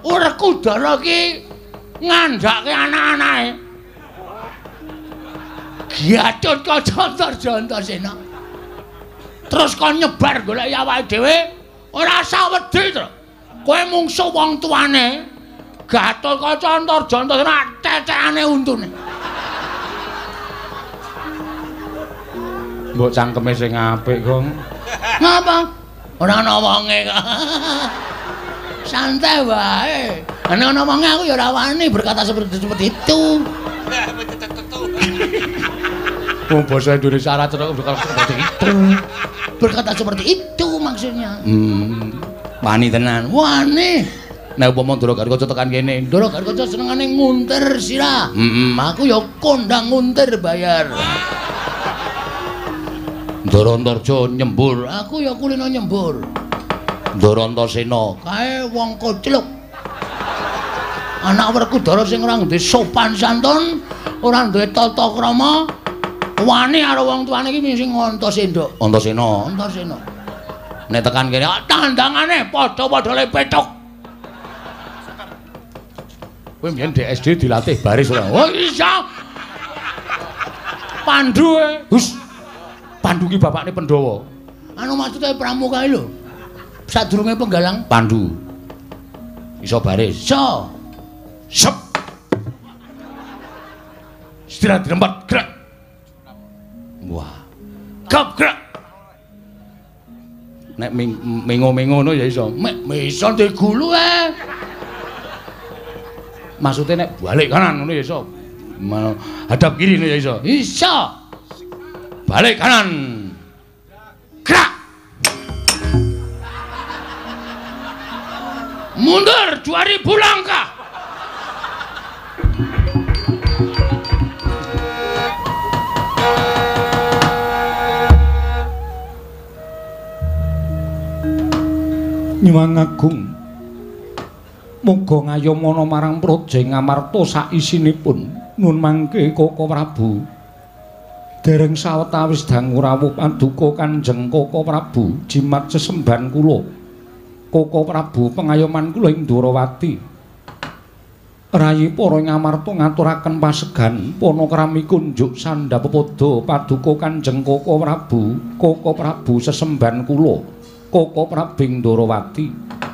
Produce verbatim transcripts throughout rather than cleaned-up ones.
Werkudara ki ngandhake anak-anake. Giatut kaca Antarjantasena. Terus kon nyebar golek awake dhewe ora usah wedi to. Kowe mungsuh wong tuane. Gatotkaca Antarjantasena cecekane untune. Mbok cangkeme sing apik, Gong. Ngapa? Ora ana wonge kok. Santai wae. Ana ana wonge aku ya ora wani berkata seperti seperti itu. Oh, bahasa Indonesia Arab berkata seperti itu. Berkata seperti itu maksudnya. Hmm. Wani tenan. Wani. Nek upama Ndara Garkaca tekan kene, Ndara Garkaca senengane nguntir sirah. Heeh, aku ya kondang nguntir bayar. Ndara Antarja nyembur, aku ya kulino nyembur. Ndara Antasena kae wong kocluk. Anak Werkudara sing ora duwe sopan santun, ora duwe tata krama. Wani karo wong tuane iki sing Antasena. Antasena, Antasena. Nek tekan kene tandangane padha-padha le petuk. Kowe mbiyen D S D dilatih baris ora? Oh iya. Pandu e. Hus. Pandu ki bapakne Pandhawa. Anu maksude pramuka lho. Sadurunge penggalang Pandu. Iso baris. Iso. Sep. Istirahat di tempat gerak. Wah. Gap gerak. Nek mengo-mengo ngono ya iso. Mek iso digulu eh. Maksudnya nek balik kanan ngono ya iso. Hadap kiri ngono ya iso. Iso. Balik kanan. Gerak. Mundur dua ribu langkah. Nyuwun Agung, muga ngayomana marang Praja Ngamarta sak isinipun. Nun mangke Koko Prabu. Dereng sawetawis dangu rawuh paduka Kanjeng Koko Prabu, jimat sesemban kula. Koko Prabu pengayoman kula ing Dwarawati. Rayi para Ngamarta ngaturaken pasegan panakrami kunjuk sandhapepada paduka Kanjeng Koko Prabu. Koko Prabu sesemban kula. Koko Prabing Dwarawati.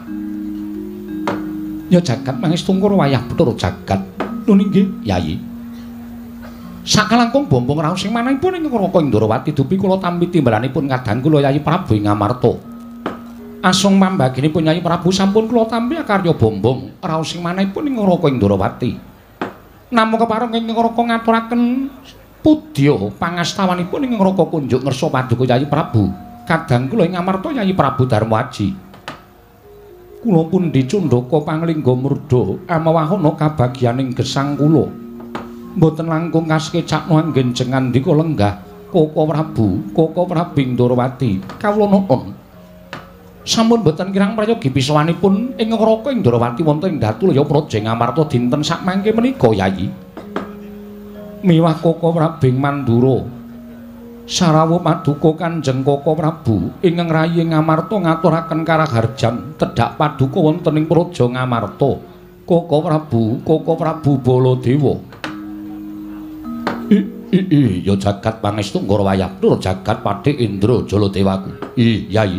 Ya jagat mangestungkur wayah Bathara jagat. Nun inggih, Yayi. Sakalangkung bombong raos sing manahipun ing Raka Dwarawati dupi kula tampi timbalanipun kadang kula Yayi Prabu Ngamarta. Asung pambaginipun Yayi Prabu sampun kula tampi karya bombong raos sing manahipun ing Raka Dwarawati. Namung kepareng ing Raka ngaturaken pudya pangastawanipun ing Raka kunjuk ngersa paduka Yayi Prabu. Kadang kula ing Ngamarta Yayi Prabu Darmawaji. Kula pun dicundhaka panglingga murda amawahana kabagyaning gesang kula. Mboten langkung kasekecakno anggen jengandika lenggah Koko Prabu, Koko Prabing Dwarawati. Kawula nuwun. Sampun mboten kirang prayogi pisawanipun ing Raka ing Dwarawati wonten ing Datulya Praja Ngamarta dinten sak mangke menika Yayi. Miwah Koko Prabing Mandura. Sarawuh paduka Kanjeng Koko Prabu ingkang rayi Ngamarta ngaturaken karaharjan tedhak paduka wonten ing Praja Ngamarta. Koko Prabu, Koko Prabu Baladewa. I ya jagat pangestu Nggara Wayapura jagat Pathik Indra Jaladewaku. I Yayi.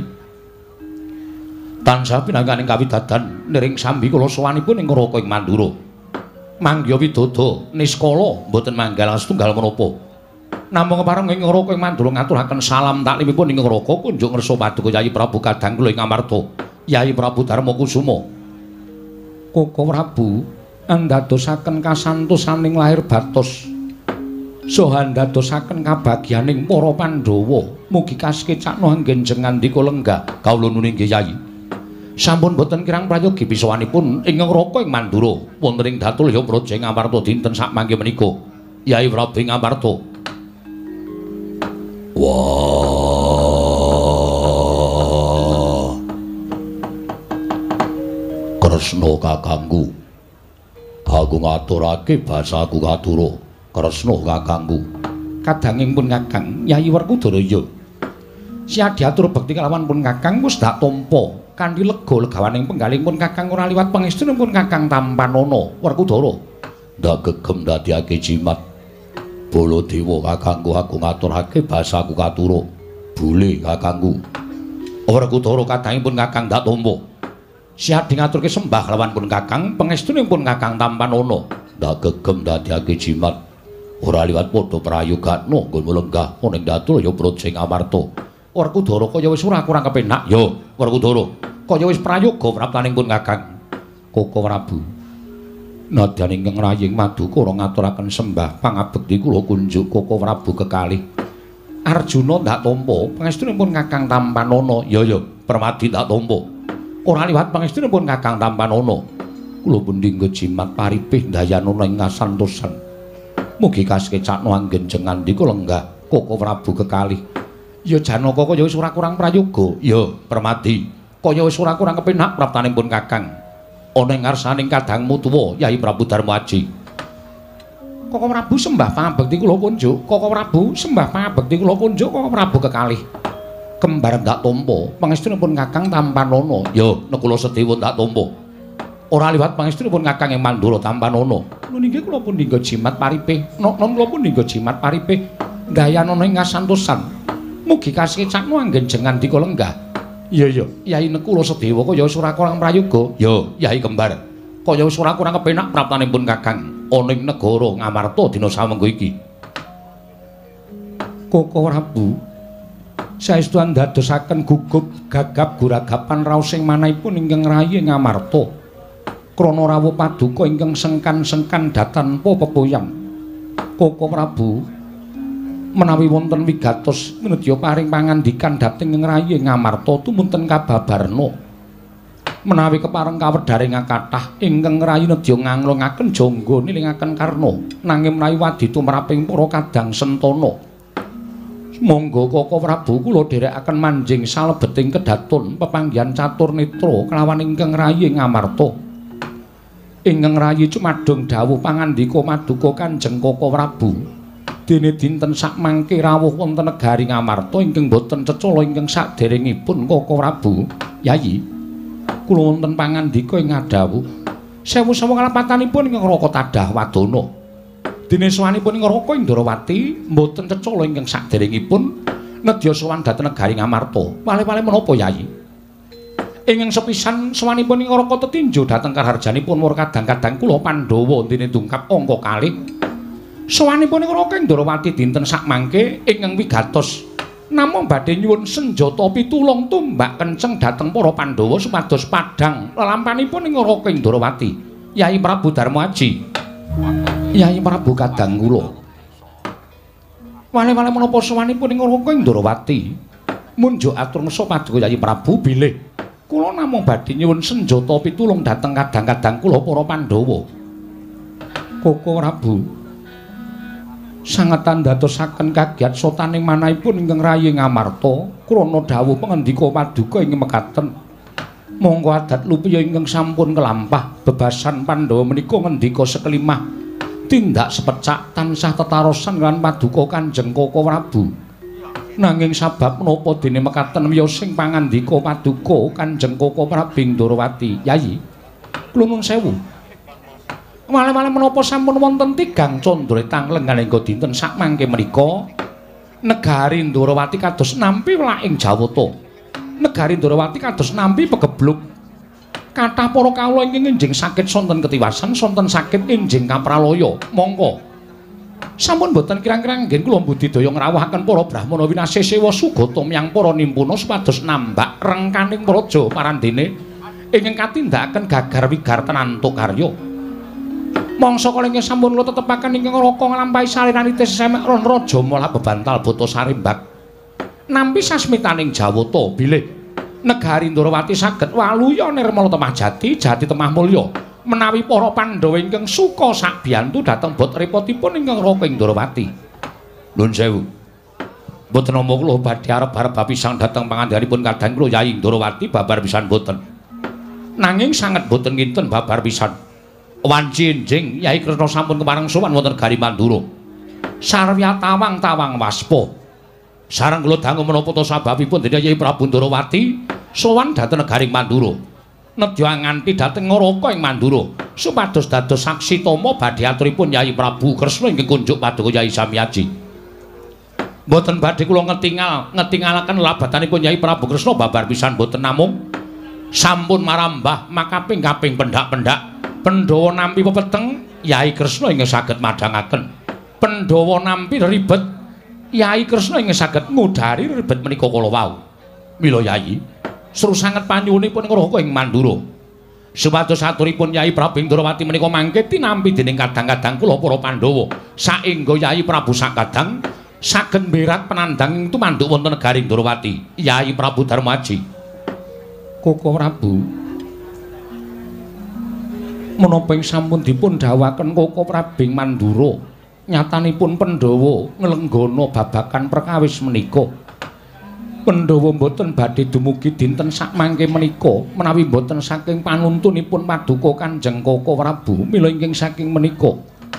Tansah pinangganing kawidadan niring sambi kula sowanipun ing Raka ing Mandura. Mangya widada niskala mboten manggal setunggal menapa. Namung kepareng ing Raka ing Mandura ngaturaken salam taklimipun ing Raka kunjuk ngersa paduka Yayi Prabu kadang kula ing Ngamarta. Yayi Prabu Darmakusuma. Koko Prabu andadosaken kasantosaning lahir batos saha andadosaken kabagyaning para Pandhawa. Mugi kasekecakno anggen jengandika lenggah kawula nuwun inggih Yayi. Sampun boten kirang prayogi pisawanipun ing Raka ing Mandura wonten ing Datulya Praja Ngamarta dinten sak mangke menika. Yayi Prabu Ngamarta. Wah. Kresna kakangku. Aku ngaturake basaku katura. Kresna kakangku. Kadanging pun Kakang Yayi Werkudara. Siya diatur bekti kelawan pun Kakang wis dak tampa kanthi lega legawaning penggalipun Kakang ora liwat pangestunipun Kakang Tampanana Werkudara. Ndak gegem dadiake jimat. Baladewa kakangku aku ngaturake basaku katuru. Bule kakangku. Werkudara kadangipun Kakang dak tampa. Siya ngaturke sembah lawan pun Kakang pangestunipun Kakang Tampanana. Ndak gegem dadiake jimat. Ora liwat padha prayogana nggon lenggah ana ing datul ya Projeng Amarta. Werkudara kaya wis ora kurang kepenak. Ya, Werkudara, kaya wis prayoga praptanipun Kakang Koko Prabu. Nadyan ingkang raying Madukara ngaturaken sembah pangabekti kula kunjuk Koko Prabu kekalih. Arjuna ndak tampa pangestunipun Kakang Tampanana. Ya ya, Permadi ndak tampa. Ora liwat pangestunipun Kakang Tampanana. Kula pundi jimat paripih dayana ing ngasantosan. Mugi kasekecakno anggen jengandika lenggah Koko Prabu kekalih. Ya Janaka kaya wis ora kurang prayoga. Ya Permadi, kaya wis ora kurang kepenak praptanipun Kakang. Ana ing ngarsaning kadangmu tuwa Yai Prabu Darmaji. Koko Prabu sembah pangabekti kula kunjuk. Koko Prabu sembah pangabekti kula kunjuk Koko Prabu kekalih. Kembar ndak tampa pangestunipun Kakang Tampanana. Ya Nekula Sedewa ndak tampa. Ora liwat pangestunipun Kakang ing Mandura Tampanana. Lho niki kula pun dinggo jimat paripih. Nom kula pun dinggo jimat paripih dayana ing ngasantosan. Mugi kasekecakno anggen jengandika lenggah. Iya iya, Yai Nekula Sedewa kaya wis ora kurang prayoga. Ya, Yai Kembar. Kaya wis ora kurang kepenak praptanipun Kakang ana ing negara Ngamarta dina samengko iki. Koko Prabu saestu ndadosaken gugup gagap guragapan raos sing manahipun ingkang rayi Ngamarta. Krana rawuh paduka ingkang sengkan-sengkan datanpa pepoyan. Koko Prabu menawi wonten wigatos menedya paring pangandikan dhateng ngrayi Ngamarta tumunten kababarna menawi kepareng kawedharing kathah ingkang ngrayi nedya nganglongaken jangga nilingaken karna nanging menawi wadi tumraping para kadang sentana monggo Koko Prabu kula dherekaken manjing salebeting kedaton pepanggihan catur netra kelawan ingkang ngrayi Ngamarta ingkang ngrayi cumadung dawuh pangandika Maduka Kanjeng Koko Prabu. Dene dinten sak mangke rawuh wonten negari Ngamarta ingkang boten cecala ingkang saderengipun Koko Prabu. Yayi, kula wonten pangandika ing ngadhawuh sewu sawu kalapatanipun ingkang Raka Tadah Wadana. Dene sowanipun ing Raka Indrawati boten cecala ingkang saderengipun nedya sowan dhateng negari Ngamarta. Wale-wale menapa Yayi? Ingkang sepisan sowanipun ing Raka tetinju dhateng karharjanipun mur kadang-kadang kula Pandhawa dene tungkap angka kalih. Sowanipun ing Raka Indrawati dinten sak mangke ingkang wigatos namung badhe nyuwun senjata pitulung tumbak kenceng dhateng para Pandhawa supados padhang lelampanipun ing Raka Indrawati. Yai Prabu Darmaji. Yai Prabu kadang kula. Wale-wale menapa sowanipun ing Raka Indrawati? Munjuk atur nesa paduka Yai Prabu bilih kula namung badhe nyuwun senjata pitulung dhateng kadang-kadang kula para Pandhawa. Koko Prabu sanget ndadosaken kagiat sotaning manahipun ingkang rayi Ngamarta krana dawuh pangendika paduka ing mekaten monggo adat lupiya ingkang sampun kelampah bebasan Pandhawa menika ngendika sekelimah tindak sepecak tansah tetarosan lan paduka Kanjeng Koko Prabu nanging sabab menapa dene mekaten miyos sing pangandika paduka Kanjeng Koko Prabu Ndrawati. Yayi kula nuwun sewu. Wale-wale menapa sampun wonten tigang candra lenganing dinten sak mangke menika negari Ndrawati kados nampi welaking Jawata. Negari Ndrawati kados nampi pegebluk. Kathah para kawula ingkang enjing sakit sonten ketiwasan, sonten sakit enjing kapralaya. Monggo sampun boten kirang-kirang nggih kula budidaya ngrawuhaken para Brahmana winasih sewa sugata miyang para nimpuna supados nambak rengkaning praja parandene ingkang katindakaken gagar wigar tenantuk karya. Mangsa kala ingkang sampun kula tetepaken ingkang Raka nglampahi saliranipun semek ron raja malah bebantal boto sarimbak nampi sasmitaning Jawata bilih negari Ndrawati saged waluya nirmala temah jati jati temah mulya menawi para Pandhawa ingkang suka sakbiyantu dhateng bot repotipun ingkang Raka Ndrawati. Nuwun sewu. Mboten nampa kula badhe arep-arep pisan dhateng pangandikanipun kadang kula Yai Ndrawati babar pisan boten. Nanging sanget boten nginten babar pisan. Wanci enjing Yai Kresna sampun kepareng sowan wonten negari Mandura. Sarya tawang-tawang waspa. Sareng kula dangu menapa ta sababipun dene Yai Prabu Ndarawati sowan dhateng negaring Mandura. Nedya nganti dhateng Ngaraka ing Mandura supados dados saksi tama badhe aturipun Yai Prabu Kresna inggih kunjuk paduka Yai Samyaji. Mboten badhe kula ngetingal ngetingalaken labatanipun Yai Prabu Kresna babar pisan mboten namung sampun marambah makaping kaping pendak-pendak Pandhawa nampi pepeteng Yai Kresna inggih saged madhangaken. Pandhawa nampi ribet Yai Kresna inggih saged ngudari ribet menika kala wau. Mila Yai seru sanget panyuwunipun ngraka ing Mandura. Supados aturipun Yai Prabu Ndarawati menika mangke tinampi dening kadang-kadang kula para Pandhawa saengga Yai Prabu sakadang saged mberat penandang tumanduk wonten negaring Ndarawati. Yai Prabu Darmaji. Koko Prabu. Menapa ing sampun dipun dawuhaken Koko Prabing Mandura, nyatanipun Pandhawa nglenggana babagan perkawis menika. Pandhawa mboten badhe dumugi dinten sakmangke menika menawi mboten saking panuntunipun paduka Kanjeng Koko Prabu mila ingkang saking menika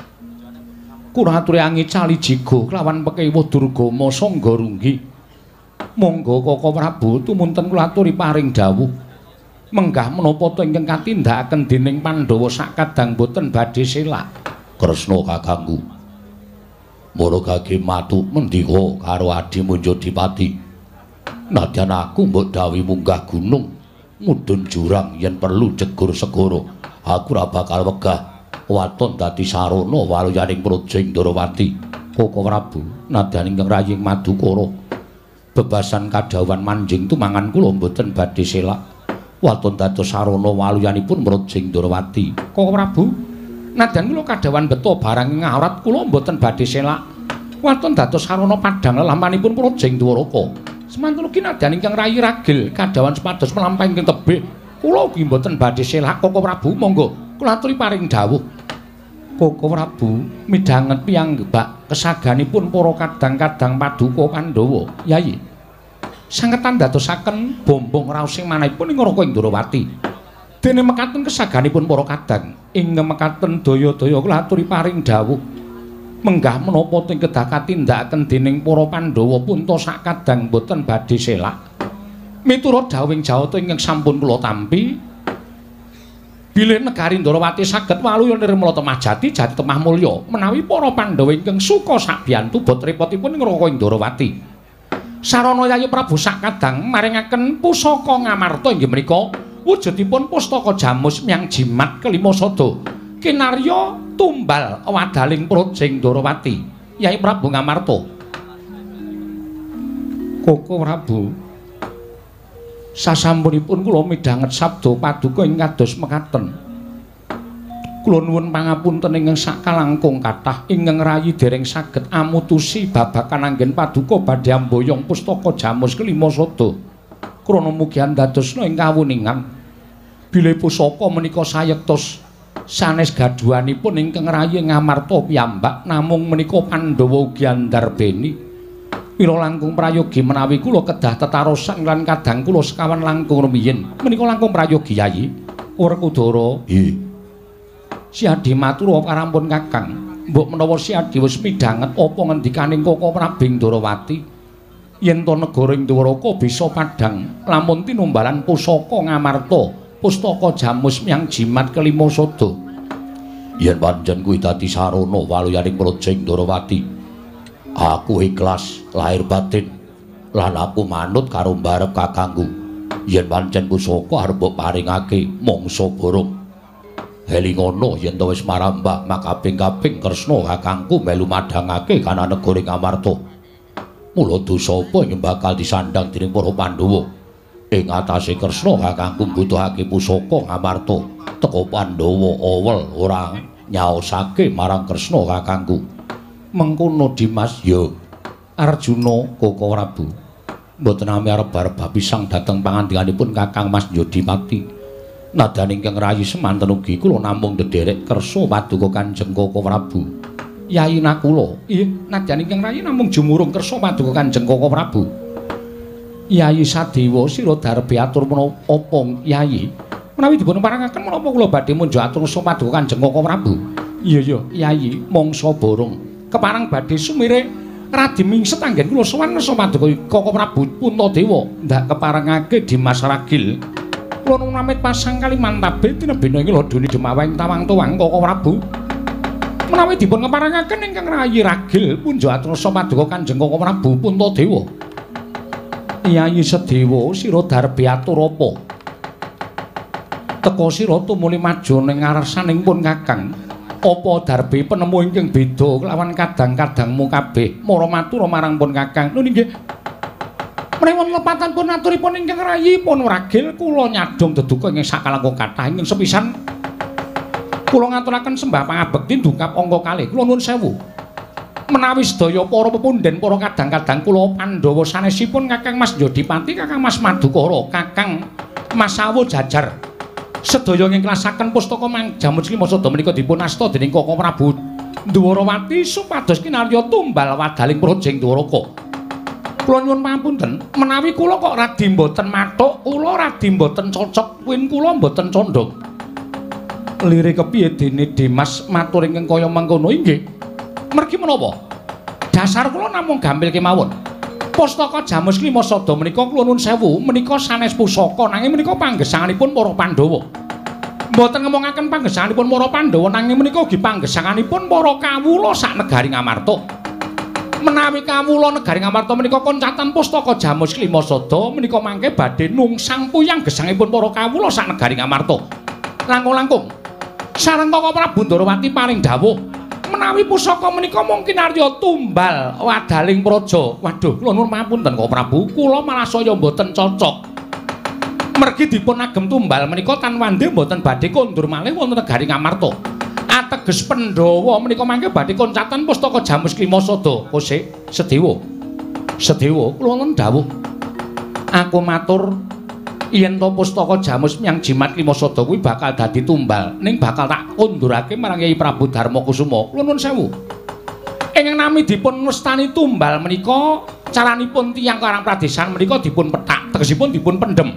kula aturi angi cali jiga kelawan pekewa Durgama sangga runggi. Monggo Koko Prabu tumunten kula aturi paring dawuh menggah menapa ta ingkang katindakaken dening Pandhawa sakadang boten badhe selak. Kresna kakangku maragake matu mendika karo Adi Munjadipati. Nadyan aku mbok dawuhi munggah gunung, mudhun jurang yen perlu jegur segara. Aku ora bakal wegah waton dadi sarana waluyaning Projing Ndarawati. Koko Prabu, nadyan ingkang raying Madukara. Bebasan kadhawuhan manjing tumangan kula mboten badhe selak. Waton dados sarana waluyanipun Projing Ndarawati. Koko Prabu, nadyan kula kadhawuhan beta barang ing awrat kula mboten badhe selak. Waton dados sarana padhang lelamanipun Projing Dwaraka. Semanten ugi nadyan ingkang rayi ragil kadhawan supados melampahi ing tebih kula ugi mboten badhe selak. Koko Prabu monggo kula aturi paring dawuh. Koko Prabu midhanget piyambak kesaganipun para kadang-kadang paduka Pandhawa. Yai sangetan dadosaken bombong raos sing manahipun ing Ngaraka ing Ndarawati. Dene mekaten kesaganipun para kadang ing mekaten daya-daya kula aturi paring dawuh. Menggah menapa ting kedah katindakaken dening para Pandhawa punta sakadang boten badhe selak. Miturut dawuhing Jawata ingkang sampun kula tampi, bilih negari Ndarawati saged waluya nirmala temah jati jati temah mulya menawi para Pandhawa ingkang suka sabiyantu bot repotipun ngraka ing Ndarawati. Sarana Yai Prabu sakadang maringaken pusaka ngamarta inggih menika wujudipun pustaka Jamus Myang Jimat kelima sada. Kinarya tumbal wadaling Projing Ndarawati. Yai Prabu Ngamarta. Koko Prabu, sasampunipun kula midhanget sabda paduka ing kados mekaten. Kula nuwun pangapunten ingkang sakalangkung kathah ingkang rayi dereng saged amutusi babagan anggen paduka badhe amboyong pustaka Jamus kelima sada. Krana mugi andadosna ing kawuningan bilih pusaka menika sayektos sanes gaduhanipun ingkang rayi Ngamarta piyambak namung menika Pandhawa ugi andarbeni. Mila langkung prayogi menawi kula kedah tetarosan lan kadang kula sekawan langkung rumiyin menika langkung prayogi Yai. Werkudara. Nggih. Si Adi matur parampun Kakang. Mbok menawa si Adi wis midhanget apa ngendikaning Koko Prabing Ndarawati yen to negara ing Dwaraka bisa padhang lamun tinumbalan pusaka Ngamarta pustaka Jamus Myang Jimat kelima sada. Yen pancen kuwi dadi sarana waluyaning Projing Ndarawati, aku ikhlas lahir batin lan aku manut karo mbarep kakangku. Yen pancen pusaka arep mbok paringake mangsa borong. Helingono yen to wis marambah makaping-kaping Kresna kakangku melu madhangake kana negara Ngamarta. Mula dosa apa ing bakal disandang dening para Pandhawa? Ing atase Kresna kakangku mbutuhake pusaka Ngamarta teka Pandhawa awel ora nyaosake marang Kresna kakangku. Mengkono Dimas ya Arjuna Koko Prabu mboten nami arep arep pisang dhateng pangandikanipun Kakang Mas Yodimati. Nadan ingkang rayi semanten ugi kula namung ndederek kersa paduka Kanjeng Koko Prabu. Yai nakula, iya nadan ingkang rayi namung jumurung kersa paduka Kanjeng Koko Prabu. Yai Sadewa sira darbe atur menapa Yai? Menawi dipun parangaken menapa kula badhe munjuk atur kersa paduka Kanjeng Koko Prabu? Iya iya Yai, mangsa borong keparang badhe sumire radi mingset anggen kula sowan ngersa paduka Koko Prabu Puntadewa ndak keparengake Dimas Ragil. Kula nuwun pamit pasang Kalimantabe tinebena ing Laduni Demaweng Tawang Tuwang Koko Prabu. Menawi dipun keparengaken ingkang rayi Ragil punjo atursa paduka Kanjeng Koko Prabu Puntadewa. Yayi Sedewa sira darbi atur apa? Teka sira tumuli maju ning ngarsaning pun Kakang. Apa darbi penemu ingkang beda kelawan kadang-kadangmu kabeh? Mara matur marang pun Kakang. Lho nggih. Menawi lepatan pun aturipun ingkang rayi pun Ragil kula nyadong deduka ing sakalangkung kathah ingkang sepisan kula ngaturaken sembah pangabekti dungkap angka kalih. Kula nuwun sewu. Menawi sedaya para pepundhen para kadang-kadang kula Pandhawa sanesipun Kakang Mas Jodipati, Kakang Mas Madukara, Kakang Mas Sawu Jajar sedaya ngklasaken pustaka Jamus Klimasada menika dipun asta dening Koko Prabu Dwarawati supados kinarya tumbal wadaling projeng Dwaraka. Kula nyuwun pangapunten, menawi kula kok radi mboten mathuk, kula radi mboten cocok, kuwi kula mboten condong. Lire kepiye dene Dimas matur ingkang kaya mengkono inggih? Mergi menapa? Dasar kula namung gampil kemawon. Pustaka Jamus Klimasada menika kula nuwun sewu, menika sanes pusaka nanging menika panggesanganipun para Pandhawa. Mboten ngomongaken panggesanganipun para Pandhawa nanging menika ugi panggesanganipun para kawula sak negari Ngamarta. Menawi kawula negari Ngamarta menika koncatan pustaka Jamus Klimasada menika mangke badhe nungsang puyang gesangipun para kawula sak negari Ngamarta. Langkung-langkung sareng Koko Prabu Ndorowati paring dawuh menawi pusaka menika mungkin arya tumbal wadaling praja. Waduh, kula nuwun pangapunten Koko Prabu, kula malah saya mboten cocok. Mergi dipun agem tumbal menika tanwande mboten badhe kondur malih wonten negari Ngamarta. Ateges Pandhawa menika mangke badhe koncatan pustaka Jamus Klimasada. Kose Sedewa. Sedewa, kula nuwun dawuh. Aku matur yen to pustaka Jamus Myang Jimat Klimasada kuwi bakal dadi tumbal ning bakal tak kondurake marang Kyai Prabu Darmakusuma. Kula nuwun sewu. Ingkang nami dipun wastani tumbal menika caranipun tiyang Karang Pradesan menika dipun pethak, tegesipun dipun pendhem.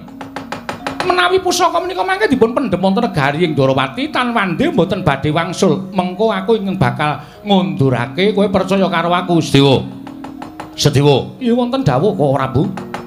Menawi pusaka menika mangke dipun pendhem wonten negari ing Dwarawati tanwande mboten badhe wangsul. Mengko aku ingkang bakal ngundurake kowe percaya karo aku, Sedewa. Sedewa, iya wonten dawuh Koko Prabu.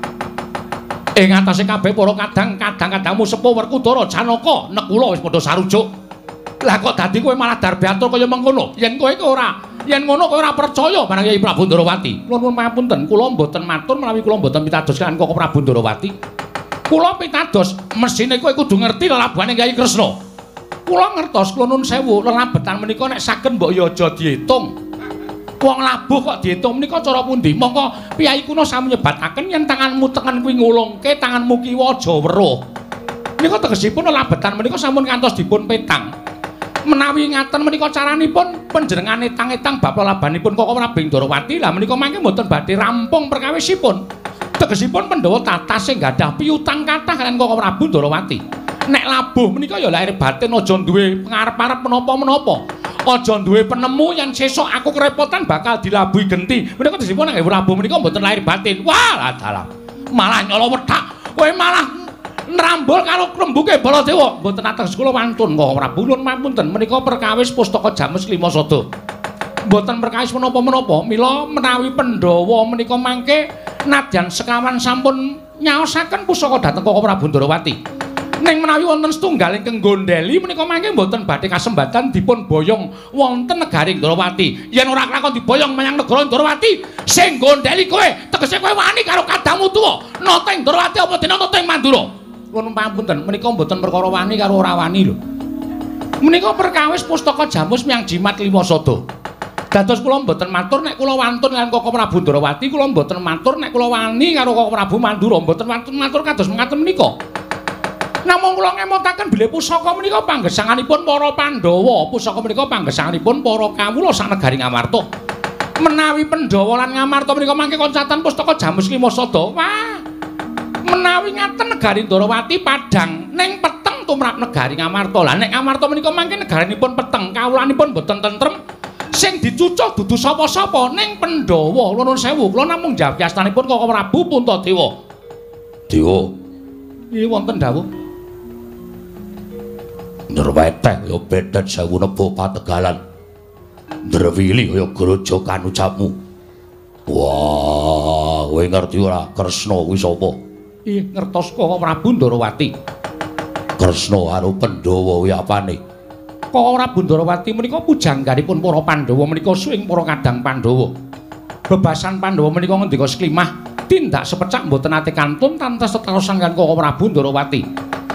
Ing atase kabeh para kadang-kadang-kadangmu sepuh Werkudara Janaka nek kula wis padha sarujuk. Lah kok dadi kowe malah darbe atur kaya mengkono? Yen kowe iki ora, yen ngono kowe ora percaya marang Kyai Prabu Ndorowati. Kula nuwun pangapunten, kula mboten matur menawi kula mboten pitados kaliyan Koko Prabu Ndorowati. Kula pitados mesine kowe kudu ngerti lelabuhane Kyai Kresna. Kula ngertos, kula nuwun sewu, lelabetan menika nek saged mbok ya aja diitung. Wong labuh kok diitung menika cara pundi? Mongko piyai kuna sami nyebataken yen tanganmu tengen kuwi ngulungke, tanganmu kiwa aja weruh. Menika tegesipun lelabetan menika sampun kantos dipun petang. Menawi ngaten menika caranipun panjenengane tang-etang bab lelabanipun Koko Prabu Ndorowati, lah menika mangke mboten badhe rampung perkawisipun. Tegesipun Pandhawa tatah sing gadah piutang kathah kaliyan Koko Prabu Ndorowati. Nek labuh menika ya lahir batin aja duwe pangarep-arep menapa-menapa. Aja duwe penemu yen sesuk aku kerepotan bakal dilabuhi genti. Menika tegesipun nek labuh menika mboten lahir batin. Wah, dalam. Malah nyala wedak. Kowe malah nrambul karo rembuke Baladewa. Mboten ateges kula wantun Koko Prabu nuwun pamunten menika perkawis pustaka Jamus Klimasada. Mboten perkawis menapa-menapa. Mila menawi Pandhawa menika mangke nadyan sekawan sampun nyaosaken pusaka dhateng Koko Prabu Ndorowati. Ning menawi wonten setunggal ingkang nggondheli menika mangke mboten badhe kasembatan dipun boyong wonten negari Ndorowati. Yen ora kelakon diboyong menyang negara Ndorowati, sing nggondheli kowe tegese kowe wani karo kadangmu tuwa. Nata ing Ndorowati apa dene nata ing Mandura. Nuwun pamunten, menika mboten perkara wani karo ora wani lho. Menika perkawis pustaka Jamus Myang Jimat Klimasada. Dados kula mboten matur nek kula wantun kaliyan Koko Prabu Ndorowati, kula mboten matur nek kula wani karo Koko Prabu Mandura, mboten wantun matur kados mekaten menika. Namung kula ngemotaken bilih pusaka menika panggesanganipun para Pandhawa, pusaka menika panggesanganipun para kawula sak negari Ngamarta. Menawi Pandhawa lan Ngamarta menika mangke koncatan pustaka Jamus Klimasada, wah. Menawi ngaten negari Ndorowati padhang ning peteng tumrap negari Ngamarta. Lah nek Ngamarta menika mangke negarinipun peteng, kawulanipun boten tentrem. Sing dicucuk dudu sapa-sapa ning Pandhawa. Kula nuwun sewu, kula namung jawab yastanipun Koko Prabu Puntadewa. Dewa. Iki wonten dawuh. Nderweteh ya bedet sewu nebo pategalan. Ndrewili kaya grojo kanucapmu. Wah, kowe ngerti ora Kresna kuwi sapa? Ih, ngertos Koko Prabu Ndarawati. Kresna karo Pandhawa kuwi apane? Koko Prabu Ndarawati menika pujangganipun para Pandhawa menika suing para kadang Pandhawa. Bebasan Pandhawa menika ngendika Sklimah, tindak sepecak mboten ate kantun tantes tetara sanggan Koko Prabu Ndarawati.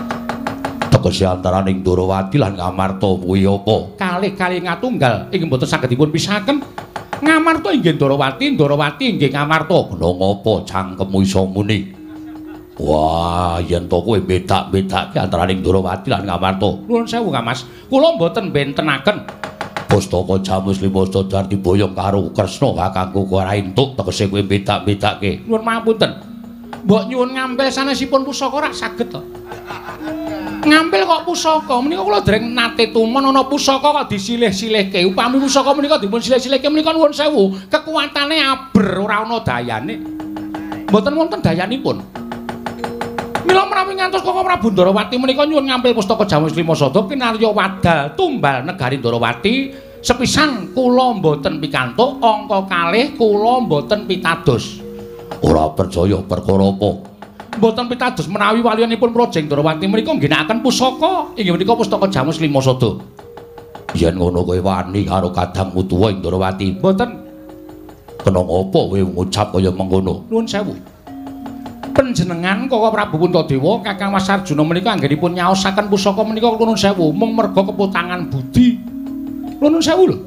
Tegese antaraning Ndarawati lan Ngamarta kuwi apa? Kalih-kalih ngatunggal inggih mboten saged dipun pisahaken. Ngamarta inggih Ndarawati, Ndarawati inggih Ngamarta. Kena ngapa cangkemmu iso muni? Wah, yen to kowe bedak-bedake antaraning Ndarawati lan Ngamarta. Nuwun sewu, Mas. Kula mboten bentenaken. Pustaka Jamus lima Sadar diboyong karo Kresna kakangku ora entuk tegese kowe bedak-bedake. Nuwun pangapunten. Mbok nyuwun ngampil sanesipun pusaka ora saged to. Ngampil kok pusaka menika kula dereng nate tumon ana pusaka kok disilih-silihke. Upami pusaka menika dipun silih-silihke menika nuwun sewu, kekuatane aber ora ana dayane. Mboten wonten dayanipun. Mila menawi ngantos Koko Prabu Ndarawati menika nyuwun ngampil pustaka Jamus lima Sada kinarya wadal tumbal negari Ndarawati, sepisan kula mboten pikantuk, angka kalih kula mboten pitados. Ora percaya perkara apa? Mboten pitados menawi waliyanipun Projeng Ndarawati menika ngginakaken pusaka, inggih menika pustaka Jamus lima Sada. Yen ngono kowe wani karo kadangmu tuwa ing Ndarawati. Mboten. Kena ngapa kowe ngucap kaya mengkono? Nuwun sewu. Panjenengan Koko Prabu Puntadewa Kakang Mas Arjuna menika anggenipun nyaosaken pusaka menika nuwun sewu mung merga keputangan budi. Nuwun sewu lho.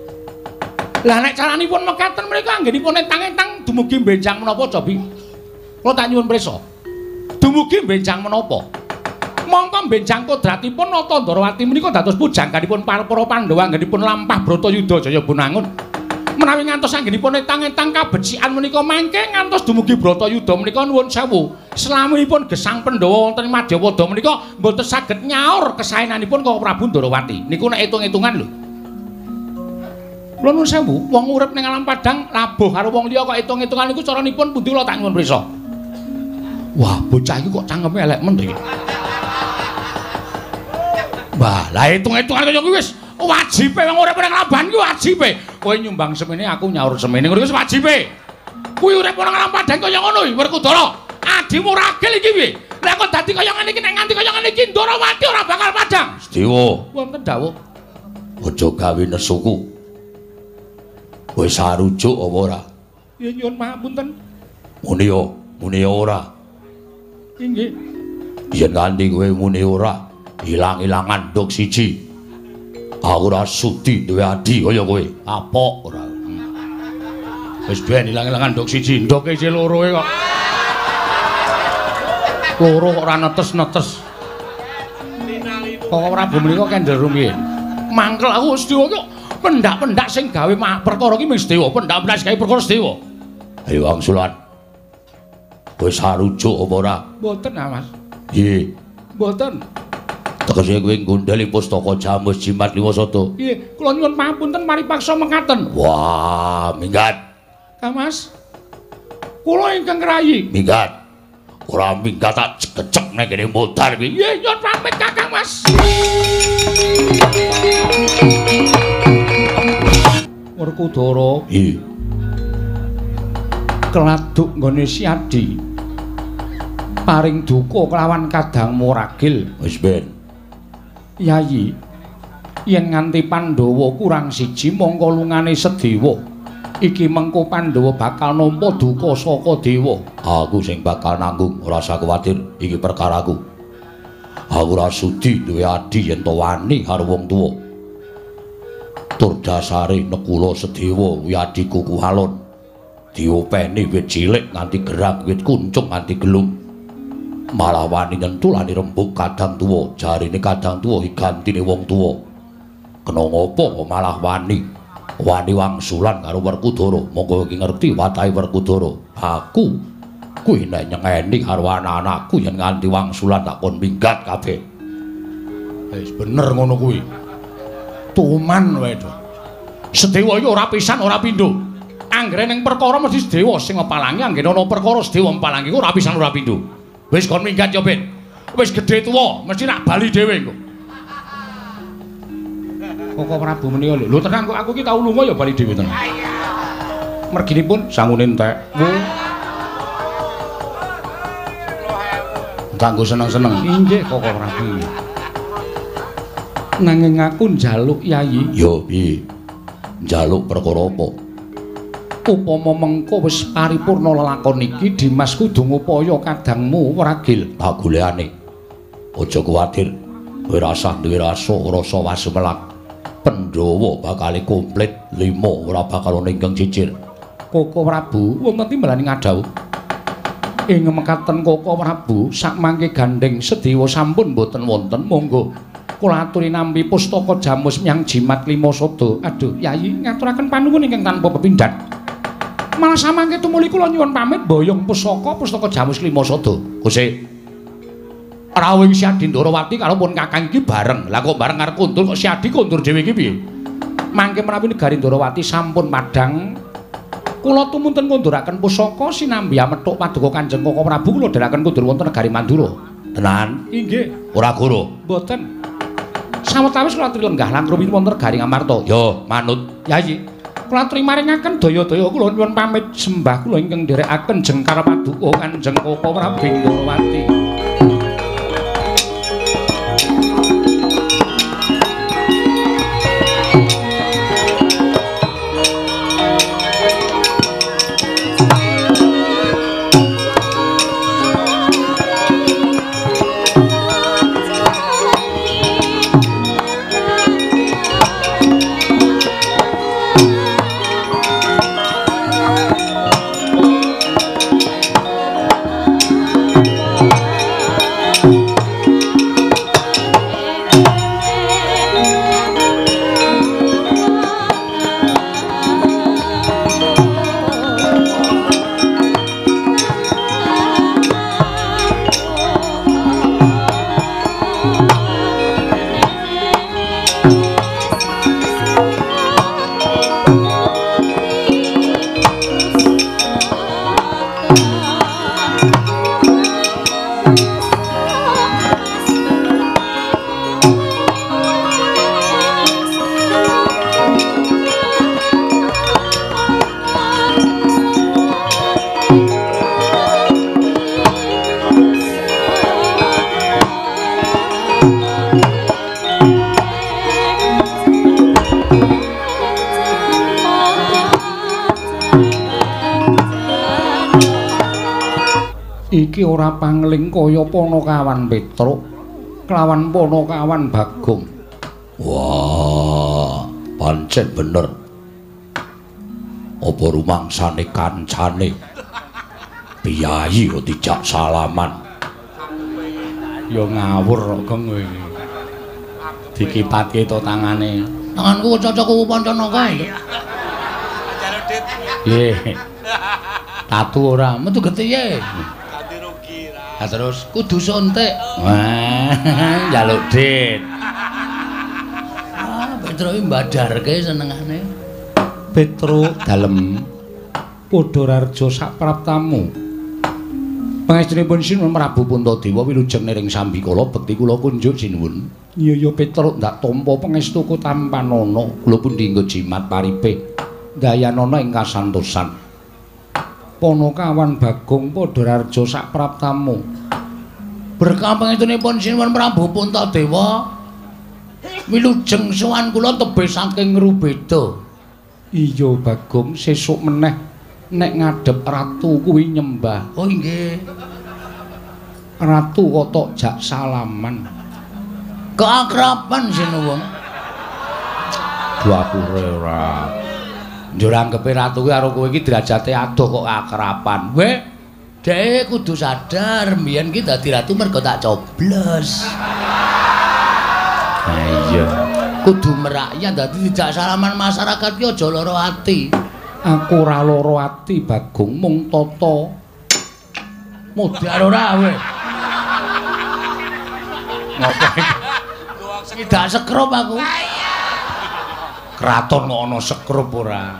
Lah nek caranipun mekaten menika anggenipun entang-entang dumugi benjang menapa Cobi? Kula tak nyuwun prisa. Dumugi benjang menapa? Mongko benjang kodratipun Nata Ndarawati menika dados pujangganipun para Pandhawa anggenipun lampah Bratayuda Jaya Bunangun. Menawi ngantos anggenipun entang-entang kabecikan menika mangke ngantos dumugi Bratayuda menika nuwun sewu. Slaminipun gesang Pandhawa wonten ing Madyapada menika mboten saged nyaur kesaenanipun Koko Prabu Ndarawati. Niku nek hitung-hitungan lho. Kula nuwun sewu, wong urip ning alam padang labuh karo wong liya kok hitung-hitungan niku caranipun pundi kula tak nyuwun prisa. Wah, bocah iki kok cangkeme elek men iki. Wah, lah hitung-hitungan kaya kuwi wis wajibe wong urip ning Laban kuwi wajibe. Kowe nyumbang semene aku nyaur semene ngono wis wajibe. Kuwi urip ning alam padang kaya ngono iki Werkudara. Adimu ragil iki piye? Lah kok dadi kaya ngene iki nek nganti kaya ngene iki Ndarawati ora bakal padang. Sedewa. Wonten dawuh. Aja gawe nesuku. Wis sarujuk apa ora? Ya nyuwun pangapunten. Muni yo, muni ora. Inggih. Yen nganti kowe muni ora, ilang-ilangan nduk siji. Aku ora sudi duwe adi kaya kowe. Apok ora. Wis ben ilang-ilangan nduk siji, nduke isih loro e kok. Loro kok ora netes-netes. Kok Prabu menika kendel rumiyin. Mangkel aku Sedewa kok pendak-pendak sing gawe perkara iki mung Sedewa, pendak-pendak sing gawe perkara Sedewa. Ayo wangsulan. Wis sarujuk apa ora? Mboten, Mas. Nggih. Mboten. Tegese kowe nggondheli pustaka Jamus Jimat lima Sada. Nggih, kula nyuwun pangapunten maripaksa mekaten. Wah, minggat. Kang Mas. Kula ingkang rayi. Minggat. Ora minggat tak kecek nek kene modal iki. Nggih, nyuwun pamit Kakang Mas. Werkudara. Nggih. Keladuk nggone Siadi. Paring duka kelawan kadangmu ragil. Wis ben. Yayi, yen nganti Pandhawa kurang siji mongko lungane Sedewa. Iki mengko Pandhawa bakal nampa duka saka dewa. Aku sing bakal nanggung, ora usah kuwatir, iki perkaraku. Aku ora sudi duwe adi yen to wani karo wong tuwa. Tur dasare Nekula Sedewa kuwi adiku Kuhalon. Diopeni wit cilik nganti gerak, wit kuncung nganti gelung. Malah wani nyentulani rembug kadang tuwa, jarine kadang tuwa igantine wong tuwa. Kena ngopo kok malah wani? Wani wangsulan karo Werkudara. Monggo iki ngerti watahe Werkudara. Aku kuwi nek nyengeni karo anak-anakku yen nganti wangsulan tak kon minggat kabeh. Wis bener ngono kuwi. Tuman wae to. Sedewa iki ora pisan ora pindho. Anggere ning perkara mesti Sedewa sing ngepalangi, anggere ana perkara Sedewa mpalangi ora pisan ora pindho. Wis kon minggat yo, Ben. Wis gedhe tuwa, mesti nak bali dhewe engko. Koko Prabu menika lho. Lho tenan kok aku ki tau lunga ya bali dhewe tenan. Merginipun sangune entek. Kanggo seneng-seneng. Inggih Koko Prabu. Nanging aku njaluk Yayi. Yo piye? Njaluk perkara apa? Upama mengko wis paripurna lelakon iki Dimas kudu ngupaya kadangmu Wragil. Tak golekane. Aja kuwatir. Kowe rasah duwe rasa rasa wasumelak. Pandhawa bakal komplit lima ora bakal ana ingkang cicir. Koko Prabu wonten timbalane ngadhau. Ing mekaten Koko Prabu sak mangke gandeng sedewa sampun boten wonten monggo kula aturi nampi pustaka jamus nyang jimat lima sada. Aduh Yayi ngaturaken panuwun ingkang tanpa pepindhan. Malah samangke tumuli kula nyuwun pamit boyong pusaka pustaka jamus lima sada. Gusti Rawing Siadi Ndarawati karo pun Kakang iki bareng. Lah kok bareng karo kundur kok Siadi kundur dhewe iki piye? Mangke menawi negari Ndarawati sampun madhang kula tumunten kunduraken pusaka sinambi amethuk paduka Kanjeng Koko Prabu kula dherekaken kundur wonten negari Mandura. Tenan? Inggih. Ora guru? Mboten. Sawetawis kula aturi lenggah langkung wonten negari Ngamarta. Yo, manut. Yayi. Kula aturi maringaken daya-daya kula nyuwun pamit sembah kula ingkang nderekaken jengkar paduka Kanjeng Koko Prabu Ndarawati. Iki ora pangling kaya Panakawan Petruk kelawan Panakawan Bagong. Wah, pancen bener. Apa rumangsane kancane Piyayi kok dijak salaman. Ya ngawur kok kowe. Dikipatke to tangane. Tanganku cocok ku pancana kae. Nggih. Tatu ora metu getihe. Lah terus kudu suntik. Wah, njaluk dit. Ah, Petruk mbadarke senengane. Petruk dalem padha rarja sak praptamu. Pangestunipun sinuwun Prabu Puntadewa wilujeng niring sambikala bekti kula kunjuk sinuwun. Iya ya Petruk ndak tampa pangestuku tampanana kula pun dinggo jimat paripe. Dayanana ing kasantosan. Panakawan Bagong padha rarja sak praptamu. Berkah pangestunipun sinuwun Prabu Puntadewa wilujeng sowan kula tebih saking Rubeda. Iya Bagong sesuk meneh nek ngadhep ratu kuwi nyembah. Oh nggih. Ratu kok tok jak salaman. Keakraban sinuwun. Dapure ora. Njur anggepe ratu kuwi karo kowe iki derajate adoh kok akraban. Weh, dhek kudu sadar mbiyen ki dadi ratu mergo tak coblos. Ha iya. Kudu merakyat dadi dijak salaman masyarakat ki aja lara ati. Aku ora lara ati Bagong mung tata. Modar ora weh. Ngopo iki? Tidak sekrup aku. Kraton kok ana sekrup ora.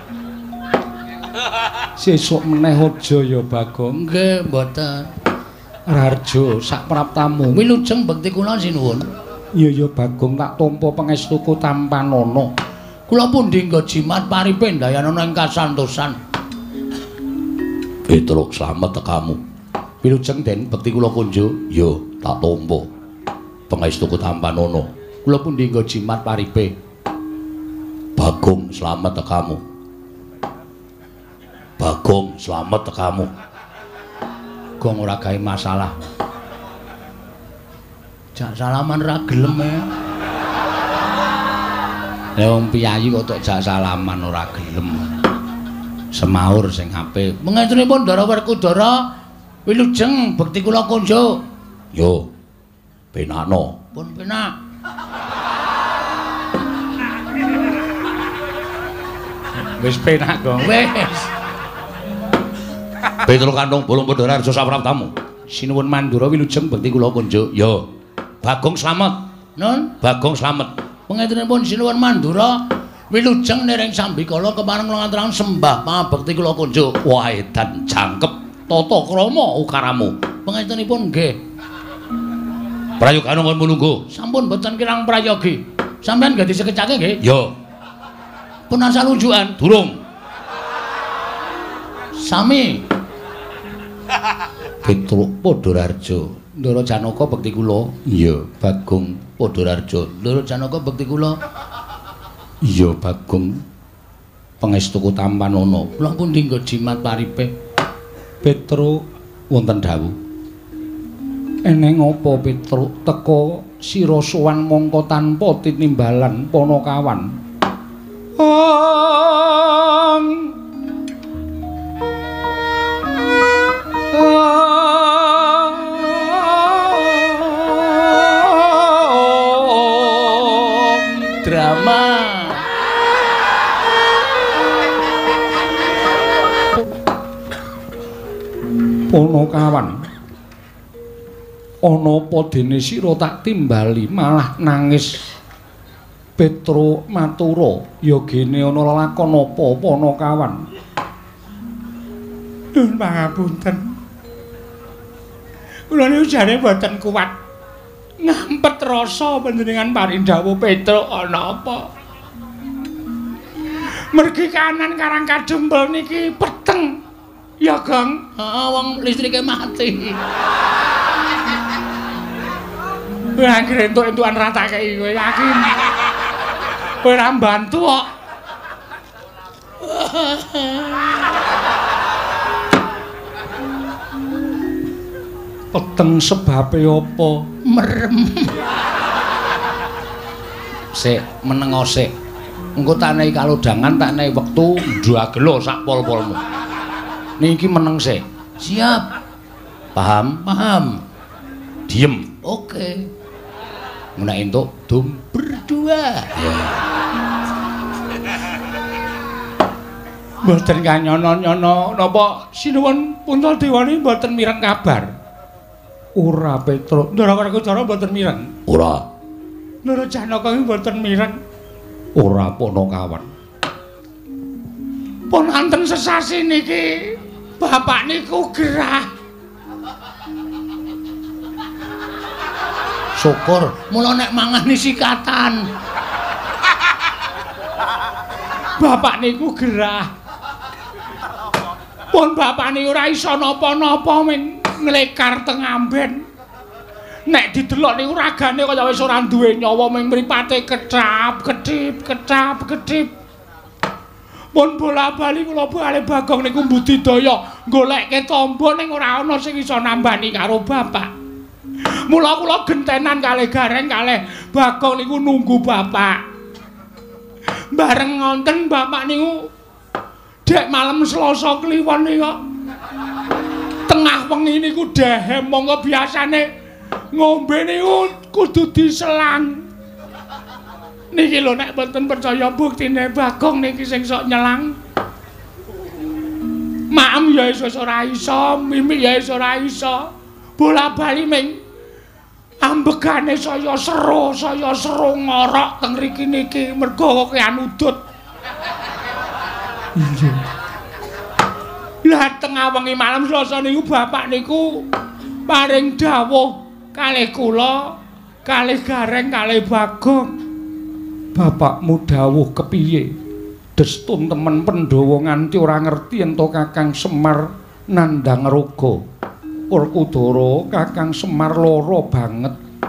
Sesuk meneh aja ya Bagong. Nggih, mboten. Rarja sak praptamu. Wilujeng bekti kula sinuwun. Iya ya Bagong tak tampa pangestuku tampanana. Kula pun dinggo jimat paripe dayanana ing kasantosan. Petruk slamet tekamu. Wilujeng Den bekti kula kunjuk. Yo, tak tampa. Pangestuku Tampanono. Kula pundi nggo jimat paripe. Bagong slamet tekamu. Bagong slamet tekamu. Gong ora gawe masalah. Jak salaman ra gelem e. Lah wong piyayi kok tok jak salaman ora gelem. Semaur sing apik. Mengetunipun Ndara Werkudara wilujeng bekti kula kunjuk. Yo. Penakno. Pun penak. Wis penak kok. Wis. Petruk Kantong Bolong Padha Raja sapraptamu. Sinuwun mandura wilujeng bekti kula kunjuk. Yo. Bagong slamet. Nun, Bagong slamet. pengetunipun sinuwun mandura wilujeng nering sambikala kepareng ngaturaken sembah pangabekti kula kunjuk. Wah, edan jangkep tata krama ukaramu. Pengetunipun nggih. Prayogane kon mulunggu. Sampun boten kirang prayogi. Sampeyan nggih disekecake nggih? Yo. Pun asal unjukan. Durung. Sami. Petruk Padhararja. Ndara Janaka bekti kula. Iya. Bagong Padhararja. Ndara Janaka bekti kula. Iya, Bagong. Pangestuku Tampanono. Kula pundi nggo jimat paripe. Petruk wonten dawuh. Eneng apa Petruk teka sira sowan mongko tanpa tinimbalan Panakawan. Ong. Drama. Panakawan. Ana apa dene sira tak timbali malah nangis. Petruk matura, ya gene ana lakon apa Panakawan? Nuwun pangapunten. Kula niku jane boten kuat ngampet rasa panjenengan parindhawuh Petruk ana apa? Mergi kanan karang kadempel niki peteng. Ya, Gong. Heeh, wong listrike mati. Wah, anggere entuk-entukan ratakeki kowe yakin. Kowe ora mbantu kok. Peteng sebabe apa? Merem. Sik, menengo sik. Engko tak nehi kalodhangan, tak nehi wektu ndagelo sak pol-polmu. Niki meneng sik. Siap. Paham? Paham. Diem. Oke. Menak entuk dum berdua. Ya. Mboten kanyono-nyono napa sinuwun Puntadewane mboten mireng kabar. Ora Petruk. Ndara Werkudara mboten mireng. Ora. Ndara Janaka mboten mireng. Ora Panakawan. Pun anten sesasi niki bapak niku gerah. Syukur, mula nek mangani sikatan. Bapak niku gerah. Pun bapak niku ora iso napa-napa ming nglekar teng amben. Nek didelok niku ragane kaya wis ora duwe nyawa ming mripate kecap, kedip, kecap, kedip. Pun bola-bali kula bali Bagong niku mbudidaya goleke tamba ning ora ana sing iso nambani karo bapak. Mula kula gentenan kalih Gareng kalih Bagong niku nunggu bapak. Bareng ngonten bapak niku dek malam Selasa kliwon niku tengah wengi niku dehem monggo biasane ngombe niku kudu diselang. Niki lho nek mboten percaya buktine Bagong niki sing sok nyelang. Maem ya wis ora iso, mimik ya wis ora iso. Bola-bali ming ambegane saya sero, saya sero ngorok teng mriki niki mergo kean udut. Iya. Lah tengah wengi malam Selasa niku bapak niku paring dawuh kalih kula, kalih Gareng, kalih Bagong. Bapakmu dawuh kepiye? Destun temen Pandhawa nganti ora ngerti ento Kakang Semar Nandang Raga Werkudara Kakang Semar lara banget.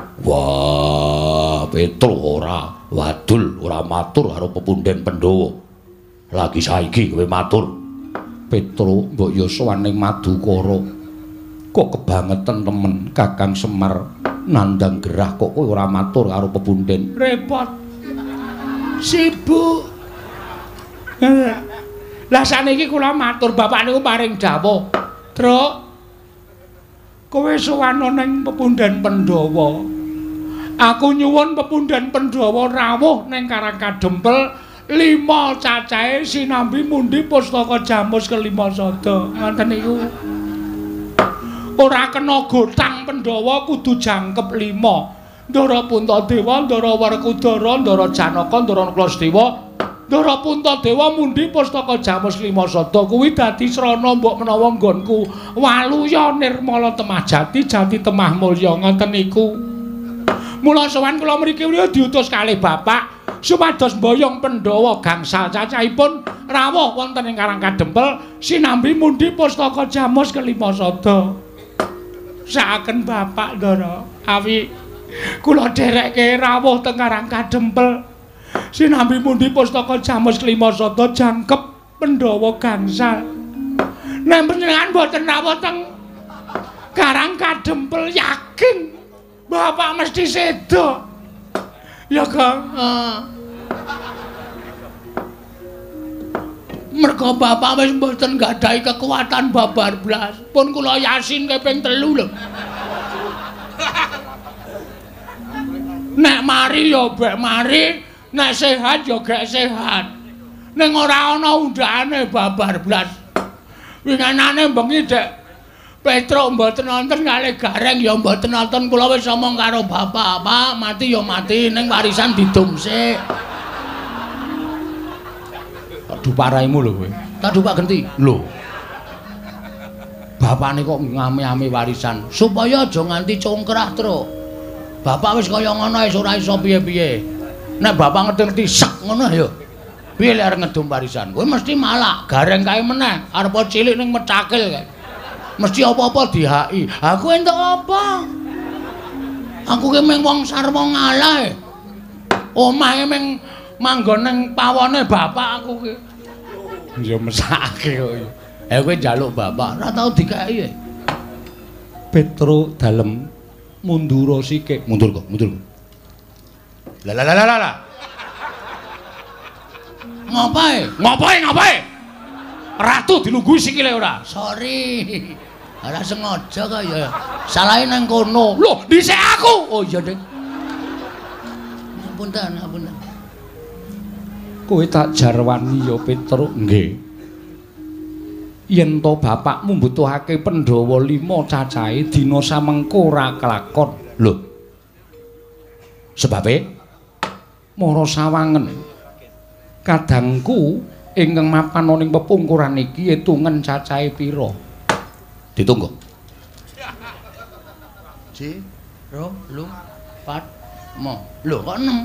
Wah, Petro ora wadul, ora matur karo pepundhen Pandhawa. Lagi saiki kowe matur. Petro mbok ya sowaning Madukara. Kok kebangetan temen Kakang Semar nandang gerah kok kowe ora matur karo pepundhen. Repot. Sibuk. Lah saniki kula matur bapak niku paring dawuh. Truk. Kowe sowan ning pepundhen Pandhawa. Aku nyuwun pepundhen Pandhawa rawuh ning Karang Kadempel lima cacahe sinambi mundi pustaka Jamus kelima sada. Ngoten niku. Ora kena gotang Pandhawa kudu jangkep lima. Ndara Puntadewa, Ndara Werkudara, Ndara Janaka, Ndara Klasdewa, Ndara Puntadewa mundi pustaka Jamus lima sada kuwi dadi srana mbok menawa nggonku Waluya Nirmala Temah Jati, Jati Temah Mulya ngoten niku. Mula sowan kula mriki diutus kalih bapak supados mboyong Pandhawa gangsal cacahipun rawuh wonten ing Karang Kadempel sinambi mundi pustaka Jamus kelima sada. Sakaken bapak Ndara awi kula dherekke rawuh teng Karang Kadempel sinambi mundi pustaka Jamus kelima sada jangkep Pandhawa gangsal. Nek panjenengan boten rawuh teng Karang Kadempel yakin bapak mesti sedo. Ya, Kang. Heeh. Mergo bapak wis mboten nggadahi kekuatan babar blas. Pun kula Yasin keping telu lho. Nek mari ya bek mari, nek sehat ya gek sehat. Ning ora ana undhane babar blas. Winganane bengi dek Petro mboten nonton kalih Gareng ya mboten nonton kula wis omong karo bapak, Pak, mati ya mati ning warisan didum sik. Aduh paraimu lho kowe. Aduh Pak Genti. Lho. Bapakne kok ngami-ami warisan supaya aja nganti congkrah, Tru. Bapak wis kaya ngono wis ora iso piye-piye. Nek bapak ngerti-ngerti sek ngono ya. Piye lek arep ngedum warisan? Kowe mesti malak, Gareng kae meneh, arep cilik ning Mecakil kae. Mesti apa-apa dihaki. Aku entuk apa? Aku ki mung wong sarwa ngalah. Omahe mung manggon ning pawone bapak aku ki. Ya mesake kok. Eh kowe njaluk bapak ora tau dikeki. Petro dalem mundur sikik. Mundur kok, mundur kok. Lah lah lah lah lah. Ngapae? Ngapae ngapae? Ratu dilungguhi sikile ora. Sorry. Ora sengaja kok ya. Salahe nang kono. Loh, dhisik aku. Oh iya, Ding. Ngapunten, ngapunten. Kowe tak jarwani ya, Petro. Nggih. Yen to bapakmu mbutuhake Pandhawa lima cacahe dina samengko ora kelakon. Lho. Sebabe mara sawangen. Kadangku ingkang mapan ning pepungkuran iki etungen cacahe pira? Ditunggu. Ji, ro, lu, pat, mo. Lho kok enam?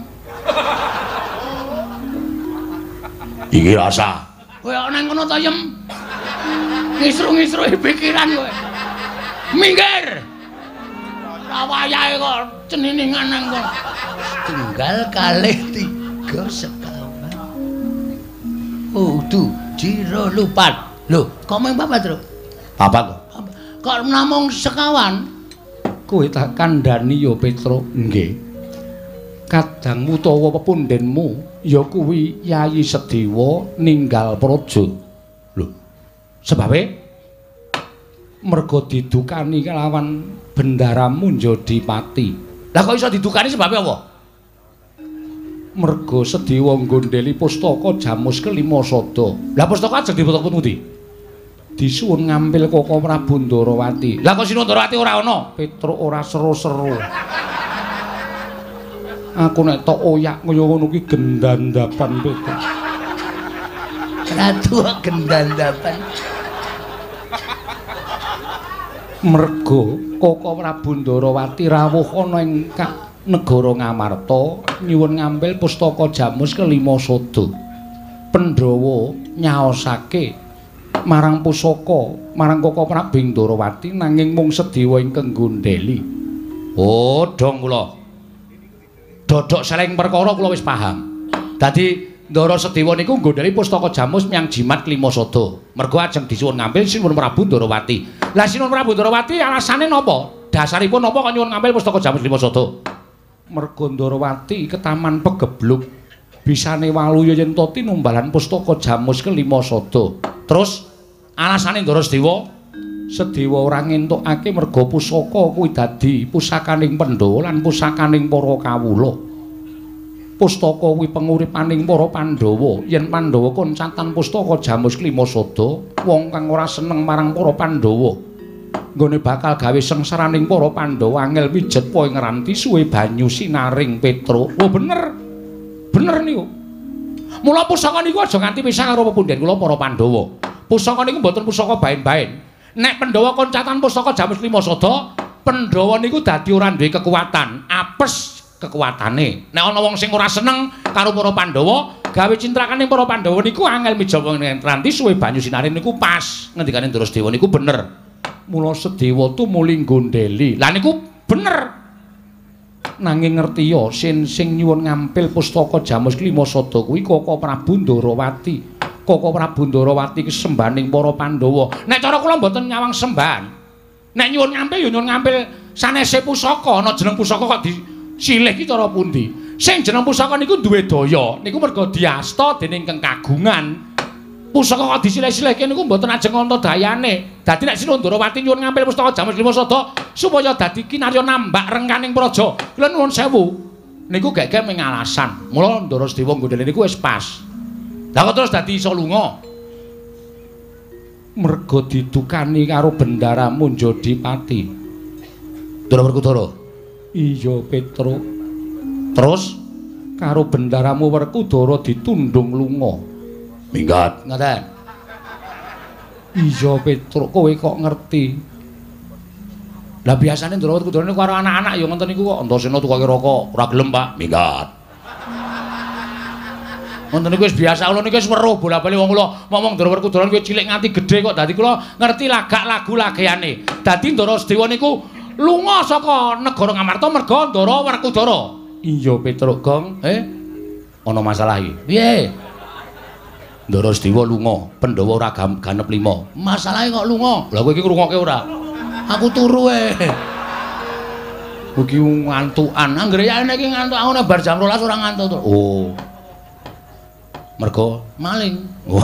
Iki rasa. Kowe kok nang kono ta yem? Ngisru-ngisruhi pikiran kowe. Minggir. Ora wayahe kok ceniningan nang kono. Tunggal kalih tiga sekawan. Oh, tu, jiro lupat. Lho, kok mung papat, Tru? Papat kok. Kok namung sekawan? Kowe tak kandhani ya, Petro. Nggih. Kadangmu utawa pepundhenmu ya kuwi Yayi Sedewa ninggal praja. Lho. Sebabe merga didukani kelawan bendaramu Njodipati. Lah kok iso didukani sebabe apa? Merga Sedewa nggondheli pustaka Jamus kelima sada. Lah pustaka ajeng dipethuk pundi? Disuwun ngampil Koko Prabu Ndarawati. Lah kok Sinu Ndarawati ora ana? Petro ora seru-seru. Aku nek tok oyak kaya ngono ki gendandapan Petro. Ratu gendandapan. Merga Koko Prabu Ndarawati rawuh ana ing negara Ngamarta nyuwun ngambil pustaka Jamus kelima sada. Pandhawa nyaosake marang pusaka marang Koko Prabu Ndorowati nanging mung Sedewa ingkang nggondheli. Oh, dong kula. Dodok seleng perkara kula wis paham. Dadi Ndara Sedewa niku nggondheli pustaka Jamus miyang jimat Klimasada. Mergo ajeng disuwun ngambil Sinuwun Prabu Ndorowati. Lah Sinuwun Prabu Ndorowati alasane napa? Dasaripun napa kok nyuwun ngambil pustaka Jamus Klimasada? Mergo Ndorowati ketaman pegebluk bisane waluya yen to tinumbalan pustaka Jamus Klimasada. Terus alasane Ndara Sedewa Sedewa ora ngentukake merga pusaka kuwi dadi pusakaning Pandhawa lan pusakaning para kawula. Pustaka kuwi penguripaning para Pandhawa. Yen Pandhawa koncatan pustaka Jamus Klimasada, wong kang ora seneng marang para Pandhawa, nggone bakal gawe sengsaraning para Pandhawa angel mijet poe ngranti suwe banyu sinaring Petra. Oh bener. Bener niku. Mula pusaka niku aja nganti pisah karo pepundhen kula para Pandhawa. Pusaka niku mboten pusaka bain-bain. Nek Pandhawa koncatan pustaka Jamus Klimasada, Pandhawa niku dadi ora duwe kekuatan, apes kekuatane. Nek ana wong sing ora seneng karo para Pandhawa, gawe cintrakaning para Pandhawa niku angel mijawa nganti suwe banyu sinaring niku pas. Ngendikane Ndara Sedewa niku bener. Mula Sedewa tumuli nggondheli. Lah niku bener. Nanging ngertiya sin sing nyuwun ngampil pustaka Jamus Klimasada kuwi Koko Prabu Ndorowati. Koko Prabu Ndorowati kesembaning para Pandhawa. Nek cara kula mboten nyawang sembahan. Nek nyuwun ngampil ya nyuwun ngampil sanese pusaka, ana jeneng pusaka kok disilih ki cara pundi. Sing jeneng pusaka niku duwe daya, niku merga diasta dening Kang Kagungan. Pusaka kok disilih-silihke niku mboten ajeng ana dayane. Dadi nek Sinuwun Ndorowati nyuwun ngampil pustaka Jamus Klimasada supaya dadi kinarya nambak rengkaning praja. Kula nuwun sewu. Niku gek-gek ming alasan. Mula Ndara Sedewa nggondheli niku wis pas. Lah kok terus dadi iso lunga? Merga didukani karo bendaramu Jodipati. Ndara Werkudara. Iya, Petruk. Terus karo bendaramu Werkudara ditundung lunga. Minggat. Ngoten. Iya, Petruk, kowe kok ngerti. Lah biasane Ndara Werkudara niku karo anak-anak ya ngoten niku kok. Antasena tukake rokok, ora gelem, Pak. Minggat. Wonten niku wis biasa, kula niku wis weruh bola-bali wong kula ngomong Ndara Werkudara kuwi cilik nganti gedhe kok. Dadi kula ngerti lagak lagu lageane. Dadi Ndara Sedewa niku lunga saka negara Ngamarta merga Ndara Werkudara. Iya, Petruk, Gong. Eh? Ana masalah iki. Piye? Ndara Sedewa lunga, Pandhawa ora ganep lima. Masalahe kok lunga? Lah kowe iki ngrungokke ora? Aku turu e. Iki ngantukan. Anggere yen iki ngantuk aku nek bar jam rolas ora ngantuk. Oh. Mergo maling. Wah.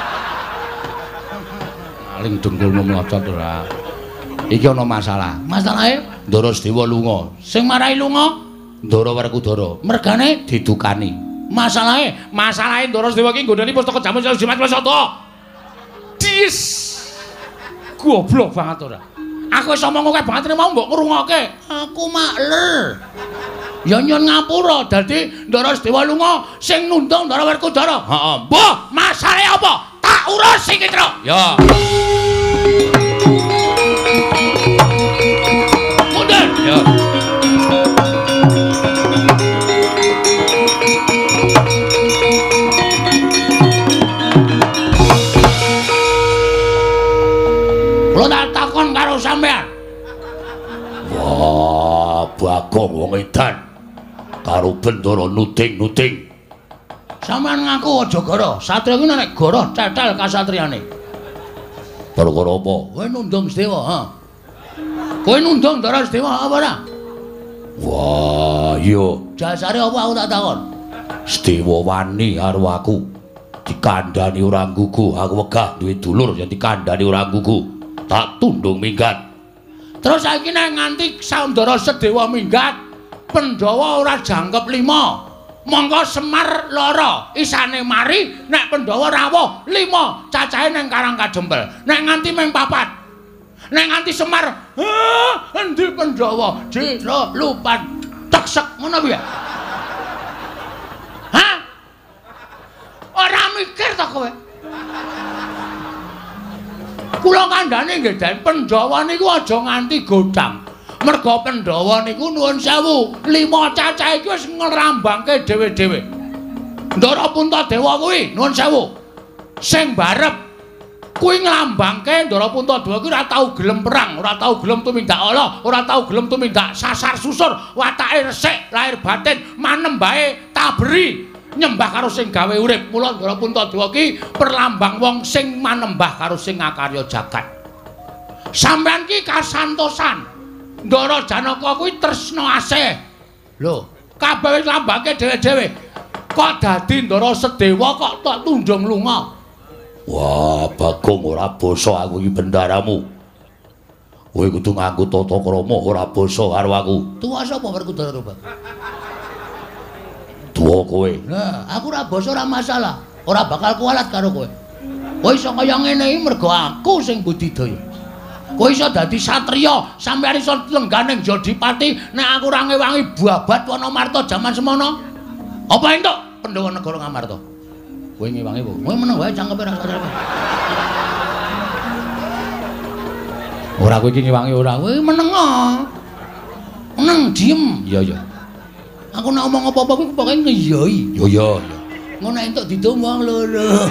Maling dengkulmu mlocot ora. Iki ana masalah. Masalahe Ndara Sedewa lunga. Sing marahi lunga Ndara Werkudara. Mergane didukani. Masalahe, masalahe Ndara Sedewa iki nggondheli pustaka Jamus Klimasada. Dis. Goblok banget ora. Aku wis omong akeh banget mau mbok ngrungokke. Aku makler. Ya nyuwun ngapura dadi Ndara Sedewa lunga sing nundung Ndara Werkudara. Heeh. Mbah, masalahe apa? Tak urus iki, Truk. Ya. Mundur. Ya. Kula tak takon karo sampean. Wah, Bagong wong edan. Karo bendara nuting-nuting. Sampeyan ngaku aja goro. Satriya kuwi nek goro cetel kasatriyane. Perkara apa? Kowe nundung Sedewa, ha. Kowe nundung Ndara Sedewa apa ora? Wah, iya. Dasare apa aku tak takon? Sedewa wani karo aku. Dikandhani ora nggugu. Aku wegah duwe dulur yen dikandhani ora nggugu. Tak tundung minggat. Terus saiki nek nganti Ndara Sedewa minggat, Pandhawa ora jangkep lima. Monggo Semar loro, isane mari nek Pandhawa rawuh lima, cacahe ning Karang Kadempel. Nek nganti ming papat. Nek nganti Semar, ha, endi Pandhawa? Jira lupat teksek ngono kuwi ya. Hah? Ora mikir to kowe? Kula kandhane nggih, Den, Pandhawa niku aja nganti godang. Merga Pandhawa niku nuwun sewu, lima cacahe iki wis ngrambangke dhewe-dhewe. Ndara Puntadewa kuwi nuwun sewu. Sing barep kuwi nglambangke Ndara Puntadawa kuwi ora tau gelem perang, ora tau gelem tumindak ala, ora tau gelem tumindak sasar susur, watake resik, lahir batin manembahe taberi nyembah karo sing gawe urip. Mula Ndara Puntadawa ki perlambang wong sing manembah karo sing ngakarya jagat. Sampeyan ki kasantosan. Ndara Janaka kuwi tresna asih. Lho, kabeh wis lambangke dhewe-dhewe. Kok dadi Ndara Sedewa kok tok tundung lunga? Wah, Bagong ora basa aku iki bendaramu. Kowe kudu nganggo tata krama ora basa karo aku. Tuwa sapa Werkudara to, Bang? Tuwa kowe. Nah, aku ora basa ora masalah. Ora bakal kualat karo kowe. Kowe iso kaya ngene iki mergo aku sing budidaya. Kowe iso dadi satriya, sampeyan iso lengganing Jodipati nek aku ora ngewangi babat Wanamarta jaman semono. Apa entuk Pandhawa negara Ngamarta? Kowe ngewangi apa? Kowe meneng wae cangkepe ra satrep. Ora kowe iki ngewangi ora, kowe meneng. Meneng diem. Iya iya. Aku nek omong apa-apa kuwi pokoke ngiyoi. Yo yo yo. Ngono entuk didum wong loro.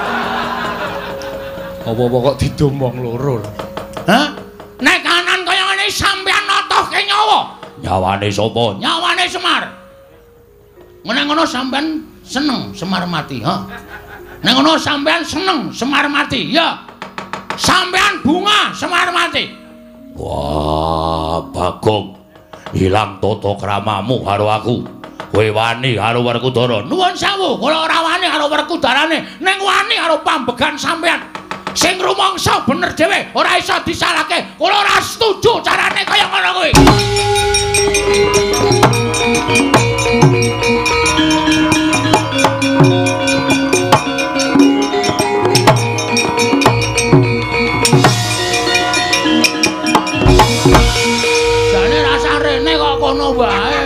Apa-apa kok didum wong loro. Hah? Nek kanan kaya ngene sampeyan notohke nyawa. Nyawane sapa? Nyawane Semar. Ngene ngono sampeyan seneng Semar mati, ha? Nek ngono sampeyan seneng Semar mati, ya. Sampeyan bunga Semar mati. Wah, Bagong. Ilang tata kramamu karo aku. Kowe wani karo Werkudara. Nuwun sewu, kula ora wani karo Werkudarane, ning wani karo pambegan sampeyan. Sing rumangsa bener dhewe, ora iso disalahke. Kula ora setuju carane kaya ngono kuwi. Jane rasa rene kok kono wae.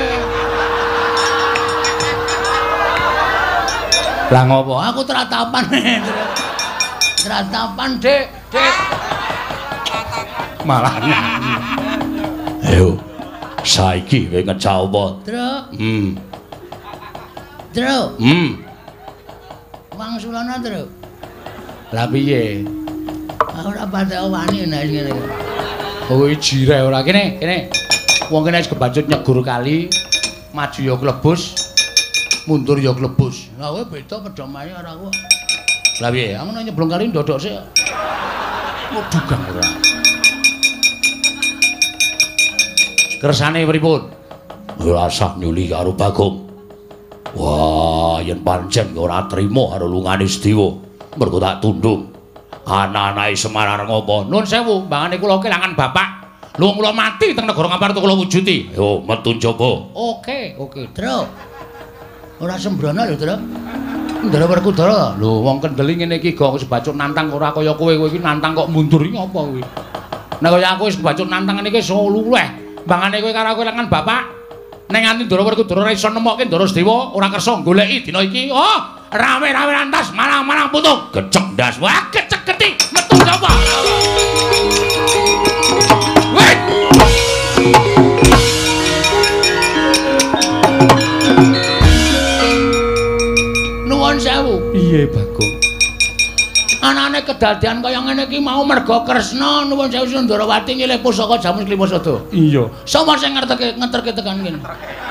Lah ngopo? Aku tratapan. Tratapan, Dik, Dik. Malah. Ayo. Saiki kowe ngecah apa? Truk. Hmm. Truk. Hmm. Wangsulana, Truk. Lah piye? Aku ora patek wani nek ngene iki. Oh, jire ora kene, kene. Wong kene wis kebacut nyegur kali, maju ya klebus, mundur ya klebus. Lah kowe beda pedomae karo aku. Lah piye? Aku nek nyeblong kali ndodok sik. Kok dugang ora. Kersane pripun? Ora usah nyuli karo Bagong. Wah, yen pancen ora trima karo lungane Sedewa, mergo tak tundung. Anak-anake Semar areng apa? Nuwun sewu, mbangane kula kelangan bapak. Lho kula mati teng negara Ngamarta kula wujuti. Yo, metu njaba. Oke, oke, Truk. Ora sembrono lho, Truk. Ndara Werkudara. Lho, wong kendeli ngene iki kok wis bacut nantang ora kaya kowe, kowe iki nantang kok mundur iki apa kuwi? Nek kaya aku wis bacut nantang ngene iki iso luweh. Mbangane kowe karo aku kelangan bapak. Nek nganti Ndara Werkudara ora iso nemokke Ndara Sedewa, ora kersa goleki dina iki. Oh, rame-rame lantas malang-malang putung. Gecek ndas. Wah, kecek-keti metu coba. Wait. Nuwun sewu. Piye, Bagong? Anane kedadian kaya ngene iki mau merga Kresna nuwun sewu Sundarawati ngilih pusaka jaman Klimasada. Iya. Sapa sing ngerteke ngeterke tekan kene?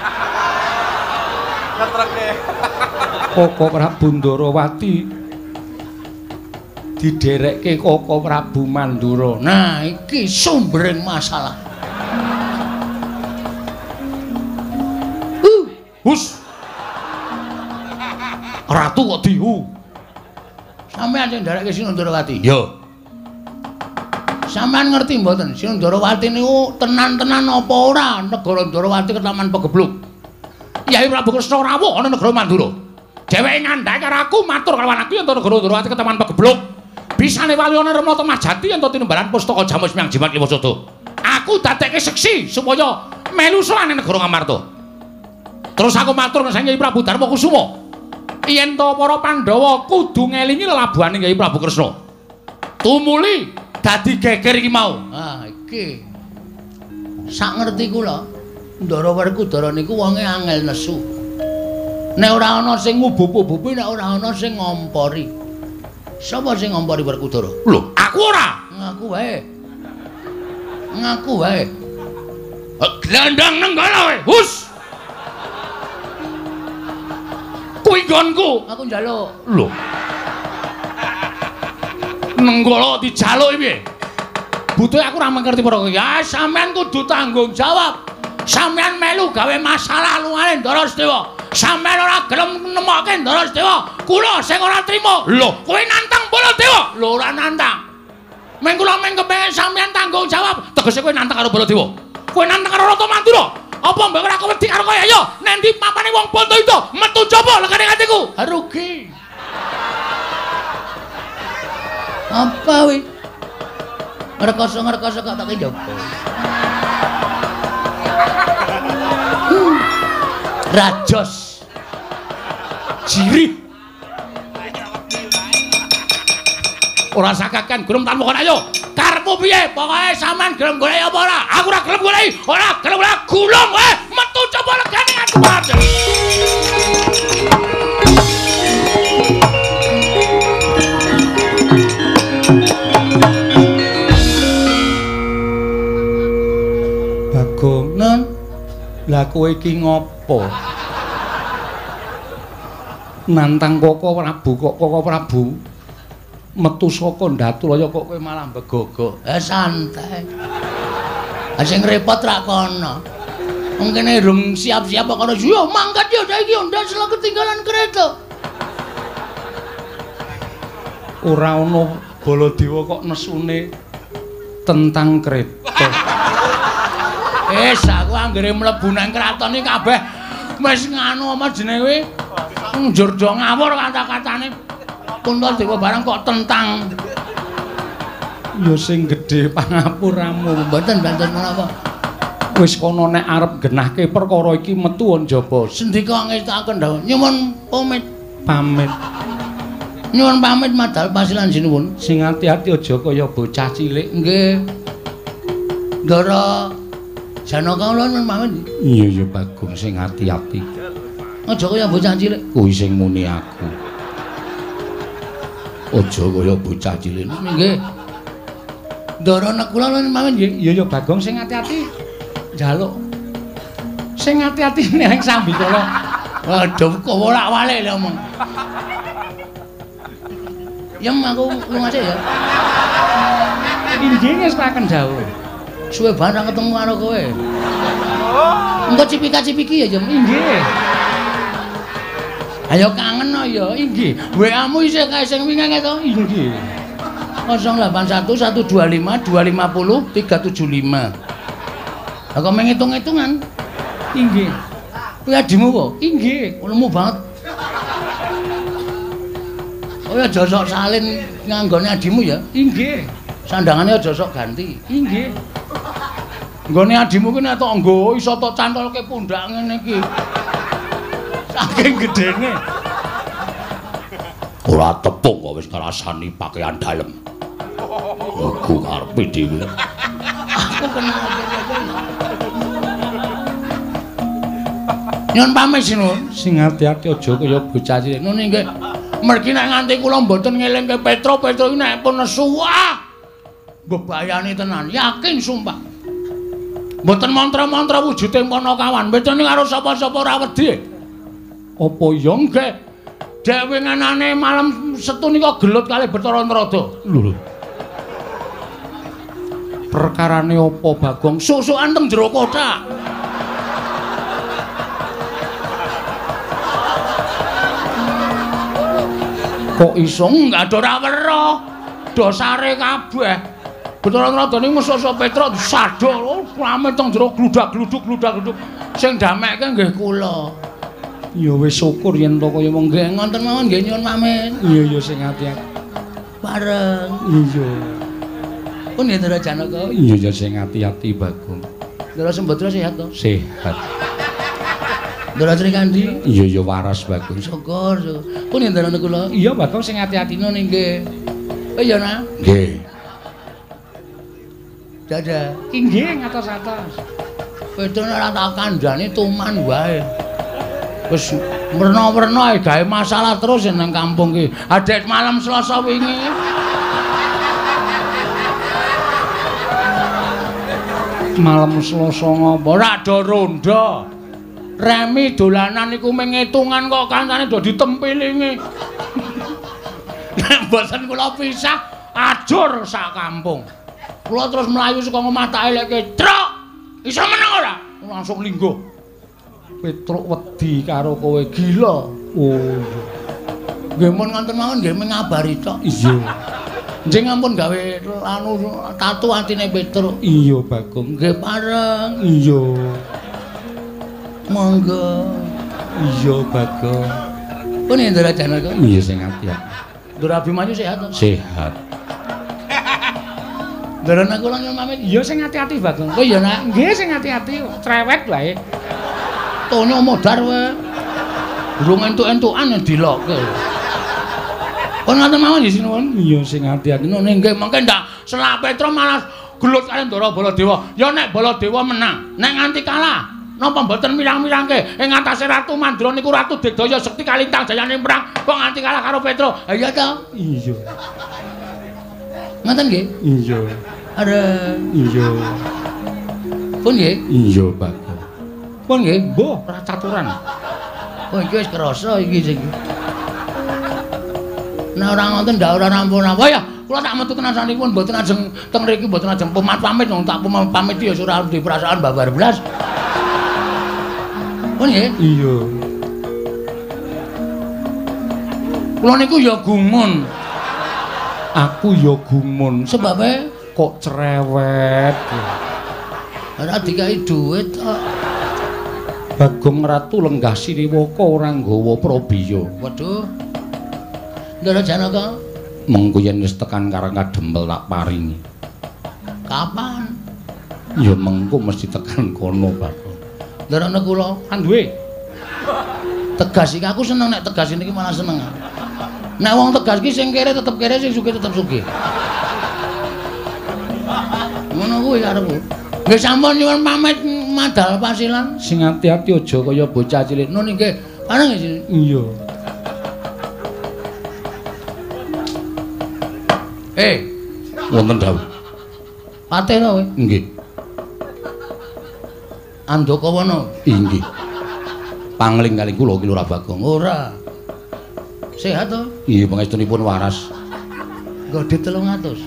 Ngetreke. Koko Prabu Ndarawati diderekke Koko Prabu Mandura. Nah, iki sumbering masalah. Uh, Hus. Ratu kok dihu. Sampeyan sing nderekke Sinundarawati. Yo. Sampeyan ngerti mboten Sinundarawati niku tenan-tenan apa ora negara Ndarawati ketaman pegebluk. Yai Prabu Kresna rawuh ana negara Mandura. Dheweke ngandhake karo aku matur karo anakku yen negara Ndarawati ketaman pegebluk. Bisane walyana Remata Majati yen tinimbalan pustaka Jamus Miang Jimat Klimasada. Aku dadekke seksi supaya melu sowane negara Ngamarta. Terus aku matur nang Yai Prabu Darma Kusuma. Yen to para Pandhawa kudu ngelingi lelabuhane Yai Prabu Kresna. Tumuli dadi geger iki mau. Ah, iki. Sak ngerti kula, Ndara Werkudara niku wonge angel nesu. Nek ora ana sing ngubup-ubupi, nek ora ana sing ngompori. Sapa sing ngompori Werkudara? Lho, Ngaku ora? Ngaku wae. Ngaku wae. Glandang nenggala wae. Hus. Kuwi nggonku. Aku njaluk. Lho. Nenggala dijaluk piye? Butuhe aku ora mengerti para kowe. Ya sampean kudu tanggung jawab. Sampean melu gawe masalah lungane Ndara Sedewa. Sampean ora gelem nemokke Ndara Sedewa. Kula sing ora trima. Lho, kowe nantang Baladewa. Lho ora nantang. Meng kula meng kepengin sampean tanggung jawab. Tegese kowe nantang karo Baladewa. Kowe nantang karo Rata Mandura. Apa mbok ora wedi karo kowe? Ayo, nek ndi papane wong Bondo itu metu jaba legane atiku. Rugi. Apa wi? Ngerkos-ngerkos kok tak njaba. Rajos. Jirih. Ora sakakan gelem tanpa kon ayo. Karepmu piye? Pokoke sampean gelem golek apa ora? Aku ora gelem golek. Ora gelem golek gulung wae. Metu coba legane aku aja. Bagong, non. Lah kowe iki ngopo? Nantang Koko Prabu kok Koko Prabu metu saka Ndaturaya kok kowe malah begogo. Eh santai. Ah sing repot ra kono. Wong kene durung siap-siap kok yo mangkat yo saiki yo ndak sela ketinggalan kereta. Ora ana Baladewa kok nesune tentang kereta. Wis aku anggere mlebu nang kraton iki kabeh wis nganu apa jenenge njur do ngawur kata-katane. Puntadewa barang kok tentang. Ya sing gedhe pangapuramu. Mboten banten menapa. Wis kono nek arep genahke perkara iki metu njaba. Sendika ngestaken dawuh nyuwun pamit. Pamit. Nyuwun pamit madal pasilan sinuwun. Sing ati-ati aja kaya bocah cilik. Nggih. Ndara Janaka ulun pamit. Iya ya Bagong sing ati-ati. Aja kaya bocah cilik. Kuwi sing muni aku. Aja kaya bocah cilik. Nggih. Ndara Nekula ulun pamit nggih. Iya ya Bagong sing ati-ati. Njaluk. Sing ati-ati ning Sambikala. Waduh, kok wolak-walik lho omong. Yem aku lunga sik ya. Inggih ngestaken dawuh. Suwe banget ketemu karo kowe. Engko cipika-cipiki ya, Jem. Inggih. Ayo kangen no ya, inggih. W A-mu isih kae sing wingi to? Inggih. nol delapan satu satu dua lima dua lima nol tiga tujuh lima. Lah kok menghitung-hitungan? Inggih. Kuwi adimu kok? Inggih. Ulemu banget. Oh ya josok salin nganggone adimu ya? Inggih. Sandangane aja sok ganti. Inggih. Nggone adimu ki nek tok nggo iso tok cantolke pundak ngene iki. Saking gedene. Ora tepung kok wis ngrasani pakaian dalem. Aku karepe dhewe. Aku kenal Nyun pamit sinun. Sing ati-ati aja kaya bocah cilik. Nun nggih. Mergi nek nganti kula mboten ngelingke Petro, Petro iki nek pun nesu wah. Bebayani tenan, yakin sumpah. Mboten mantra-mantra wujuding Panakawan, bedane karo sapa-sapa ora wedi. Apa ya nggih? Dek winganane malam Setu nika gelut kalih Bathara Narada. Lho. Perkarane apa Bagong? Susukan teng jero kotak. Kok iso Enggak ora weruh. Dosare kabeh. Bathara Narada niku musuh Petra disadol, rame teng jero gludak-gluduk gludak-gluduk. Sing damekke nggih kula. ya wis syukur yen to kaya monggo. Nggih ngoten mawon nggih nyuwun pamit. Iya ya sing ati-ati. Bareng. Iya. Pun ya Ndara Janaka. Iya ya sing ati-ati Bagong. Ndara Sembadra sehat to? Sehat. Ndara Srikandi. Iya ya waras Bagong. Syukur. syukur. Pun ya Ndara Nekula. Iya Bagong sing ati-ati. Nun nggih. Oh iya nah. Nggih. Dadah. Inggih ngatos-atos. Pedho ora tak kandhani tuman wae. Wis werna-werna ae gawe masalah terus nang kampung ki. Adek malam Selasa wingi. Malam Selasa ngapa? Ora do ronda. Remi dolanan iku mung ngitungan kok kancane do ditempilingi. Nek mboten kula pisah ajur sak kampung. Kula terus mlayu saka omah tak elekke, "Truk, iso meneng ora?" Langsung lingguh. Petruk wedi karo kowe gila. Oh. Nggih mun ngoten mawon nggih ngabari tok. Iya. Njing ampun gawe anu tatu atine Petruk. Iya, Bagong. Nggih pareng. Iya. Monggo. Iya, Bagong. Pun Indra Janaka. Iya sing ati-ati. Ndara Abimanyu sehat to? Sehat. Ndara kula nyuwun pamit. Iya sing ati-ati, Bagong. Oh iya nak. Nggih sing ati-ati. Cerewet wae. Tonyo modar wae. Durung entuk-entukan dilokke. Kon ngoten mawon nggih sinuwun. Iya sing ati-ati. Nggih mengke ndak selak Petruk malah gelut kali Ndara Baladewa. Ya nek Baladewa menang, nek nganti kalah, napa mboten mirang-mirangke ing atase Ratu Mandra niku Ratu Digdaya Sekti kalintang jayane perang kok nganti kalah karo Petruk. Ha iya ta? Iya. Ngoten nggih? Iya. Are iya. Pun nggih? Iya, Pak. Pun nggih? Mbah, ora caturan. Oh iki wis krasa iki sing. Nek ora ngoten ndak ora rampun apa ya. Kula tak metu tenan sanipun mboten ajeng teng mriki mboten ajeng pamit wong tak pamit ya ora di perasaan babar blas. Oh nggih? Iya. Kula niku ya gumun. Aku ya gumun. Sebabe kok cerewet. Ora dikai dhuwit kok. Bagong Ratu lenggah Siniwaka ora nggawa Prabiya. Waduh. Ndara Janaka mengko yen wis tekan Karang Kadempel tak paringi. Kapan? Ya mengko mesti tekan kono, Bagong. Ndarane kula kan duwe. Tegas iki aku seneng nek tegas niki malah seneng. Nek wong tegas iki sing kere tetep kere, sing sugih tetep sugih. Ngono kuwi karepku. Nggih sampun nyuwun pamit madal pasilan. Sing ati-ati aja kaya bocah cilik. Nun nggih. Pareng nggih. Iya. Eh, wonten dawuh. Patih to kowe? Nggih. Andakawana? Inggih. Pangling kalih kula ki Lurah Bagong. Ora. Sehat to? Iya, pangestunipun waras. Godhet telung atus.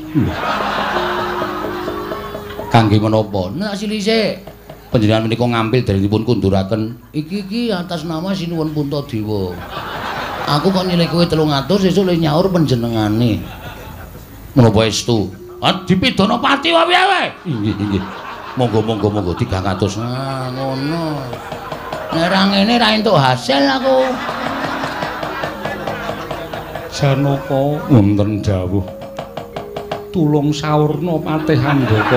Kangge menapa? Nek silise panjenengan menika ngambil darinipun kunduraken. Iki iki atas nama Sinuwun Puntadewa. Aku kok nilai kowe telung atus sesuk le nyaur panjenengane. Menapa estu? Ah dipidana pati wae wae. Inggih, inggih. Monggo monggo monggo tigang atus. Ah ngono. Nek ra ngene ra entuk hasil aku. Janaka wonten dawuh. Tulung saurna patih Handaka.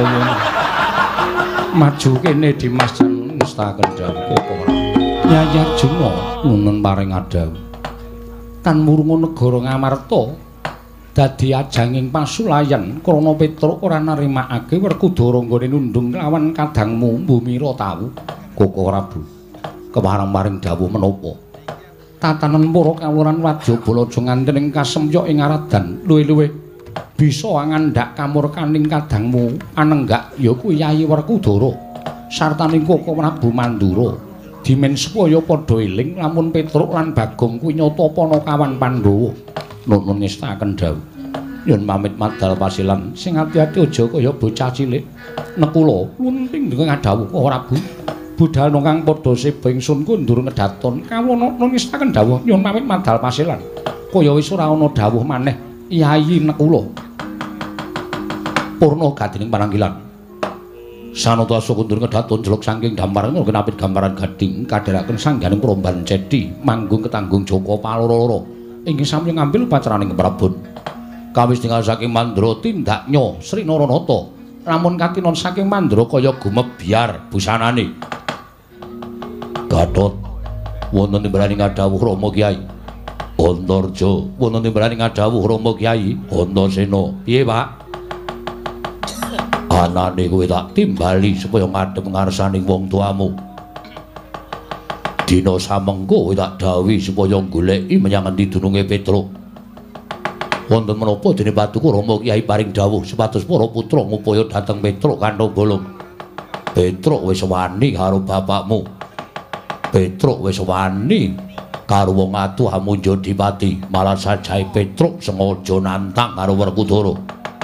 Maju kene Dimas Jan ngestaken dawuh apa ora. Nyai Arjuna nuwun paring adawuh. Kan murunga negara Ngamarta dadi ajanging pasulayan krana Petruk ora narimakake Werkudara nggone nundung lawan kadangmu Mbumira tawu. Koko Prabu kepareng-paring dawuh menapa? Tatanen para kawuran Wajabala aja nganten ing kasemyok ing aradan luwih-luwih bisa ngandhak kamurkaning kadangmu anenggak ya kuwi Yayi Werkudara sartaning Koko Prabu Mandura dimen supaya padha eling lamun Petruk lan Bagong kuwi nyata Panakawan Pandhawa. Nuwun ngestaken dawuh. Yen pamit madal pasilan sing ati-ati aja kaya bocah cilik. Nekula lunting dengan dawuh Prabu. Budal kang padha seba ingsun kundur ngedaton kawula nuwun ngestaken dawuh. Nyuwun pamit madal pasilan. Kaya wis ora ana dawuh maneh Yayi Nekula. Purna gadining pananggilan. Sanata kundur ngedaton jeluk saking gambaran kenapit gambaran gading kadheraken sangganing Promban Cedi manggung ketanggung Joko paloro-loro. Inggih sami ngambil pacaraning keprabon. Kawis tinggal saking Mandra tindaknya Sri Naranata. Lamun katinon saking Mandra kaya gumebyar busanane. Gatot wonten timbraning adawuh Rama Kyai. Antarja wonten timbraning adawuh Rama Kyai. Antasena. Piye, Pak? Anane kowe tak timbali supaya ngadhep ngarsaning wong tuamu. Dina samengko tak dawuhi supaya goleki menyang endi dununge Petruk. Wonten menapa dene Patuku Rama Kyai paring dawuh supados para putra ngupaya dhateng Petruk kantha bolong. Petruk wis wani karo bapakmu. Petruk wis wani karo wong atuh Amunjadipati, malah sajahe Petruk sengaja nantang karo Werkudara.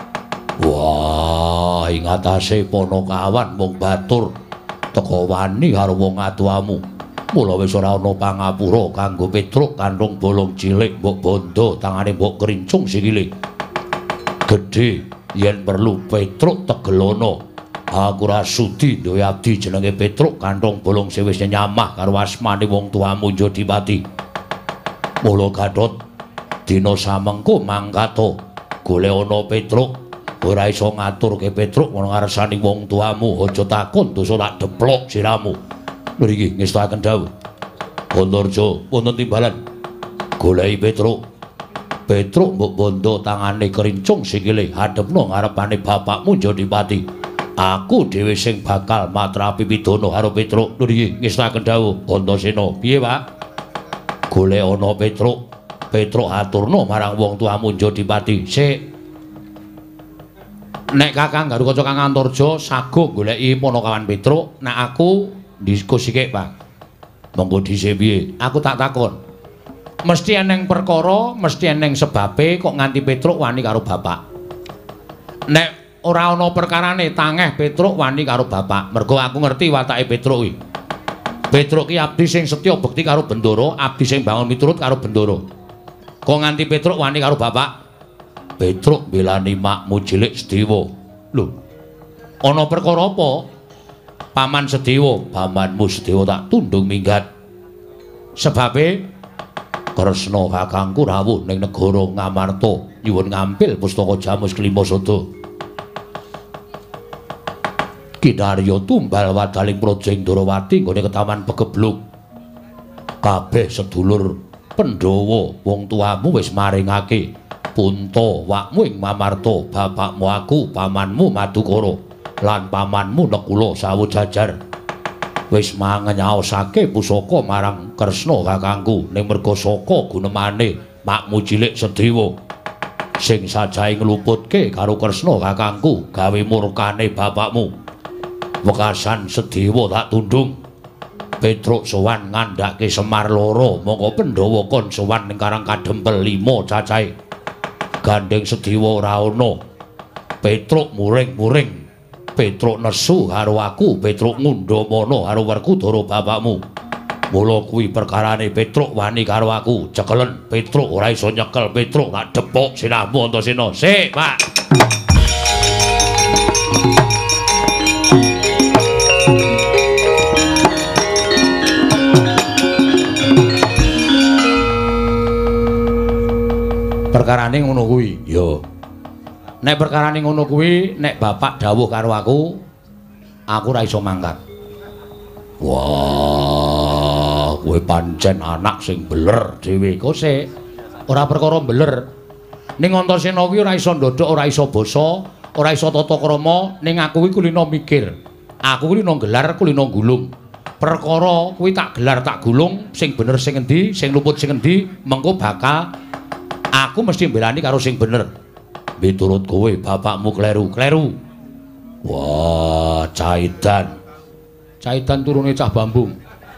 Wah, ing atase Panakawan mung batur teka wani karo wong atuhamu. Mula wis ora ana pangapura kanggo Petruk kandhung bolong cilik mbok bondo tangane mbok kerincung sikile. Gedhe yen perlu Petruk tegelono. Aku ora sudi duwe abdi jenenge Petruk kandhung bolong sing wis nyamah karo asmane wong tuamu Amunjadipati. Mula Gatot dina samengko mangkata golek ana Petruk, ora iso ngaturke Petruk ana ngarsane wong tuamu, aja takon dosa tak deplok siramu. Mriki ngestaken dawuh. Bandarja wonten timbalan goleki Petruk. Petruk mbok bondo tangane kerincung sikile hadepno ngarepane bapakmu Amunjadipati. Aku dhewe sing bakal matrapi pidana karo Petruk. Nggih, ngestaken dawuh Antasena. Piye, Pak? Golek ana Petruk. Petruk aturno marang wong tuamu Amunjadipati. Sik. Nek Kakang Garukaca Kang Antarja sago goleki Panakawan Petruk, nek aku diskusikek, Pak. Monggo dhisik piye? Aku tak takon. Mesti eneng perkara, mesti eneng sebabe kok nganti Petruk wani karo bapak. Nek ora ana perkarane tangeh Petruk wani karo bapak. Mergo aku ngerti watake Petruk kuwi. Petruk ki abdi sing setya bekti karo Bendara, abdi sing bangun miturut karo Bendara. Kok nganti Petruk wani karo bapak? Petruk belani makmu cilik Sedewa. Lho. Ana perkara apa? Paman Sedewa, pamanmu Sedewa tak tundung minggat. Sebabe Kresna kakangku rawuh ning negara Ngamarta nyuwun ngampil pustaka Jamus Kelima Sada. Kinarya tumbal wadaling Projeng Ndrawati nggone ketaman Pegebluk. Kabeh sedulur Pandhawa wong tuamu wis maringake punta wakmu ing Mamarta, bapakmu aku, pamanmu Madukara lan pamanmu Nekula Sawojajar. Wis mangenyaosake pusaka marang Kresna kakangku ning merga saka gunemane makmu cilik Sedewa sing sajahe ngluputke karo Kresna kakangku gawe murkane bapakmu. Wekasan Sedewa tak tundung. Petruk sowan ngandhake Semar loro, mongko Pandhawa kon sowan ning Karang Kadempel lima cacahe. Gandeng Sedewa ora ana. Petruk muring-muring. Petruk nesu karo aku, Petruk ngundhamana karo Werkudara bapakmu. Mula kuwi perkarane Petruk wani karo aku. Cekelen Petruk ora iso nyekel Petruk tak depok sinamu Antasena. Sik, Pak. Perkarane ngono kuwi. Ya. Nek perkarane ngono kuwi, nek bapak dawuh karo aku, aku ora iso mangkat. Wah, kowe pancen anak sing beler dhewe. Kok sik ora perkara beler. Ning Antasena kuwi ora iso ndodhok, ora iso basa, ora iso tata krama, ning aku kuwi kulino mikir. Aku kuwi lino gelar, kulino gulung. Perkara kuwi tak gelar tak gulung, sing bener sing endi, sing luput sing endi, mengko bakal aku mesti mbelani karo sing bener. Miturut kowe bapakmu kleru-kleru. Wah, Caidan. Caidan turune cah Bambung.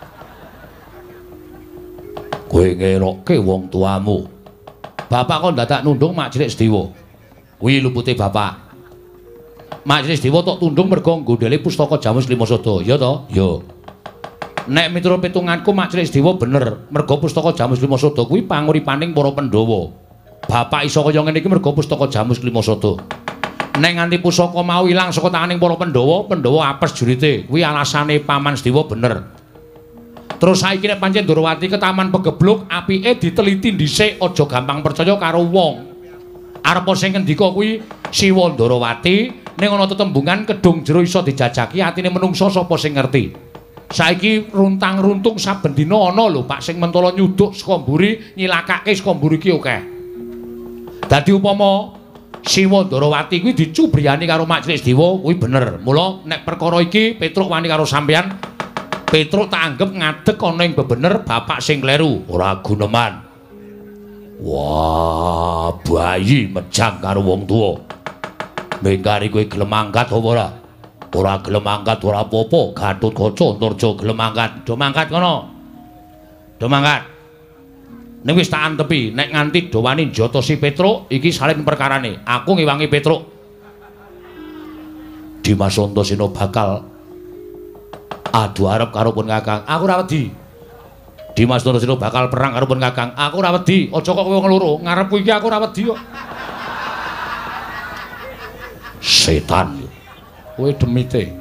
Kowe ngerokke wong tuamu. Bapak kok dadak nundung mak cilik Sedewa. Kuwi lupute bapak. Mak cilik Sedewa tok tundung mergo nggondhele pustaka Jamus Kelima Sada, ya to? Ya. Nek miturut pitunganku mak cilik Sedewa bener, mergo pustaka Jamus Kelima Sada kuwi panguripaning para Pandhawa. Bapak iso kaya ngene iki mergo pustaka Jamus Kelima Sada. Nek nganti pusaka mau ilang saka tanganing para Pandhawa, Pandhawa apes jurite. Kuwi alasane Paman Sedewa bener. Terus saiki nek pancen Ndrawati ke Taman Pegebluk, apike diteliti dhisik, aja gampang percaya karo wong. Arep sing ngendika kuwi Siwa Ndrawati, ning ana tetembungan kedung jero iso dijajaki atine menungsa sapa sing ngerti. Saiki runtang-runtung saben dina ana lho Pak sing mentala nyuduk saka mburi, nyilakake saka mburi ki akeh. Dadi upama Siwa Ndrawati kuwi dicubriyani karo Mak Cilik Sedewa kuwi bener. Mula nek perkara iki Petruk wani karo sampeyan, Petruk tak anggap ngadeg ana ing bebener bapak sing kleru, ora guneman. Wah, bayi mejang karo wong tuwa. Mengkari kowe gelem mangkat apa ora? Ora gelem angkat ora apa-apa, Gatotkaca Antarja gelem angkat. Do mangkat kono. Do mangkat. Ning wis tak antepi, nek nganti do wani njotosi Petruk, iki salin perkarane. Aku ngewangi Petruk. Dimas Antasena bakal adu arep karo pun Kakang. Aku ora wedi. Dimas Antasena bakal perang karo pun Kakang. Aku ora wedi. Aja kok kowe wong loro, ngarepku iki aku ora wedi kok. Setan. Kowe demite.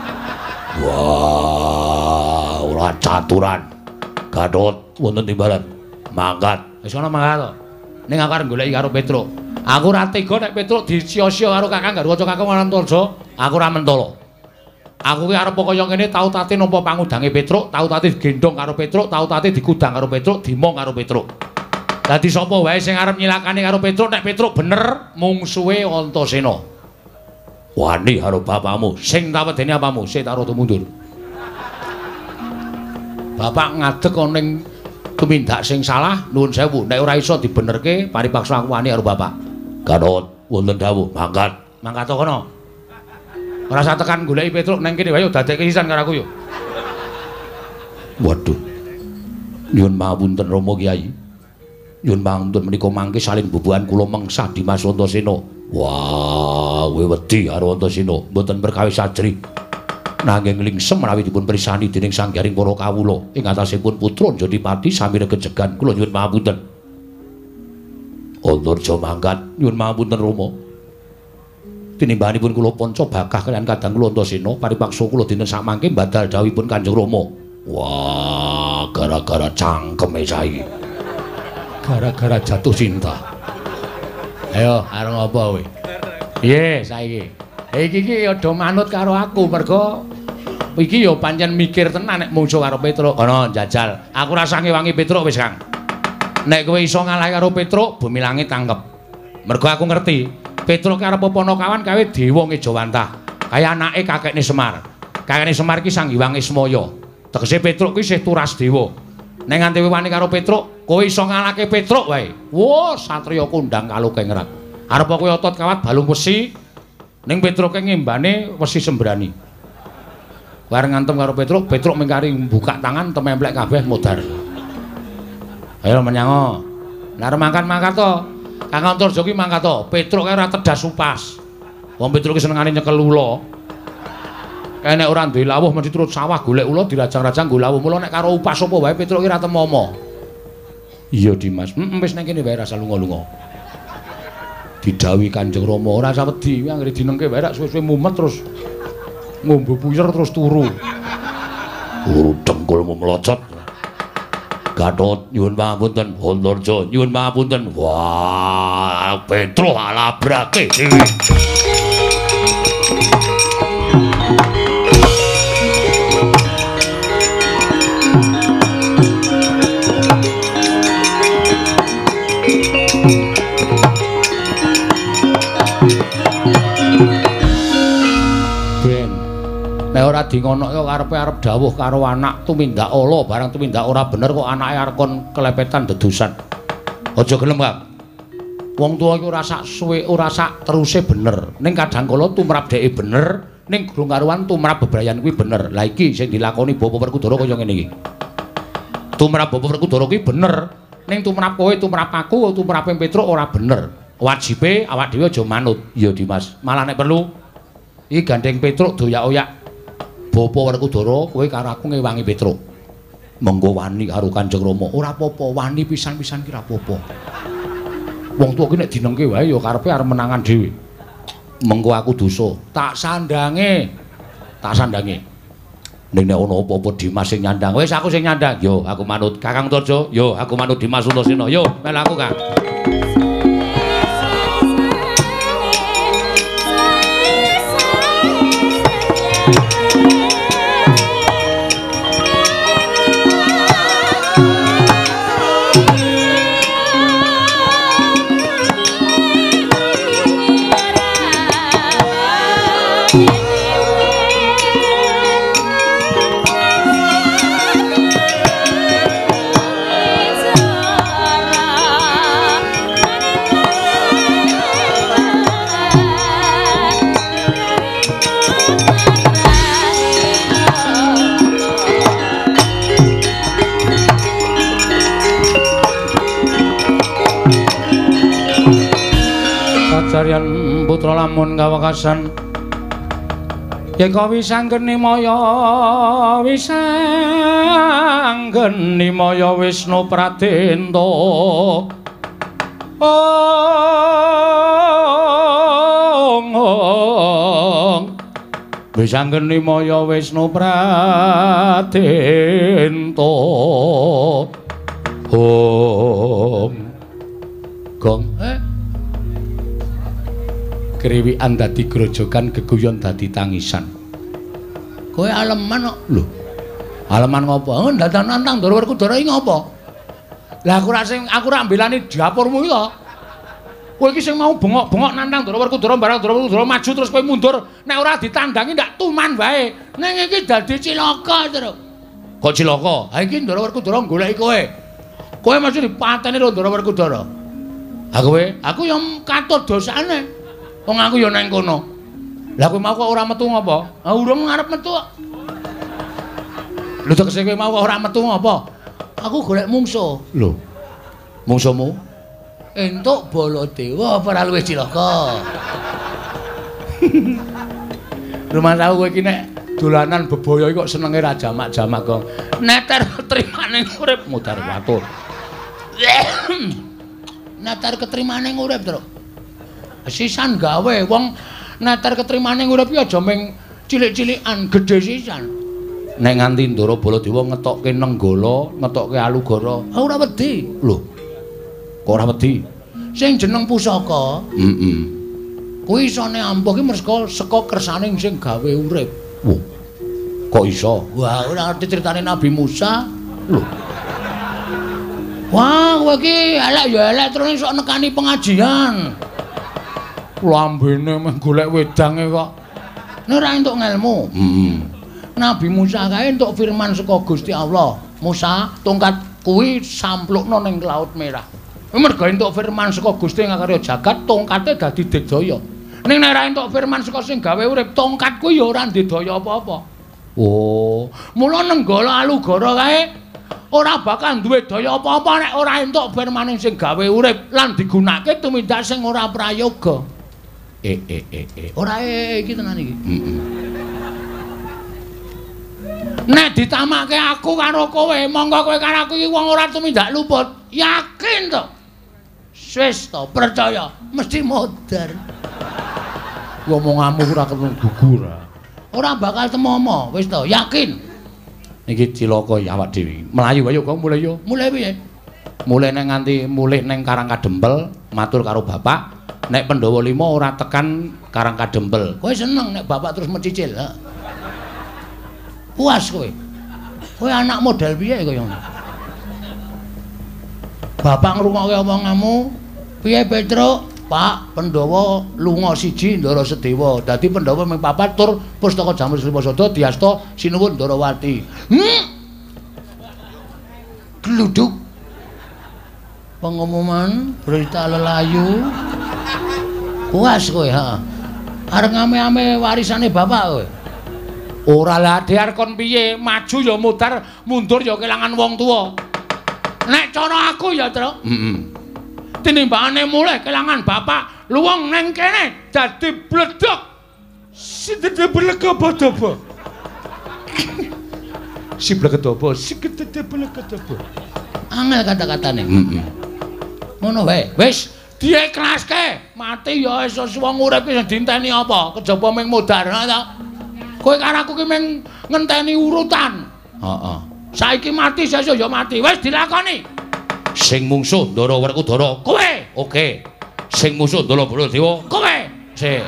Wah, ora caturan. Gatot wonten timbalan. Mangkat. Wis ana mangkat to. Ning aku arep goleki karo Petruk. Aku ora tega nek Petruk disia-sia karo Kakang Garwaca Kakang Antarja. Aku ora mentolo. Aku ki arep kaya ngene tau tate nampa pangudange Petruk, tau tate digendong karo Petruk, tau tate digudang karo Petruk, dimong karo Petruk. Dadi sapa wae sing arep nyilakane karo Petruk nek Petruk bener mungsuhe Antasena. Wani karo bapakmu, sing tak wedeni apamu, sik tak rada mundur. Bapak ngadeg ana ning tumindak sing salah, nuwun sewu, nek ora iso dibenerke, paripaksa aku wani karo bapak. Garot, wonten dawuh, mangkat. Mangkat to kono. Ora usah tekan goleki Petruk nang kene wae dadekke sisan karo aku yo. Waduh. Nyuwun mapunten Rama Kyai. Nyuwun mapunten menika mangke salin bubuhan kula mengsah Dimas Antasena. Wah, kowe wedi karo Antasena, mboten perkawis ajri. Nanging lingsem menawi dipun prisani dening sanggaring para kawula ing atasipun putra Jodipati sami regejegan kula nyuwun mapunten. Antarja mangkat nyuwun mapunten Rama. Tinimbanipun kula panca bakah kaliyan kadang kula Antasena paripaksa kula dinten sakmangke badal dawuhipun Kanjeng Rama. Wah, gara-gara cangkeme saiki. Gara-gara jatuh cinta. Ayo, areng apa kowe? Piye saiki? Iki iki ya do manut karo aku mergo iki ya pancen mikir tenan nek mungsu karo Petruk. Kono njajal. Aku rasa ngewangi Petruk wis, Kang. Nek kowe iso ngalah karo Petruk, bumi langit tangkep. Mergo aku ngerti, Petruk karo Ponokawan kawe dewa Ngejawantah. Kaya anake kakekne Semar. Kakekne Semar ki Sang Hyang Ismaya. Tegese Petruk ki isih turas dewa. Nek nganti wani karo Petruk, kowe iso ngalahke Petruk wae. Wo, satriya kondang kalukengrat. Arep kowe otot kawat balung wesi. Ning Petruk ki ngembane wesi sembrani. Bareng ngantem karo Petruk, Petruk mengkari buka tangan tememplek kabeh modar. Ayo menyango. Lah mangkat-mangkat to. Kang Antarja ki mangkat to. Petruk ki ora tedas upas. Wong Petruk ki senengane nyekel ula. Kae nek ora duwe lawuh mesti turut sawah golek ula dirajang-rajang nggo lawuh. Mula nek karo upas apa wae Petruk ki ora temomo. Iya Dimas, heeh wis nang kene wae rasa lunga-lunga. Didhawuhi Kanjeng Rama ora usah wedi, anggere dinengke wae rak suwe-suwe mumet terus ngombe puyer terus turu. Turu dengkulmu melocot. Gatot nyuwun pangapunten, Antarja nyuwun pangapunten. Wah, Petruk alabrake dhewe. Nek ora dingonoke kok karepe arep dawuh karo anak tumindak ala barang tumindak ora bener kok anake arep kon kelepetan dedusan. Aja gelem, Kang. Wong tuwa iku ora sak suwe ora sak teruse bener. Ning kadang kala tumrap dheke bener, ning durung karuan tumrap bebrayan kuwi bener. Lah iki sing dilakoni Bapak Werkudara kaya ngene iki. Tumrap Bapak Werkudara kuwi bener, ning tumrap kowe tumrap aku tumrap Petruk ora bener. Wajibe awak dhewe aja manut. Iya Dimas. Malah nek perlu iki gandeng Petruk doyak-oyak. Bapak Werkudara kowe karo aku ngewangi Petruk. Mengko wani karo Kanjeng Rama. Ora apa-apa, wani pisan-pisan ki ora apa-apa. Wong tuwa ki nek dinengke wae ya karepe arep menangan dhewe. Mengko aku dosa, tak sandange. Tak sandange. Ning nek ana apa-apa Dimas sing nyandang, wis aku sing nyandang. Yo, aku manut Kakang Antarja. Yo, aku manut Dimas Antasena. Yo, melu aku, Kang. Thank you. sacarian putra lamun kawekasan yen kau wisanggeni maya wisanggeni maya Wisnu Pratenta ong ong wisanggeni maya Wisnu Pratenta ong gong eh kriwikan dadi grojogan geguyon dadi tangisan kowe aleman kok lho aleman ngopo oh dadan nantang Ndara Werkudara iki ngopo lah aku ra sing aku ra mbelani dapurmu iki to kowe iki sing mau bengok-bengok nantang Ndara Werkudara barang Ndara Werkudara maju terus kowe mundur nek ora ditandangi ndak tuman wae ning iki dadi cilaka terus kok cilaka ha iki Ndara Werkudara goleki kowe kowe mesti dipateni karo Ndara Werkudara ha kowe aku yo katut dosane wong aku ya nang kono. Lah kowe mau kok ora metu ngopo? Ah urung ngarep metu kok. Lho tegese kowe mau kok ora metu ngopo? Aku golek mungsuh. Lho. Mungsuhmu? Entuk Baladewa ora luwih cilaka. Rumah tahu kowe iki nek dolanan bebaya kok senenge ra jamak-jamak kok. Neter ketrimane urip mutar watur. Neter ketrimane urip, Truk. Sisan gawe wong neter ketrimane urip ya aja ming cilik-cilikan gedhe sisan nek nganti Ndara Baladewa ngetokke Nenggala ngetokke Alugara ora wedi lho kok ora wedi sing jeneng pusaka heeh kuwi isone ampuh ki merga saka kersane sing gawe urip wah kok iso wah ora ngerti critane Nabi Musa lho wah kowe iki elek ya elek terus sok nekani pengajian lambene meh golek wedange kok. Nek ora entuk ngelmu. Heeh. Nabi Musa kae entuk firman saka Gusti Allah. Musa, tongkat kuwi samplukna ning Laut Merah. Mergo entuk firman saka Gusti ngakarya jagat, tongkate dadi digdaya. Ning nek ora entuk firman saka sing gawe urip, tongkat kuwi ya ora ndedaya apa-apa. Oh, mula Nenggala Alugara kae ora bakal duwe daya apa-apa nek ora entuk firman sing gawe urip lan digunakake tumindak sing ora prayoga. Eh eh eh eh ora eh iki tenan iki. Heeh. Nek ditamake aku karo kowe, monggo kowe karo aku iki wong ora tumindak luput. Yakin to? Wis to, percaya, mesti modar. Ngomonganmu ora ketemu gugur. Ora bakal temomo, wis to, yakin. Iki cilaka ya awak dhewe. Melayu ayo kok mulai yo. Mulai piye? Mulai nang nganti mulih ning Karangkadempel, matur karo bapak. Nek Pandhawa lima ora tekan Karangkadempel. Kowe seneng nek bapak terus mencicil, ha? Puas kowe. Kowe anak model piye kaya ngono? Bapak ngrungokke omonganmu, piye Petruk? Pak, Pandhawa lunga siji Ndara Sedewa. Dadi Pandhawa ming papat tur pustaka Jamur Sriposada diasta sinuwun Ndarawati. Hmm. Gluduk. Pengumuman berita lelayu. Puas kowe, ha. Arep ngame-ame warisane bapak kowe. Ora lah Dear kon piye? Maju ya mutar, mundur ya kelangan wong tuwa. Nek cara aku ya, Truk. Heeh. Tinimbangane mulih kelangan bapak, luwung neng kene dadi bledok. Si dadi blegobodobo. Si blegodobo, si dadi blegodobo. Angel kata-katane. Heeh. Ngono wae. Wis dieklaske, mati ya iso wong urip sing dinteni apa? Kejaba ming modar ta. Kowe karo aku ki ming ngenteni urutan. Heeh. Saiki mati sesuk ya mati. Wis dilakoni. Sing mungsuh Ndara Werkudara kowe. Oke. Sing musuh Ndara Baladewa kowe. Sik.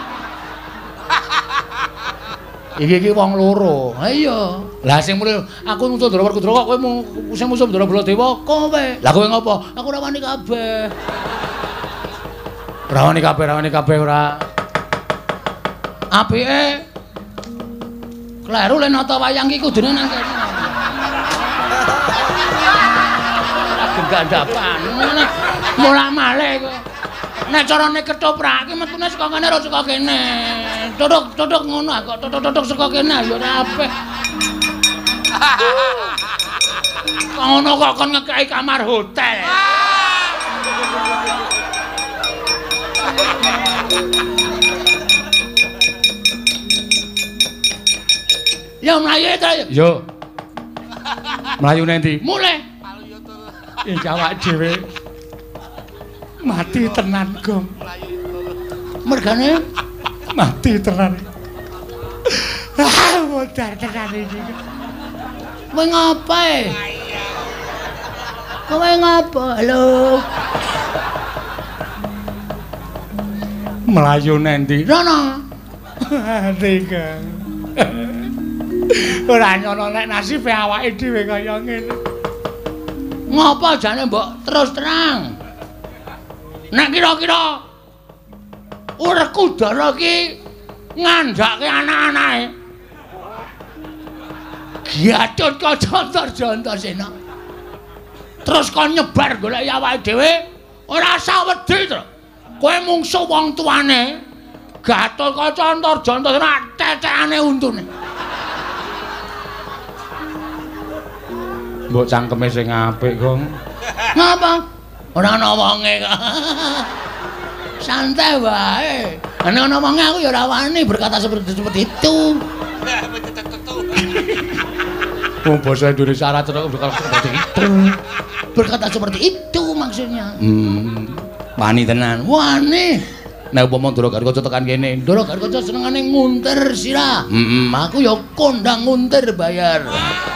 Iki iki wong loro. Ha iya. Lah sing mulih aku musuh Ndara Werkudara kok kowe sing musuh Ndara Baladewa kowe. Lah kowe ngopo? Aku ora wani kabeh. Rawani kabeh, rawani kabeh ora. Apike kleru len nata wayang iki kudune nang kene. Ora gendapan. Mula malih kok. Nek carane ketoprak iki metune saka kene ora saka kene. Tutuk-tutuk ngono kok tutuk-tutuk saka kene ya ora apik. Kok ngono kok kon ngekeki kamar hotel. Ya mlayu ta. Yo. Mlayu endi? Mulai. Iki awak dhewe mati tenan, Gong. Mergane mati tenan. Ah, modar tenan iki. Kowe ngapa e? Kowe ngapa? Halo. Melayu nendi? Rono. Tiga. Ora nyono nek nasibe awake dhewe kaya ngene. Ngapa jane mbok terus terang? Nek kira-kira uripku Dara iki ngandhake anak-anake. Giatut kaca Antarsena. Terus kon nyebar golek awake dhewe, ora usah wedi to. Kowe mungsuh wong tuane. Gatot kaca Antarsena cecekane untune. Mbok cangkeme sing apik, Gong. Ngapa? Ora ana wonge kok. Santai wae. Ana ana wonge aku ya ora wani berkata seperti seperti itu. Oh, bahasa Indonesia ora cocok berkata seperti itu. Berkata seperti itu maksudnya. Hmm. Wani tenan. Wani. Nek upama Ndara Garkaca tekan kene, Ndara Garkaca senengane nguntir sirah. heeh, Aku ya kondang nguntir bayar.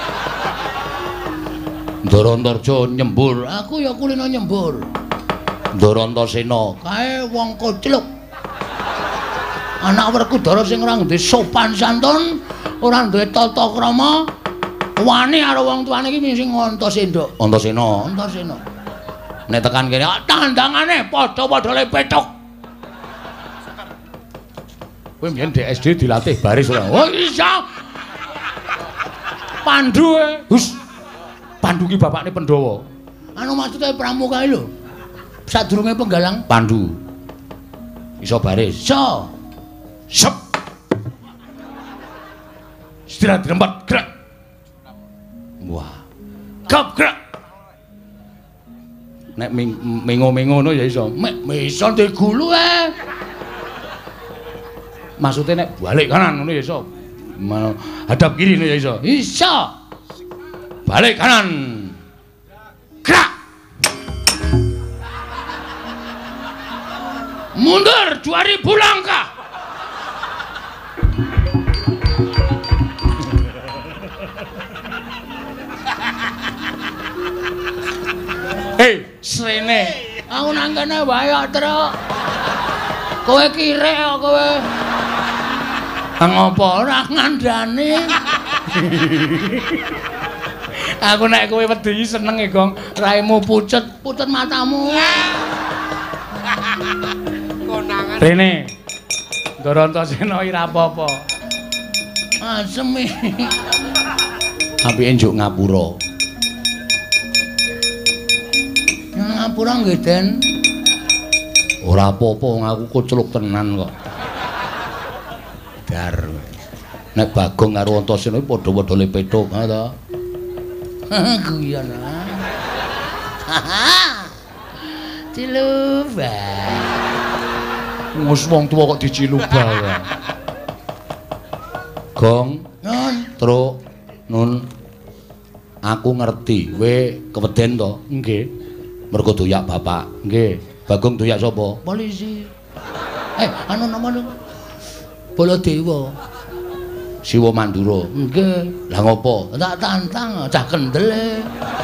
Ndara Antarja nyembur, Aku ya kulino nyembur. Ndara Antarsena Kae wong kocluk. Anak Werkudara sing ora duwe sopan santun, ora duwe tata krama, wani karo wong tuane iki sing Antasena. Antarsena. Antasena. Nek tekan kene Tandangane padha-padha lepetok. kowe mbiyen D S D dilatih baris ora? Oh iya. Pandu e. Hus. Pandu ki bapakne Pandhawa. Anu maksude pramuka lho. Sadurunge penggalang Pandu. Iso baris. iso. Sep. Istirahat di tempat, gerak. Wah. Gap gerak. Nek mengo-mengo ngono ya iso. Mek iso digulu e. Maksudnya nek balik kanan ngono ya iso. Hadap kiri ngono ya iso. Iso. Balik kanan. Gerak. Mundur dua ribu langkah. Hei, srene. Aku nang kene wae kok, Truk. Kowe kirek kok kowe. Ngapa ora ngandani? Aku nek kowe wedi seneng e, Gong. Raimu pucet, pucet matamu. Konangan. Rene. Ndara Antarsena ora apa-apa. Asem iki. Apike njuk ngapura. Ngapura nggih, Den. Ora apa-apa wong aku kocluk tenan kok. Dar. Nek Bagong karo Antarsena padha-padha lepethuk, ha to. Guyon ah. Ciluba. Wes wong tuwa kok dicilubah ya. Gong, Nun, Truk, Nun. Aku ngerti, kowe keweden to? nggih. Mergo doyak bapak. Nggih. Bagong doyak sapa? Polisi. Eh, anu namanya Baladewa. Siwa Mandura. Nggih. Lah ngopo? Tak tantang, cah kendele.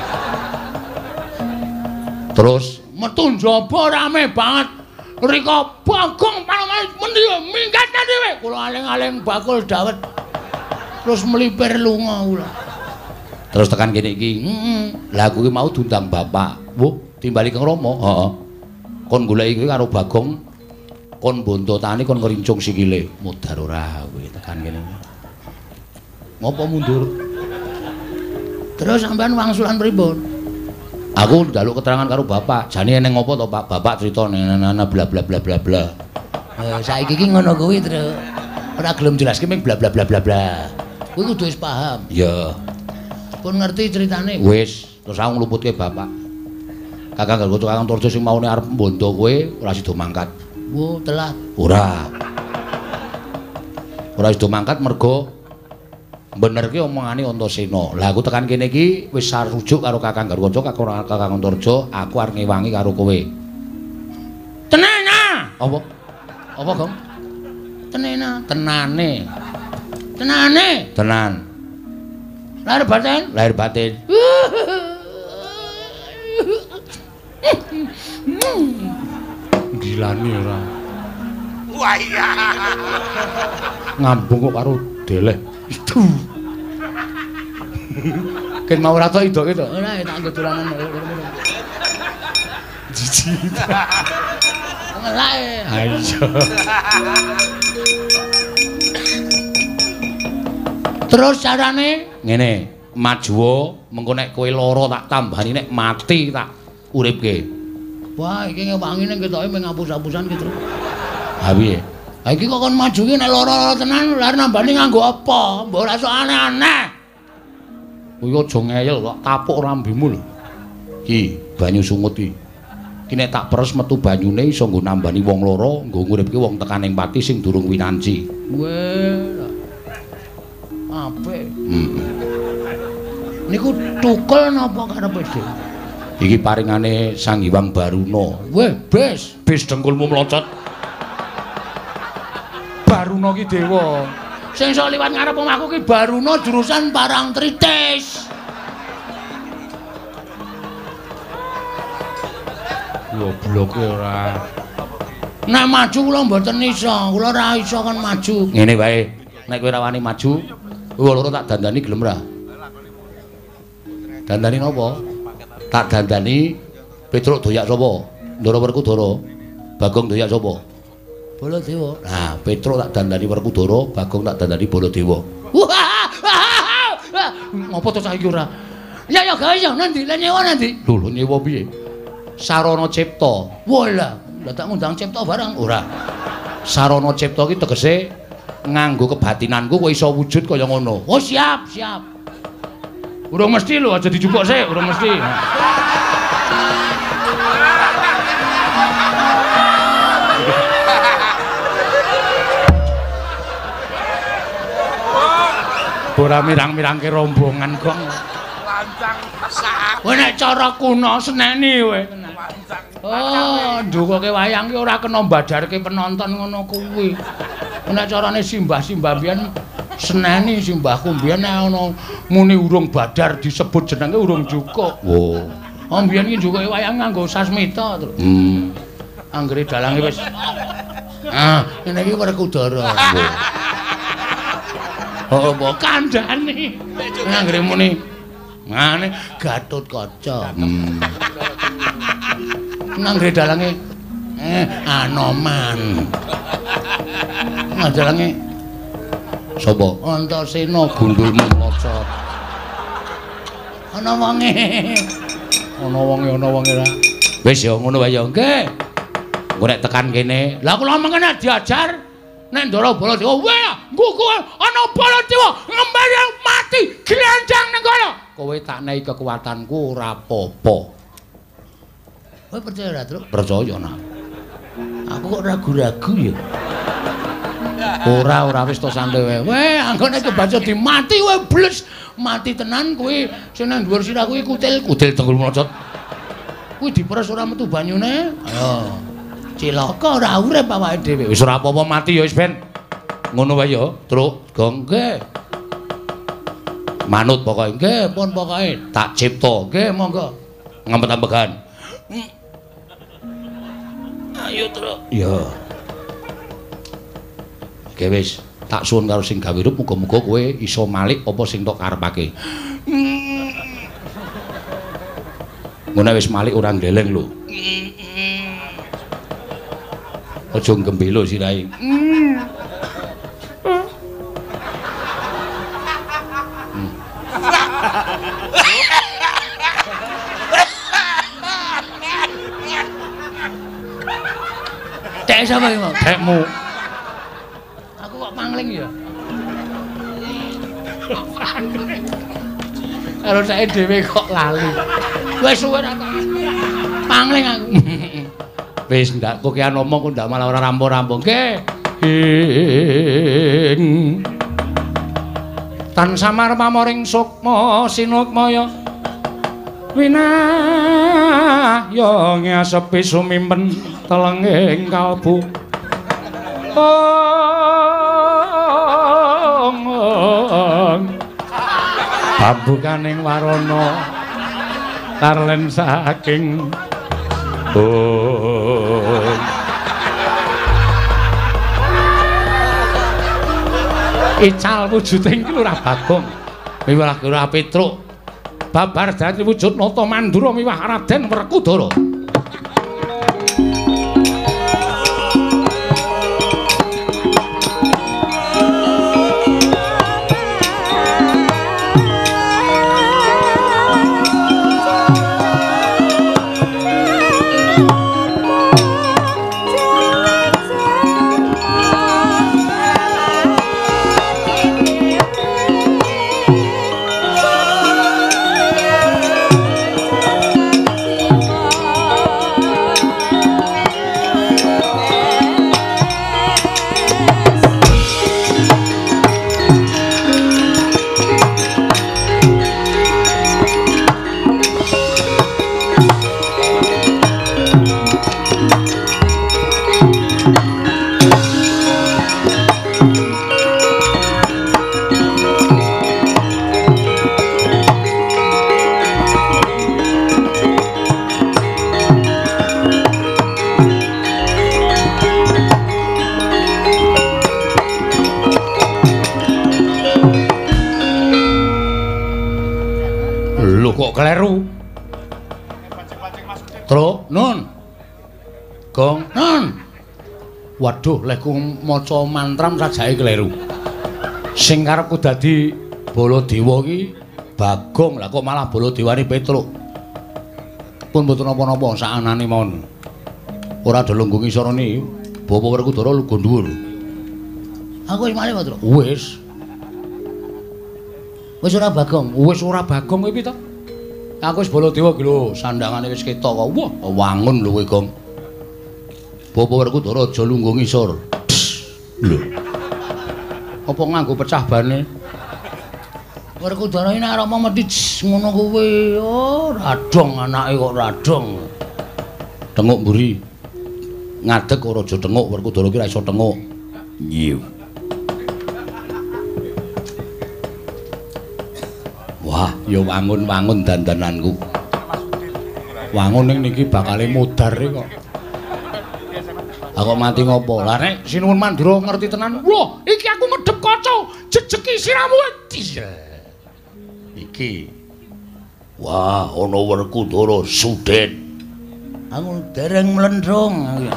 Terus Metu njaba rame banget. Rika Bagong panemane mendi minggat dhewe. Kula aling-aling bakul dawet. Terus melipir lunga kula. terus tekan kene iki. Heeh. Lah aku ki mau diundang bapak. Wuh, timbali Kang Rama. Heeh. Kon goleki kuwi karo Bagong. Kon bonto tani kon ngerincung sikile. Mudhar ora kowe tekan kene. Ngopo mundur? Terus sampean wangsulan pripun? Aku njaluk keterangan karo bapak. Jane eneng ngopo to, Pak? Bapak crita nana bla bla bla bla bla. Eh, saiki ki ngono kuwi, Truk. Ora gelem jelaske ming bla bla bla bla bla. Kuwi kudu wis paham. Ya, Pun ngerti ceritane. wis, terus aku ngluputke bapak. Kakang Garkaca Kakang Antarja sing maune arep mbondo kowe ora sida mangkat. Wo, telat. Ora. Ora wis do mangkat mergo bener ki omongane Antasena. Lah aku tekan kene iki wis sarujuk karo Kakang Garwaja, Kakang Antarja, aku arep ngewangi karo kowe. Tenana. Apa? Apa, Gong? Tenena. Tenane. Tenane. Tenan. Lahir batin. Lahir batin. Gilani ora. Wah iya. Ngambung kok karo deleh. Itu. Ken mau ora tok idoke to. Ora tak nggo dolanan. Jiji. Ngelae. Ha iya. Terus carane Ngene, maju mengko nek kowe lara tak tambani nek mati tak uripke. wah iki ngewangine ketoke mung ngapus-hapusan ki, Tru. Ha piye? Ha iki kok kon maju ki nek lara tenan lare nambani nganggo apa? Mbok ora sok aneh-aneh. Kuwi aja ngeyel kok tapuk rambemu lho. Ki, banyu sungut iki. Ki nek tak peres metu banyune iso nggo nambani wong lara, nggo nguripke wong tekaning pati sing durung winanci. Weh. Apik. Hmm. Niku tukel napa karepe dhewe? Iki paringane Sang Hyang Baruna. Weh, bes. Bis dengkulmu mlocot. Baruna ki dewa. Sing iso liwat ngarep omahku ki Baruna jurusan Parangtritis. Gobloke ora. Nek maju kula mboten iso, kula ora iso kon maju. Ngene wae, nek kowe ra wani maju, kowe loro tak dandani gelem ra? Dandani napa? Tak dandani Petruk doyak sapa? Ndara Werkudara. Bagong doyak sapa? Baladewa. Nah, Petruk tak dandani Werkudara, Bagong tak dandani Baladewa. Ngopo to saiki ora? Ya ya gawe ya nanti, lan nyewa nanti. Lho, lho nyewa piye? Sarana Cipta. Walah, lah tak ngundang Cipta barang. Ora. Sarana Cipta ki tegese nganggo kebatinanku kowe iso wujud kaya ngono. Oh siap, siap. Urung mesti lho, aja dijupuk sik, urung mesti. Ora mirang-mirangke rombongan kok. Lancang sak. Kowe nek cara kuno seneni kowe. Lancang. Oh, ndukuke wayang ki ora kena mbadarke penonton ngono kuwi. Nek carane simbah-simbah biyen seneni simbahku biyen nek ana muni urung badar disebut jenenge urung cukup. Oh. Oh biyen ki njukuke wayang nganggo sasmita, Tru. Hmm. Anggere dalange wis. Ah, ngene iki Werkudara. Oh, mbok kandhani. Anggere muni ngene Gatotkaca. Hmm. Anggere dalange eh Anoman. Nang dalange Sapa? Antasena Gundulmu mlocot. ana wonge. Ana wonge ana wonge ra. Wis ya ngono wae ya. Nggih. Engko nek tekan kene, Lah kula mengene diajar nek Ndara Baladewa, weh, nggo ana Baladewa ngembara mati glanjang ning kono. kowe tak nehi kekuatanku ora apa-apa. Kowe percaya ora, Tru? Percaya nak. Aku kok ragu-ragu ya. Ora ora wis to santai wae. Weh, anggone kebaca dimati kowe bles, mati tenan kowe sing nang dhuwur sirah kuwi kutil Kudil tenggul mlocot. kuwi diperes ora metu banyune. Ayo. Cilaka ora urip awake dhewe. Wis ora apa-apa mati ya wis ben. Ngono wae ya, Truk. Gong nggih. Manut pokoke nggih, pun pokoke tak cipta. Nggih, monggo. Ngempet-ampekan. Ayo, Tru. Ya. Oke wis, tak suwun karo sing gawe rup muga-muga kowe iso malik apa sing tok karepake. Ngono wis malik ora ndeleng lho. Aja gembelo sirahe. Tek sapa iki, Mang? Tekmu. Aku kok pangling ya. Karo sae dhewe kok lali. Wis suwe ra tak. Pangling aku. Wis ndak kok kian ngomong kok ndak malah ora rampung-rampung. Nggih. Tan samar pamoring sukma sinukmaya. Winah yo ngesepi sumimpen telenging kalbu. Pambukaning warana karlen saking oh ical wujuding iki Lurah Bagong miwah Lurah Petruk babar dadi wujud nata Mandura miwah Raden Werkudara. Kleru. Tru, Nun. Gong, Nun. Waduh, lekku maca mantram sajake kleru. Sing karepku dadi Baladewa iki Bagong, lah kok malah Baladewane Petruk. Pun mboten napa-napa sakanane mawon. Ora delunggung isara niki, Bapak Werkudara lugu dhuwur. Aku wis malih, Tru. Wis. Wis ora Bagong, wis ora Bagong kuwi to. Aku wis Baladewa iki lho, sandhangane wis ketok kok. Wah, wangun lho kowe, Gong. Bapak Werkudara aja lungguh ngisor. Lho. Apa nganggo pecah bane? Werkudara iki nek arep mati ngono kuwi, oh, radong anake kok radong. Tenguk mburi. Ngadeg ora aja tenguk, Werkudara iki ra iso tenguk. Nyiu. Wah, ya wangun-wangun dandananku. Wangun ning niki bakale mudar kok. Aku mati ngopo? Lah nek Sinuwun Mandura ngerti tenan. Wah, iki aku medhep kaca, jejeki siramu. Iki. Wah, ana Werkudara Suden. Aku dereng mlendrong.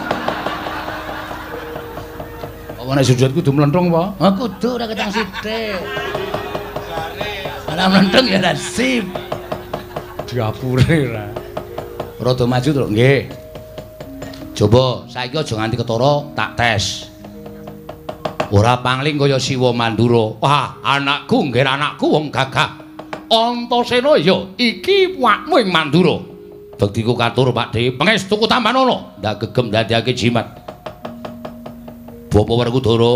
Apa nek sujud kudu mlendrong apa? Ha kudu ora ketang sithik. Ana mlendrong ya ra sip. Diapure ra. Rada maju, Tru. Nggih. Coba saiki aja nganti ketara tak tes. Ora pangling kaya Siwa Mandura. Wah, anakku nggih anakku wong gagah. Antasena ya iki wakmu ing Mandura. Bektiku katur Pakde, pangestuku tambanono ndak gegem ndadekake jimat. Bapak Werkudara.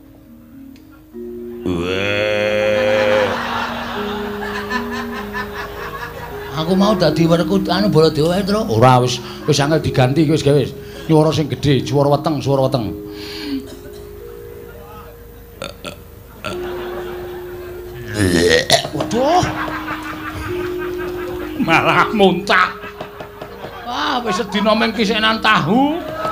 Aku mau dadi Werkudara anu Baladewa ae, Tru. Ora wis wis angel diganti iki wis gawe. Swara sing gedhe, swara weteng, swara weteng. Waduh. Malah muntah. Wah, wis sedina ming kisenan tahu.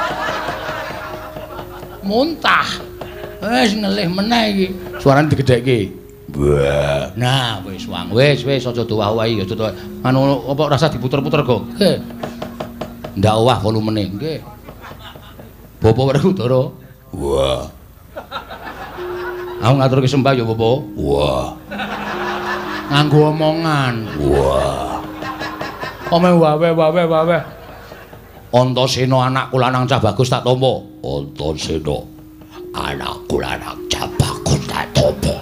Muntah. Wis ngelih meneh iki. Suarane digedhekke. Wah. Nah, wis wang, wis wis aja duwah-wahi, aja duwah. Anu apa rasa diputer-puter kok. Nggih. Ndak owah volumene, nggih. Bapak Werkudara. Wah. Aku ngaturke sembah ya, Bapak. Wah. Nganggo omongan. Wah. Ome wawe wawe wawe. Antasena anakku lanang cah bagus tak tampa. Antasena anakku lanang cah bagus tak tampa.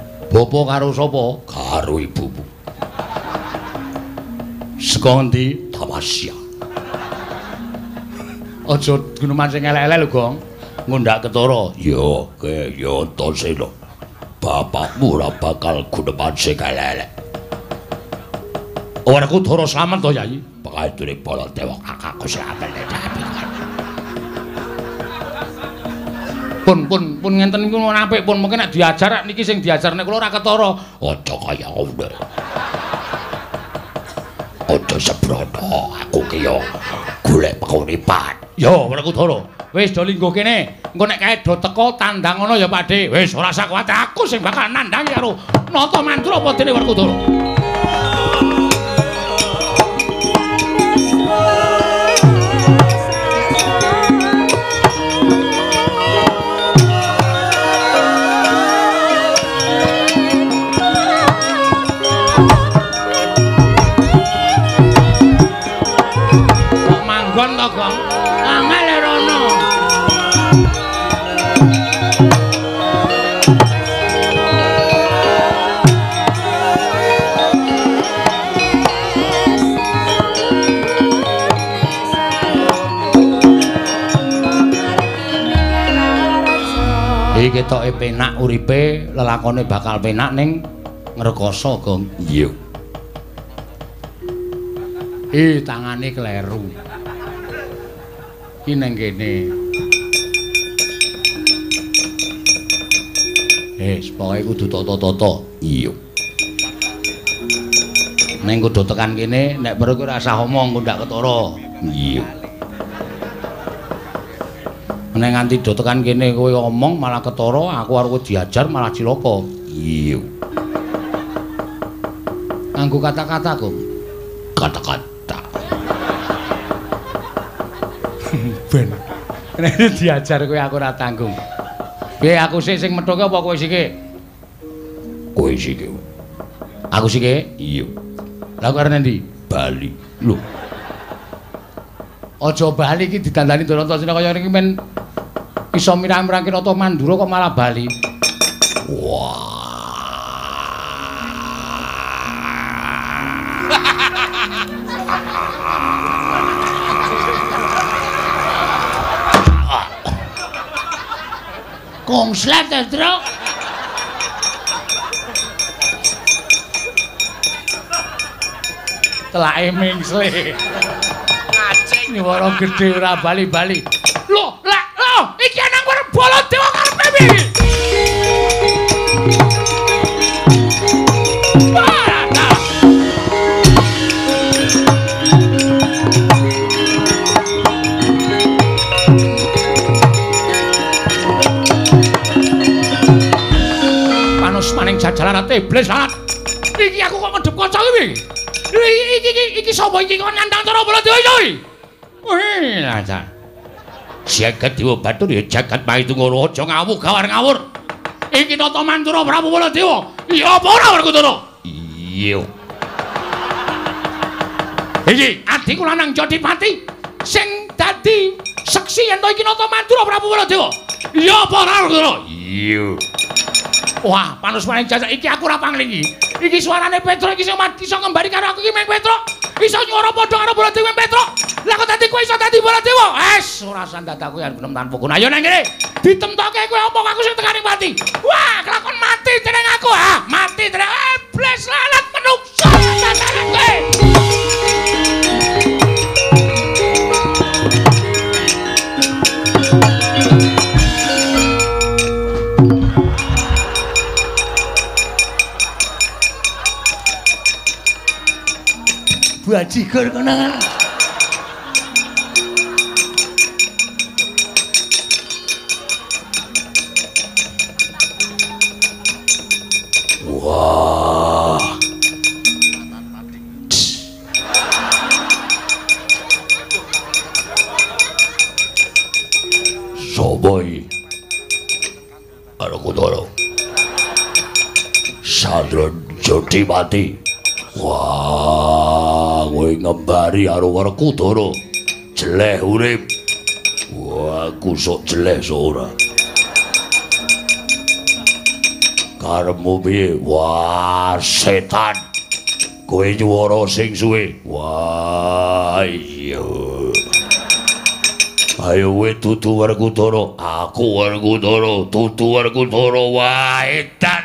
Bapak karo sapa? Karo ibumu. Saka endi? tamasya. Aja guneman sing elek-elek lho, Gong. Ngundak ketara. Yo, ke yo Antasena. Bapakmu ora bakal guneman sing elek-elek. Ora Kudara slamet to, Yayi. Pakadune Baladewa kakakku slamet tapi. Pun pun pun ngenten niku apik pun mungkin nek diajar niki sing diajarne kula ora ketara. Aja kaya ngono. Aja sebrono aku ki yo golek penguripan. Yo, ora Kudara. Wis do linggo kene. Engko nek kae do teko tandang ngono ya, Pakde. Wis ora usah kuwatir, aku sing bakal nandangi karo Nata Mandura apa dene Wer Kudara. Gon to, Gong. Angel rono. Iki ketoke penak uripe, lelakone bakal penak ning ngrekoso, Gong. Iya. Ih, tangane kleru. Ki nang kene. Eh, pokoke kudu tata-tata. Iya. Neng kudu tekan kene, nek perlu ora usah omong ngundak ketara. Iya. Neng nganti do tekan kene kowe omong malah ketara, aku arep diajar malah cilaka. Iya. Nganggo kata-kata, Gong. Kata-kata. Ben. Nek diajar kowe aku ora tanggung. Piye aku sik sing methoke apa kowe sik? Kowe sik. Aku sik? Iya. Lah kok arep ndi? Bali. Lho. Aja bali iki didandani Antasena kaya iki men iso mirang-mirangke Nata Mandura kok malah bali. Wah. Kongslet ta, Tru? Telake mingsle. Ngacing. Nyuwara gedhe ora bali-bali. Lho, lek, lho, iki nang Wer Baladewa karepe piye? Parata. Panus maning jajalan iblis banget. Iki aku kok medhep kanca iki. Iki iki iki sapa iki kok nandang cara Baladewa iki? Wih, lancar. Jagat Dewa Bathara ya jagat Mahitungara aja ngawur gawar ngawur. Iki Nata Mandura Prabu Baladewa. Iya apa ora Werkudara? Iya. Iki adhiku lanang Jodipati sing dadi seksi yen to iki Nata Mandura Prabu Baladewa. Iya apa ora Werkudara? Iya. Wah, panus maning jajak iki aku ora pangling iki. Iki suarane Petro iki sing mati iso ngembari karo aku iki Meng Petro. Iso nyuara padha karo Baladewa Meng Petro. Lah kok dadi kowe iso dadi Baladewa? Es, ora sandataku yen gunem tanpa guna. Ayo nang kene. Ditemtoke kowe omong aku sing tekani mati. Wah, kelakon mati jeneng aku. Ah, mati jeneng iblis lalat menungso tataran kowe. Bajigur konangan. Wah. Soboy. Werkudara. Sadron Jodipati. Wah, kowe ngembari karo Werkudara. Jeleh urip. Wah, aku sok jeleh sok ora. Karepmu piye? Wah, setan. Kowe nyuwara sing suwe. Wah, iya. Ayo we tutu Werkudara, aku Werkudara, tutu Werkudara wae edan.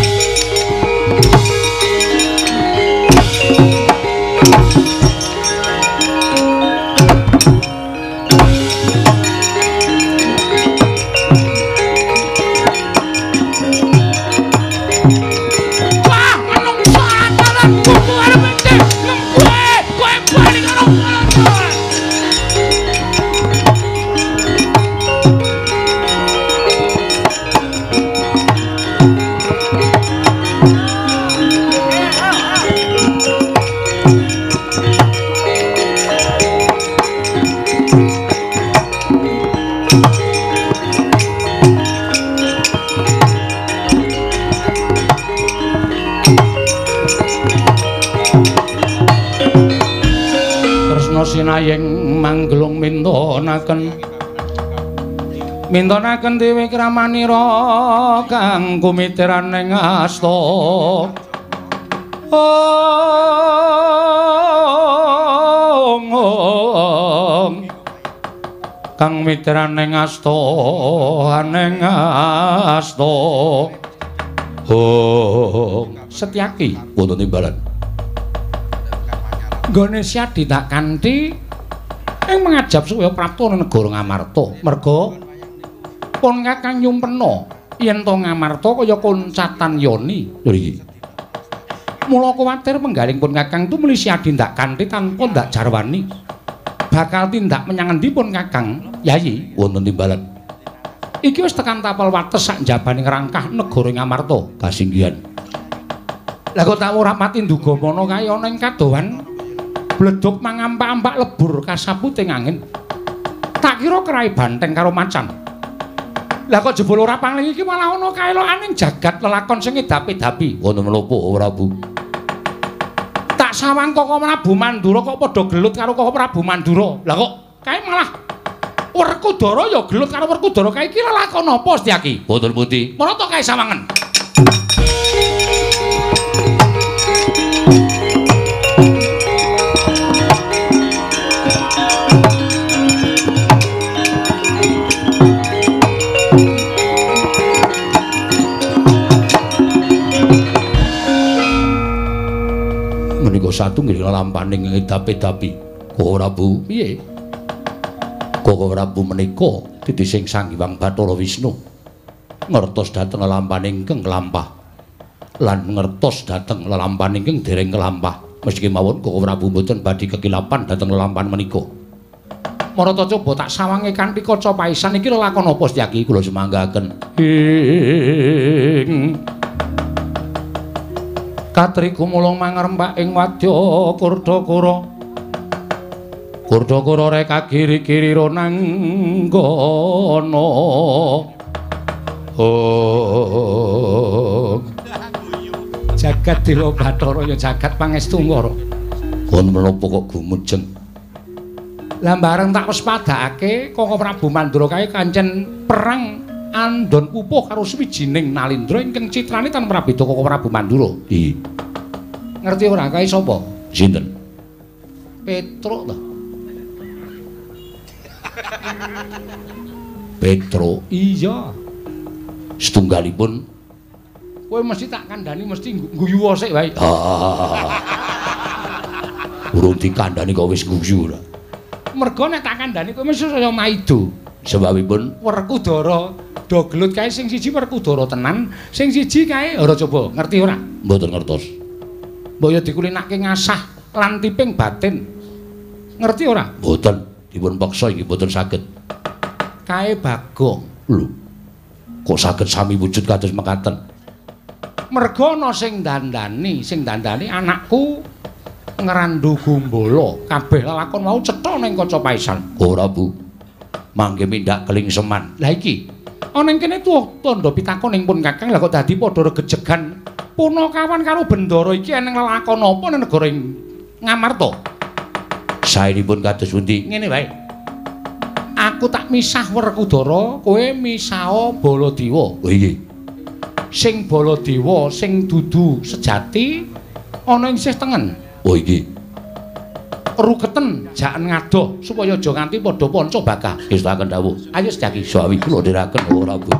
Sinayeng manggelung mintonaken mintonaken dewe kramanira kang kumitiran ing asta ong ong kang mitiran ing asta aning asta ong Setyaki wonten timbalan nggone Syadi tak kanthi ing mangajab supaya prapta negara Ngamarta merga pun Kakang nyumpena yen to Ngamarta kaya koncatan yoni lho iki mula kuwatir penggaling pun Kakang tumuli Syadi tak kanthi tanpa ndak jarwani bakal tindak menyang endi pun Kakang Yayi wonten timbalan iki wis tekan tapel wates sak njabaning rangkah negara Ngamarta kasinggihan lah kok tak ora pati nduga mono kae ana ing kadohan bledhog mangampak-ampak lebur kasaputing angin. Tak kira kerai banteng karo macan. Lah kok jebul ora pangling iki malah ana kaelokaning jagat lelakon sing edapi-dapi. Wonten menapa Prabu? Tak sawang Koko Prabu Mandura kok padha gelut karo Koko Prabu Mandura. Lah kok kae malah Werkudara ya gelut karo Werkudara kae iki lelakon apa Setyaki? Wonten pundi? Menapa kae sawangen? Menika satunggiling lampaning edapi-dapi. Koko Prabu, piye? Koko Prabu menika titising Sang Hyang Bathara Wisnu. Ngertos dhateng lelampaning ingkang lampah. Lan ngertos dhateng lelampaning ingkang dereng kelampah. Meski mawon Koko Prabu mboten badhe kekilapan dhateng lelampahan menika. Marata coba tak sawange kanthi kaca paisan iki lelakon apa Setyaki kula semanggaken. Ing Katriku mulung mangrembak ing wadya Kurdakura. Kurdakura rek kagiri-kiri ronanggana. Oh. Jagat Dewa Bathara ya jagat Pangestungara. Wonten menapa kok gumujeng? Lah bareng tak wis padhake Koko Prabu Mandura kae kancen perang andon pupuh karo swijining nalindra ingkang citrane tan prabeda Koko Prabu Mandura. Iya. Ngerti ora kae sapa? Sinten? Petruk to. Petro. Iya. Setunggalipun Kowe mesti tak kandhani mesti guyu sik wae. Ah. Urung dikandhani kok wis guyu ora. Merga nek tak kandhani kowe mesti saya maido. Sebabipun Werkudara do gelut kae sing siji Werkudara tenan, sing siji kae ora coba ngerti ora? mboten ngertos. Mbok ya dikulinake ngasah lan tiping batin. Ngerti ora? Mboten dipun paksa inggih mboten saged. Kae Bagong. Lho. Kok saged sami wujud kados mekaten? Merga ana sing dandani, sing dandani anakku ngrandu Gumbala. Kabeh lelakon mau cetha ning kaca paisan. Ora, Bu. Mangke mindak kelingseman. Lah iki ana ing kene tuh tandha pitakon ning pun Kakang lah kok dadi padha regejegan punakawan karo bendara iki eneng lelakon apa ning negara ing Ngamarta. Saenipun kados pundi? Ngene wae. Aku tak misah Werkudara, kowe misah Baladewa. Oh iya. Sing Baladewa sing dudu sejati ana ing sisih tengen. Oh iki. Rugeten jaken ngadoh supaya aja nganti padha panca bakal. Istakaken dawuh. Ayo Sedyaki. Sawi kula ndherekaken ora Bu.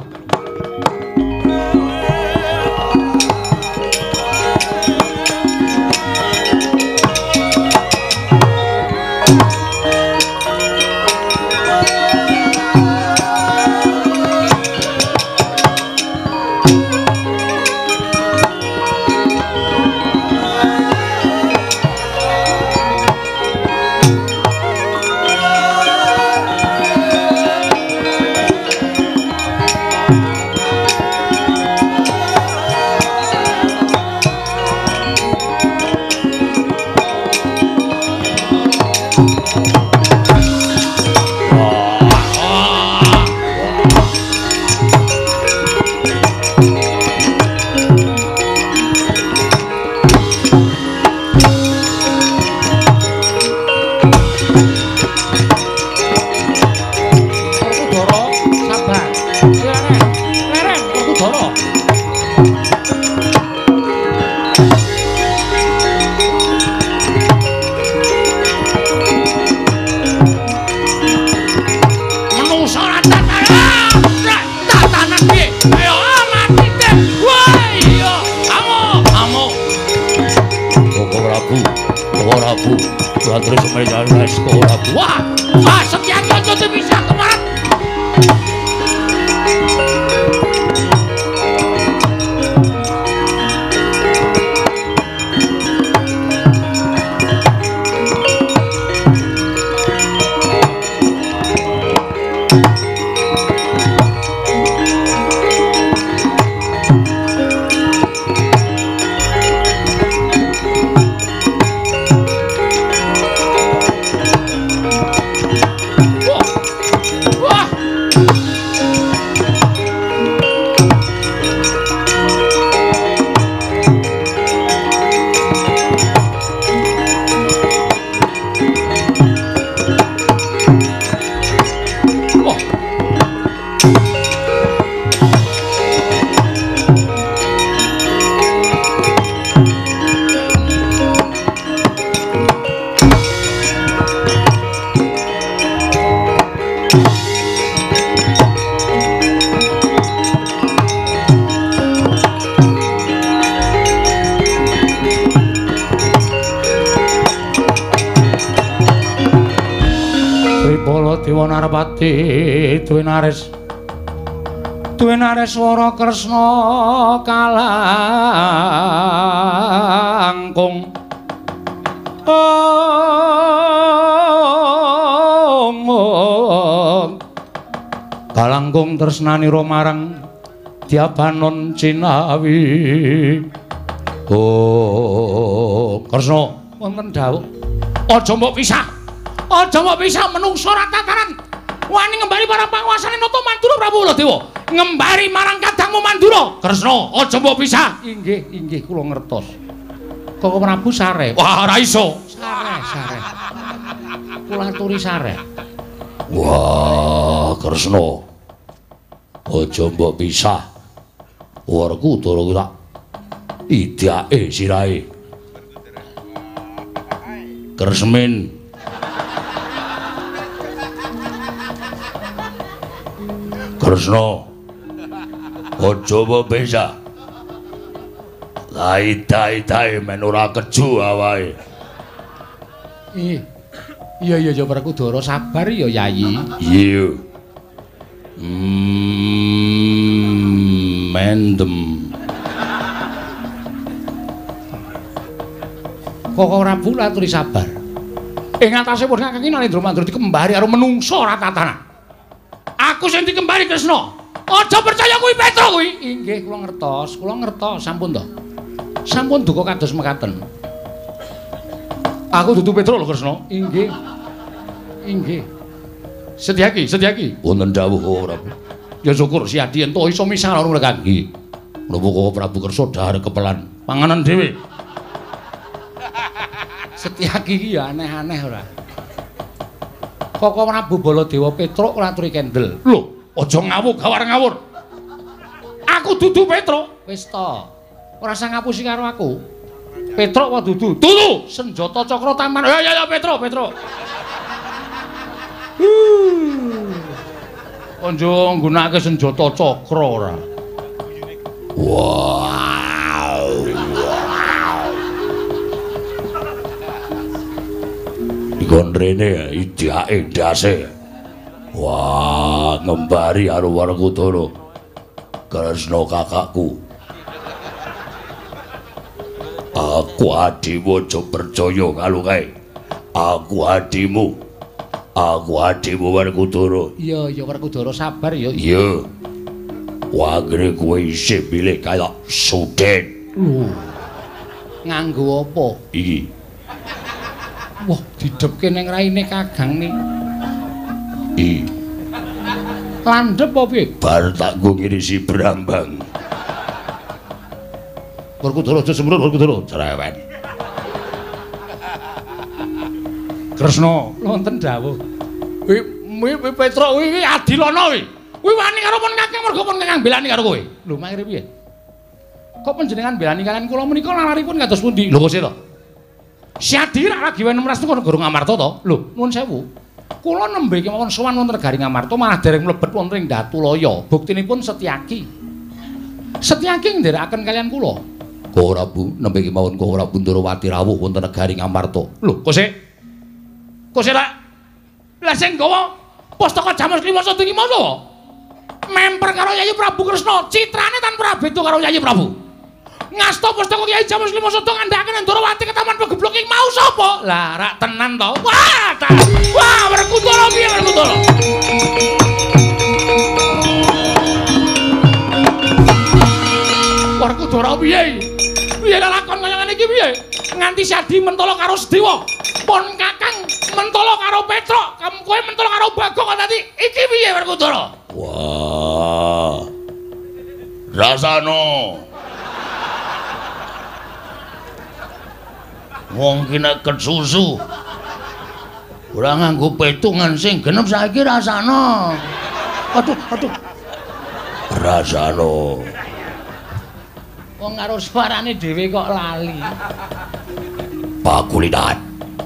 Duwinaris Duwinaris Wara Kresna kalangkung oh kalangkung tresnanira marang Diabanon Cinawi oh Kresna wonten dawuh aja mbok pisah aja mbok pisah menungso ra tataran wani ngembari marang panguwasane Nata Mandura Prabu Baladewa ngembari marang kadangmu Mandura Kresna aja mbok pisah inggih inggih kula ngertos Koko Prabu sare wah ora iso sare sare kula aturi sare wah Kresna aja mbok pisah warku dara tak idake sirahe Kresmin Kresna aja mbok pisah laita-itae men ora keju awake iya iya ya Werkudara sabar ya Yayi iya mm, mendem Koko Prabu aturi sabar ing atase pun Kakang Narendra Mandura dikembari karo menungso ora tatanan aku sing dikembari Kresna aja percaya kuwi Petra kuwi inggih kula ngertos kula ngertos sampun to sampun duka kados mekaten aku dudu Petra lho Kresna inggih inggih Sedyaki Sedyaki wonten dawuh ora ya syukur si Adi ento iso misah karo mereka nggih menapa Koko Prabu kersa dahar kepelan panganan dhewe Setyaki iki ya aneh-aneh ora Koko Prabu Baladewa Petruk ora aturi kendel. Lho, aja ngawur gawar ngawur. Aku dudu Petruk. Wis to. Ora usah ngapusi karo aku. Petruk apa dudu? Dudu. Senjata cakra taman. Ya ya ya Petruk, Petruk. Konjo nggunakake senjata cakra ora. Wow. Dikon rene ya idake ndase. Wah, ngembari karo Werkudara. Kresna kakakku. Aku adimu aja percaya kalau kae. Aku adimu. Aku adimu Werkudara. Iya, iya Werkudara sabar ya. Iya. Wangre kowe isih milih kaya Suden. Lho. Nganggo apa? Iki. Wah, didepke ning raine Kakang nih. I. Landhep apa piye? Bar tak nggo ngirisi Brambang. Werkudara aja sembrut Werkudara. Cerewet. Kresna, wonten dawuh. Kuwi kuwi Petruk kuwi Adilana kuwi. Kuwi wani karo pun Kakang mergo pun Kakang belani karo kowe. Lho, makire piye? Kok panjenengan belani kalian kula menika laripun kados pundi? Lho, kok sira. Si Adi rak lagi wene mres tekan Guru Ngamarta to? Lho, nuwun sewu. Kula nembe kemawon sowan wonten Negari Ngamarta malah dereng mlebet wonten ing Datulaya. Buktinipun Setyaki. Setyaki nderekaken kalian kula. Kok ora Bu, nembe kemawon kok ora Bundarawati rawuh wonten Negari Ngamarta. Lho, kok sik? Kok sik lak? Lah sing gawa pustaka Jamus Lima Sada iki mau sapa? Memper karo Yayi Prabu Kresna, citrane tanpa beda karo Yayi Prabu. Ngasta pustaka Kyai Jamus Lima Sada ngandhakaken Ndarawati ke taman pegeblok iki mau sapa? Lah rak tenan to. Wah, ta. Wah, Werkudara piye Werkudara? Werkudara piye? Piye lakon kaya ngene iki piye? Nganti Sadi mentala karo Sedewa. Pon Kakang mentala karo Petruk, kamu kowe mentala karo Bagong tadi. Iki piye Werkudara? Wah. Rasano. Wong ki nek kesusu ora nganggo petungan sing genep saiki rasana. Aduh, aduh. Rasano. Wong karo suarane dhewe kok lali. Pakulinan.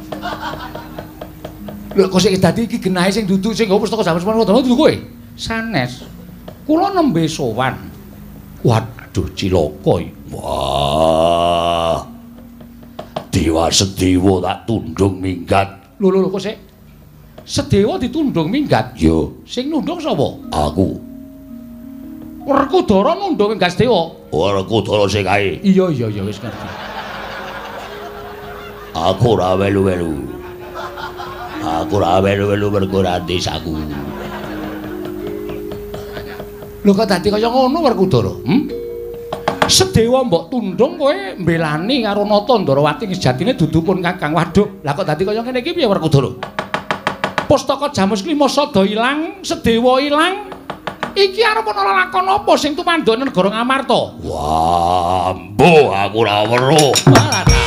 Lho kok sik dadi iki genahe sing dudu sing nggo pustaka Jamus Lima Sada dudu kowe? Sanes. Kula nembe sowan. Waduh cilaka iki. Wah. Dewa Sedewa tak tundung minggat. Lho lho kok sik Sedewa ditundung minggat? Yo, Sing nundung sapa? aku. Werkudara nundung minggat Sedewa. Werkudara sing kae. Iya iya iya wis ngerti. Aku ora welu-welu. Aku ora welu-welu mergo ora desaku. Lho kok dadi kaya ngono Werkudara? Hm? Sedewa mbok tundung kowe mbelani karo Nata Ndarawati sejatine dudu pun Kakang. Waduh, lah kok dadi kaya ngene iki piye Werkudara? Pustaka Jamus Lima Sada ilang, Sedewa ilang. Iki arep ana lakon apa sing tumandhane negara Ngamarta? Wah, mbuh aku ora weruh. Malah ta.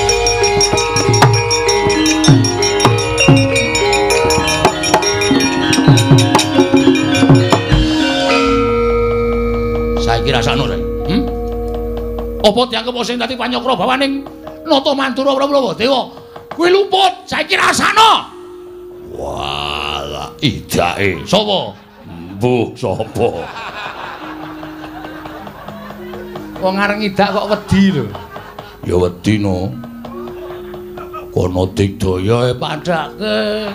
Saiki rasane rek. Hm? Apa dianggep sing dadi panyokra bawaning Nata Mantura Prabu Dewa? Kuwi luput, saiki rasana. Wah, idake. Sapa? Mbuh sapa? Wong areng idak kok wedi lho. Ya wedi no. Kono digdaya e Padake.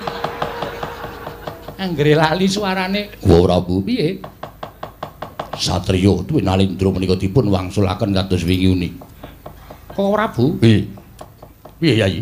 Anggere lali suarane. Wa Prabu Piye? Satriya duwe nalindra menika dipun wangsulaken kados wingi uni. Kok Prabu? Piye? Piye Yayi?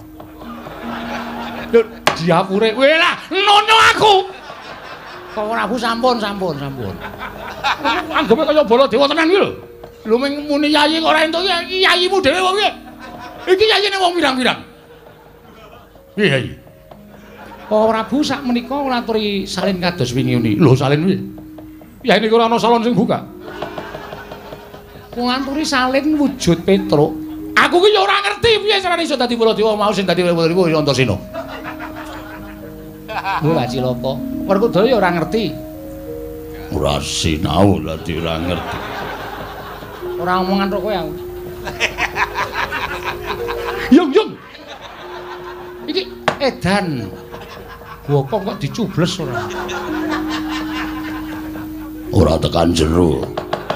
Lho, diapure. Weh lah, nonyo aku. Kok Prabu sampun, sampun, sampun. Anggepe kaya bala dewa tenan iki lho. Lho ming muni Yayi kok ora entuk iki yayimu dhewe wae piye? Iki yayine wong pirang-pirang. Piye Yayi? Kok Prabu sak menika ngaturi salin kados wingi uni. Lho salin piye? Ya ini ora ana salon sing buka. Ku nganturi salin wujud Petruk. Aku ki ya ora ngerti piye carane iso dadi Baladewa mau sing dadi Baladewa ya Antasena. Lho lah cilaka. Werkudara ya ora ngerti. Ora sinau dadi ora ngerti. Ora omongan karo kowe aku. Yung yung. Iki edan. Gua kok kok dicubles ora. Ora tekan jero.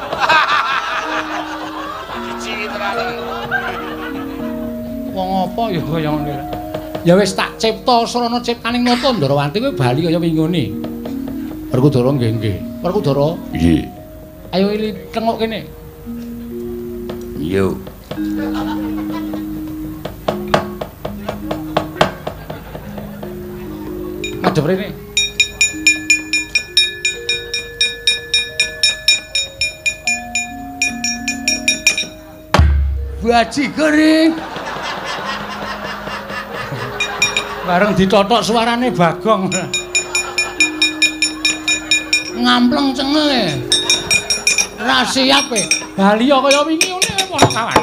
Wong apa ya kaya ngene. Ya wis tak cipta srana ciptaning nata Ndarawati kowe bali kaya wingune. Werkudara nggih nggih. Werkudara. Nggih. Ayo ili tengok kene. Yo. Madhep rene. Baji kering. Bareng ditotok suarane Bagong. Ngampleng cengenge. Ra siap e. Baliya kaya wingi ngene para kawan.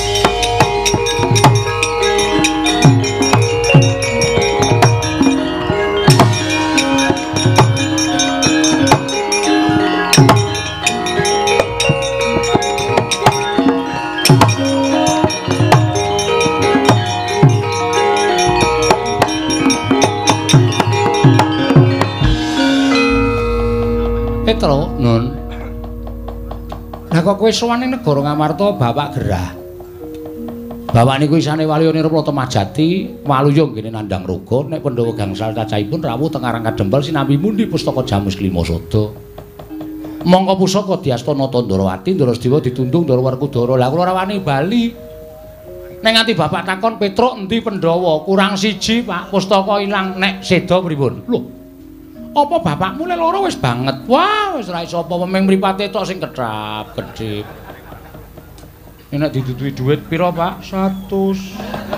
Petro, Nun. Lah kok kowe sowan ning negara Ngamarta Bapak Gerah. Bapak niku isane waliyane Rata Majati, waluyung ngene nandhang roga, nek Pandhawa gangsal cacahipun rawuh teng Arang Kadempel sinambi mundi pustaka Jamus Klima Sada. Mongko pusaka diasta Nata Ndarawati, Ndarasedewa ditundung Ndara Werkudara. Lah kula ora wani bali. Nek nganti Bapak takon Petruk endi Pandhawa? Kurang siji, Pak. Pustaka ilang nek seda pripun? Lho. Apa bapakmu le lara wis banget? Wah, wis ora iso apa meng mripate tok sing kedap-kedhip. Nek ditutuhi dhuwit pira, Pak? seratus.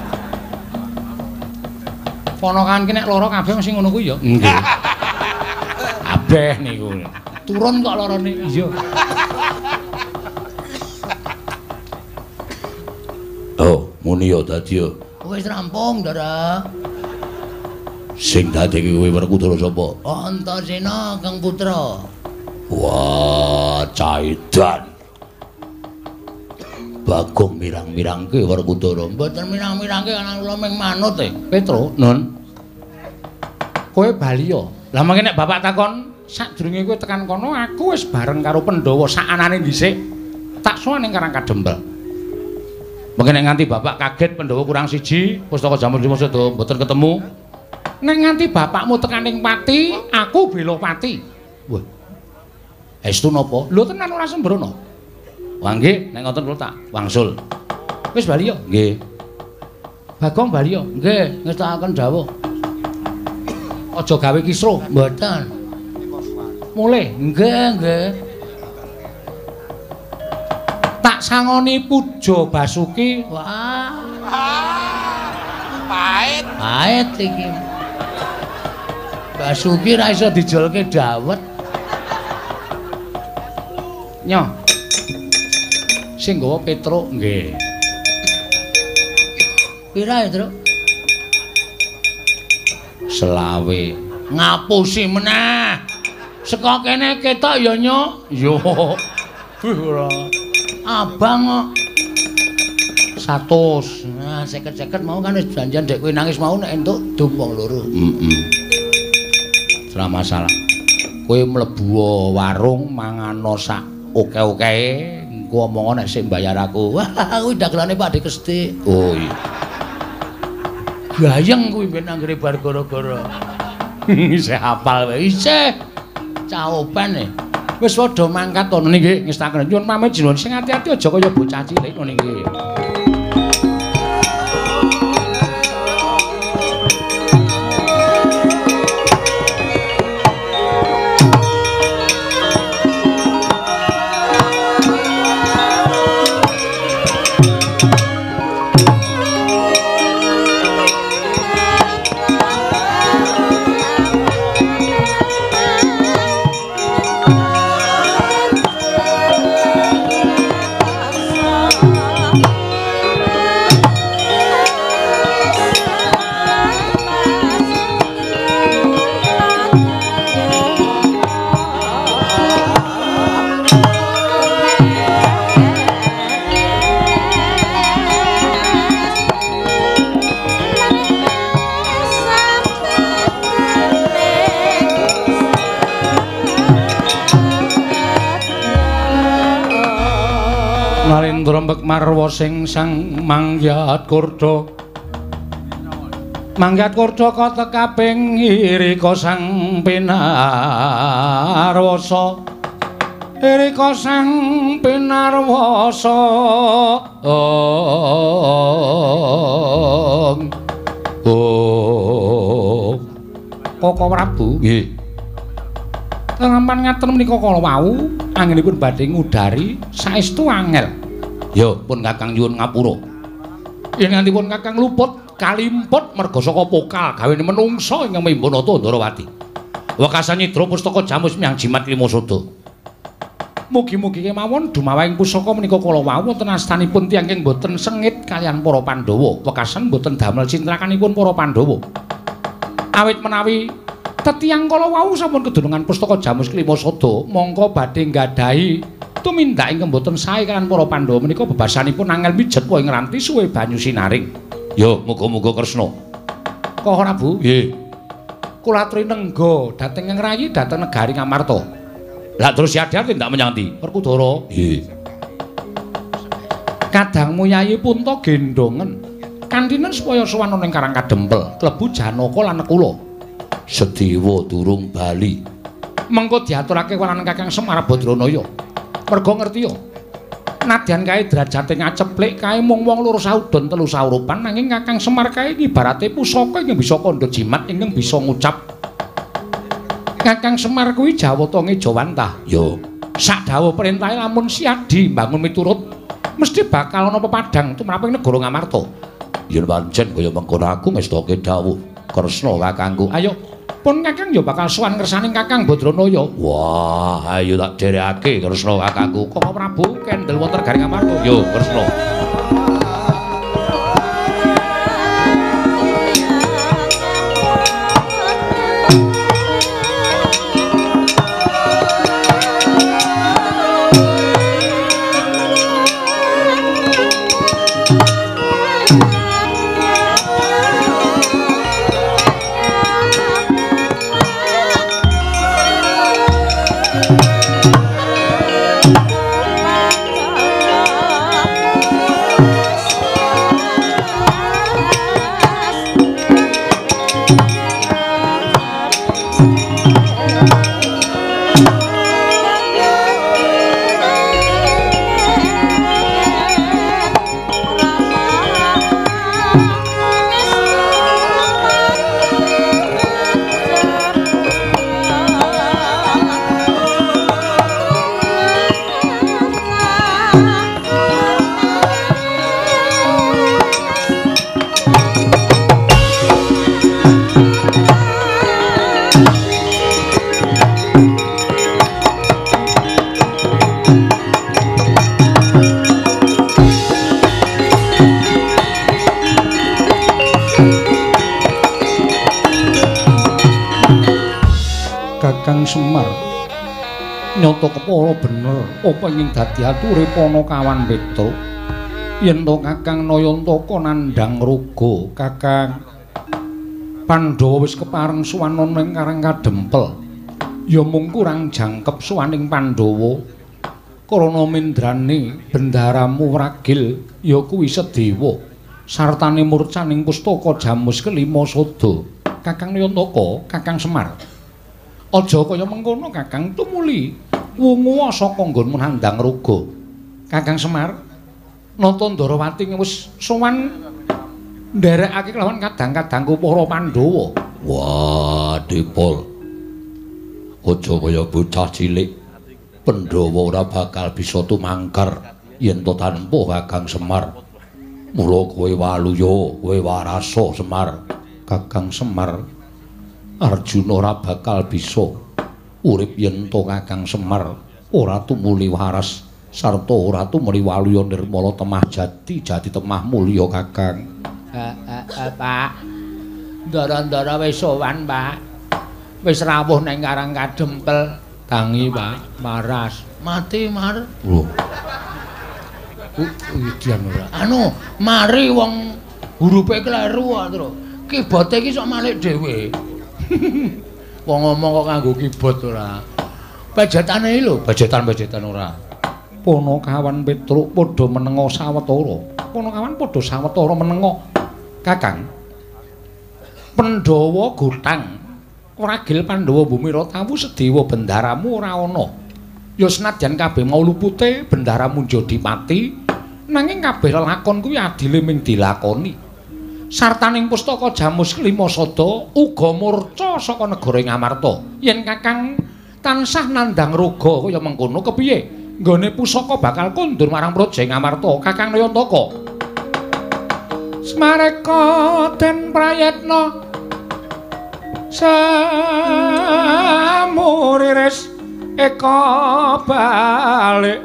Ponokan ki nek lara kabeh mesti ngono kuwi ya? Nggih. Kabeh niku. Turun kok larane. Iya. Oh, muni ya dadi ya. Wis rampung, Ndara. Sing dadekke kowe Werkudara sapa? Antasena Kang Putra. Wah, caidan. Bagong mirang-mirangke Werkudara. Mboten mirang-mirangke ana kula ming manut e. Petro, Nun. Kowe bali ya. Lah mangke nek bapak takon sadurunge kowe tekan kono aku wis bareng karo Pandhawa sakanane dhisik. Tak sowan ning Karang Kadempel. Mangke nek nganti bapak kaget Pandhawa kurang siji, pustaka Jamus Klima Sada mboten ketemu. Nek nganti bapakmu tekaning pati, aku bela pati. Wah. Estu napa? Lho tenan ora sembrono. Wah nggih, nek ngoten kula tak wangsul. Wis bali ya? Nggih. Bagong bali ya? Nggih, ngestakaken dawuh. Aja gawe kisruh, Mboten. mulih. Nggih, nggih. Tak sangoni Puja Basuki. Wah, Pahit. pahit iki. Basuki ra iso dijolke dawet. Nyo. Sing nggawa Petruk nggih. Pira ya, Truk? Selawe. Ngapusi meneh. Saka kene ketok ya, Nyok. Yo. Ora. Abang kok. Satus. Nah, seket-seket mau kan wis janjian dek kowe nangis mau nek entuk dum wong loro. Heeh. Ora masalah. Kowe mlebu warung mangano sak oke-okee, engko omong nek sik mbayar aku. Wah, kuwi dagelane Pak De Kesti. Oh iya. Gayeng kuwi ben anggere bar gara-gara. Isih hafal wae. Isih caopan e. Wis padha mangkat to nggih ngestaken. Nyuwun pamit jenengan sing ati-ati aja kaya bocah cilik ngono nggih. Malindra Mbekmarwa sing sang Mangyat Kurda Mangyat Kurda kata kaping irika sang Pinarwasa irika sang Pinarwasa oh oh Koko Prabu nggih Tengampan ngaten menika kala wau anginipun badhe ngudari saestu angel. Ya pun Kakang nyuwun ngapura. Yen ngantipun Kakang luput kalimput merga saka pokal gawene menungsa ingkang mimbana Ndrawati. Wekasan nyidra pustaka jamus miyang jimat lima sada. Mugi-mugi kemawon dumawahing pusaka menika kala wau wonten astanipun tiyang ingkang boten sengit kalian para Pandhawa. Wekasan boten damel cintrakanipun para Pandhawa. Awit menawi tetiang kala wau sampun kedunungan pustaka jamus kelima sada mongko badhe nggadahi tumindak ingkang boten sae kaliyan para Pandhawa menika bebasanipun angel mijet wae ngranti suwe banyu sinaring. Ya muga-muga Kresna. Kok Prabu? Nggih. Kula aturi nengga dhateng ngrayi dhateng negari Ngamarta. Lah terus siadat tindak menyang ndi? Werkudara. Nggih. Kadangmu Yayi Punta gendongen kantinen supaya sowan ning Karang Kadempel klebu Janaka lan Nekula. Sedewa durung bali. Mengko diaturake kalawan Kakang Semar Badranaya. Merga ngerti ya. Nadyan kae derajate ngaceplik kae mung wong loro saudon telu saurupan nanging Kakang Semar kae ibarate pusaka ingkang bisa kandha jimat ingkang bisa ngucap. Kakang Semar kuwi jawata ngejawantah. Ya, sak dawuh perintahe lamun siadi mbangun miturut mesti bakal ana pepadang tumraping negara Ngamarta. Yen pancen kaya mengkono aku ngestake dawuh Kresna kakangku. Ayo pun Kakang ya bakal sowan kersaning Kakang Badranaya. Wah, ayo tak derekake Kresna kakangku. Koko Prabu kendel wonten garing Ngamarta. Yo, Kresna. Semar nyoto kepala bener apa ingin dadi ature Panakawan Petruk yen to Kakang Nayantaka nandhang raga Kakang Pandhawa wis kepareng suwana ning Karang Kadempel ya mung kurang jangkep suwaning Pandhawa krana mindrane bendaramu Wragil ya kuwi Sedewa sartane murcaning pustaka jamus kelima sada Kakang Nayantaka Kakang Semar. Aja kaya mengkono Kakang tumuli wungu saka nggonmu nandhang raga. Kakang Semar, Nata Ndrawati wis sowan nderekake kelawan kadang-kadangku para Pandhawa. Wah, Dipol. Aja kaya bocah cilik. Pandhawa ora bakal bisa tumangkar yen to tanpa Kakang Semar. Mula kowe waluya, kowe warasa Semar. Kakang Semar Arjuna ora bakal bisa urip yen to Kakang Semar ora tumuli waras sarta ora tumuli waluya nirmala temah jati jati temah mulya Kakang. Eh eh Pak. Ndara-ndara wis sowan, Pak. Wis rawuh ning Karang Kadempel. Tangi, Pak, maras. Mati, Mar. Lho. Udian ora. Anu, mari wong hurufe kleru to. Kibote iki sok malik dhewe. Wong ngomong kok nganggo kibot ora. Bajetane lho, bajetan-bajetan ora. Punakawan Petruk padha menenga sawetara. Punakawan padha sawetara menenga. Kakang. Pandhawa Gotang. Wragil Pandhawa Bumira tawu Sedewa bendaramu ora ana. Ya senadyan kabeh mau lupute bendaramu Jodipati, nanging kabeh lelakon kuwi adile ming dilakoni. Sartaning pustaka Jamus Klima Sada uga murca saka negara Ngamarta. Yen Kakang tansah nandhang roga kaya mengkono kepiye? Nggone pusaka bakal kondur marang Praja Ngamarta, Kakang Nayantaka. Smareka den prayetna samuriris eka balik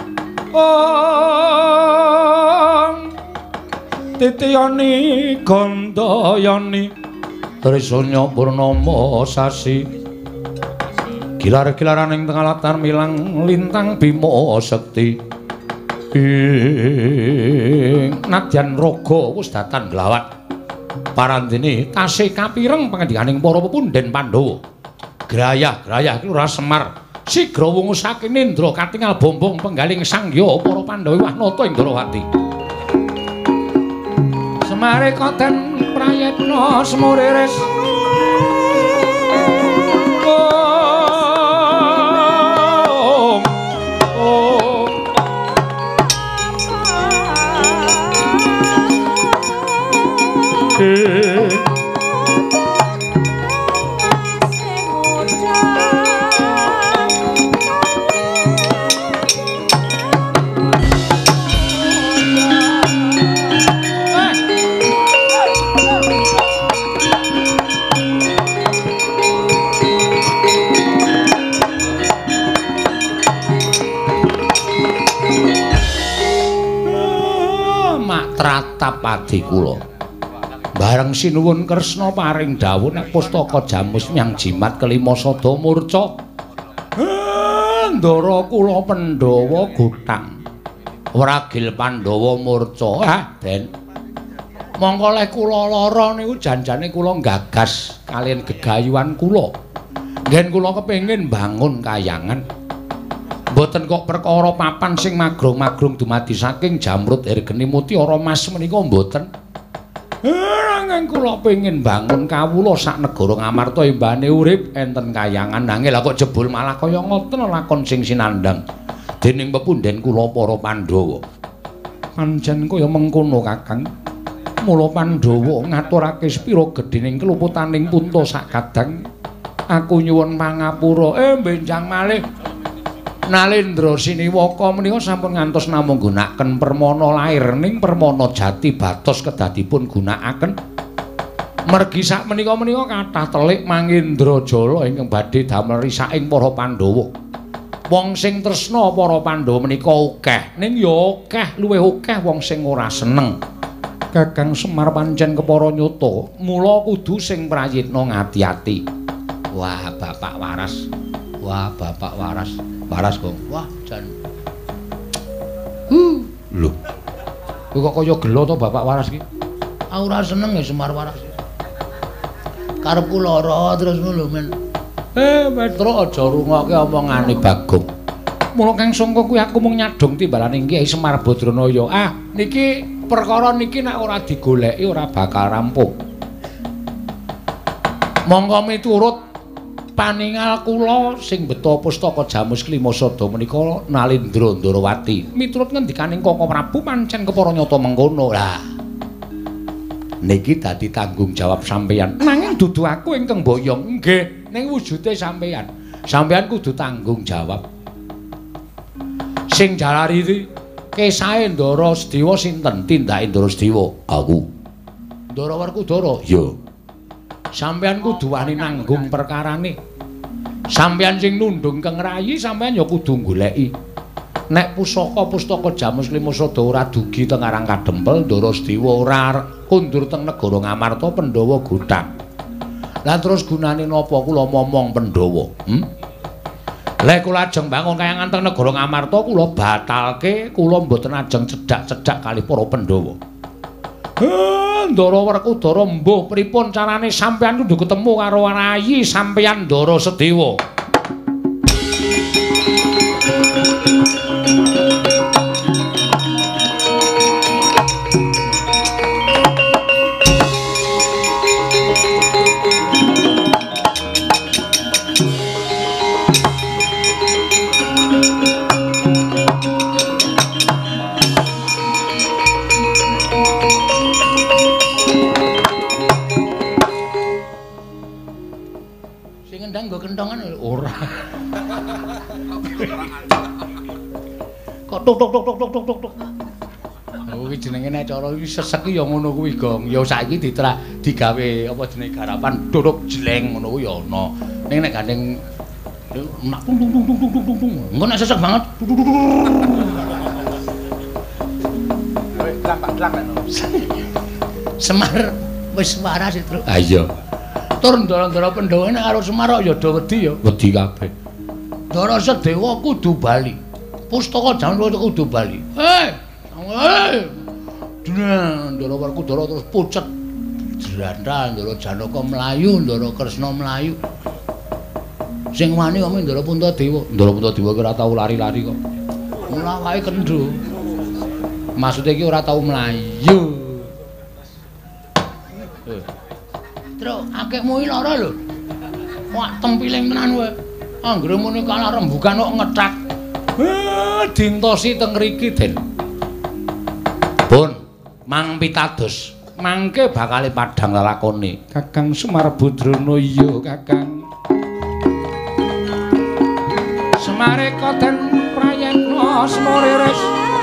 om titiyani gandayani trisanya purnama sasi gilar-gilaraning tengah latar milang lintang Bima Sekti ing nadyan raga wis datan glawat parandene tasih kapireng pangandikaning para pepunden Pandhawa grayah-grayah iki ora Semar sigra wungusake nendra katingal bombong penggaling sangya para Pandhawa Wahnata ing Ndarawati Semare koten prayetna semuriris Tratapadi kula bareng sinuwun Kresna paring dawuh nek pustaka Jamus Myang Jimat kelima sada murca ndara kula Pandhawa Gotang Wragil Pandhawa murca ah Den mongko leh kula lara niku janjane kula gagas kalian gegayuhan kula ngen kula kepengin bangun kayangan mboten kok perkara papan sing magrong-magrong dumadi saking Jamrut Ergeni Mutiara Mas menika mboten. Nanging kula pengin bangun kawula sak negara Ngamarta imbane urip enten kayangan nanging lha kok jebul malah kaya ngoten lakon sing sinandhang dening pepunden kula para Pandhawa. Pancen kaya mengkono Kakang. Mula Pandhawa ngaturake spira gedhening keluputaning punta sak kadang. Aku nyuwun pangapura eh benjang malih Nalendra Siniwaka menika sampun ngantos namung gunakaken permana lair ning permana jati batos kedadipun gunakaken. Mergi sak menika-menika kathah telik Mangindrajala ingkang badhe damel risaking para Pandhawa. Wong sing tresna para Pandhawa menika akeh, ning ya akeh luwih akeh wong sing ora seneng. Kakang Semar pancen kepara nyata, mula kudu sing prayitna ngati-ati. Wah, Bapak Waras. Wah, Bapak Waras. Waras, Gong. Wah, jan. Huh, lho. Kok kaya gelo to Bapak Waras ki? Aku ora seneng ya Semar Waras. Karepku lara terus ngono men. Eh, Petro aja rungokke omongane Bagong. Mula Kang Sangka kuwi aku mung nyadong timbalaning Kyai Semar Badranaya. Ah, niki perkara niki nek ora digoleki ora bakal rampung. Monggo miturut paningal kula sing beta pustaka Jamus Klima Sada menika Nalendra Ndarawati. Miturut ngendikaning Kaka Prabu pancen kepara nyata mengkono. Lah. Niki dadi tanggung jawab sampeyan. Nanging dudu aku ingkang boyong. Nggih, ning wujude sampeyan. Sampeyan kudu tanggung jawab. Sing jalari kesahe Ndara Sedewa sinten? Tindake Ndara Sedewa. Aku. Ndara Werkudara. Iya. Sampeyan kudu wani nanggung perkarane. Sampeyan sing nundung keng rayi sampeyan ya kudu goleki. Nek pusaka pustaka Jamus Klima Sada ora dugi teng Arang Kadempel, Ndara Sedewa ora kundur teng negara Ngamarta Pandhawa Gotang. Lah terus gunane napa kula momong Pandhawa? Hm? Lek kula ajeng bangun kayangan teng negara Ngamarta kula batalke, kula mboten ajeng cedhak-cedhak kalih para Pandhawa. Ndara Werkudara mbuh pripun carane sampeyan kudu ketemu karo rayi sampeyan Ndara Sedewa. ora. Kok tuk tuk tuk tuk tuk tuk tuk tuk. Oh iki jenenge nek cara iki sesek ya ngono kuwi, Gong. Ya saiki ditra digawe apa jenenge garapan duduk jleng ngono kuwi ya ana. Ning nek gandeng nak tung tung tung tung tung tung tung. Engko nek sesek banget. Wis dlang-dlang lho. Semar wis waras itu. Ha iya. Tur ndara-ndara Pandhawa nek karo Semar kok ya do wedi ya. Wedi kabeh. Ndara Sedewa kudu bali. Pustaka Jawa kudu bali. Hei, hei. Dene Ndara Werkudara terus pucet. Jrandal Ndara Janaka mlayu, Ndara Kresna mlayu. Sing wani kok Ndara Puntadewa. Ndara Puntadewa ki ora tau lari-lari kok. Mula wae kendho. Maksude iki ora tau mlayu. Tru, akekmu iki lara lho. Wak tempiling tenan kowe. Anggere muni kalah rembugan kok ngethak. Eh, dintosi teng mriki, Den. Pun, Mang pitados, mangke bakale padhang lalakone. Kakang Semar Badrana iya, Kakang. Semare koden prayekna semoriris.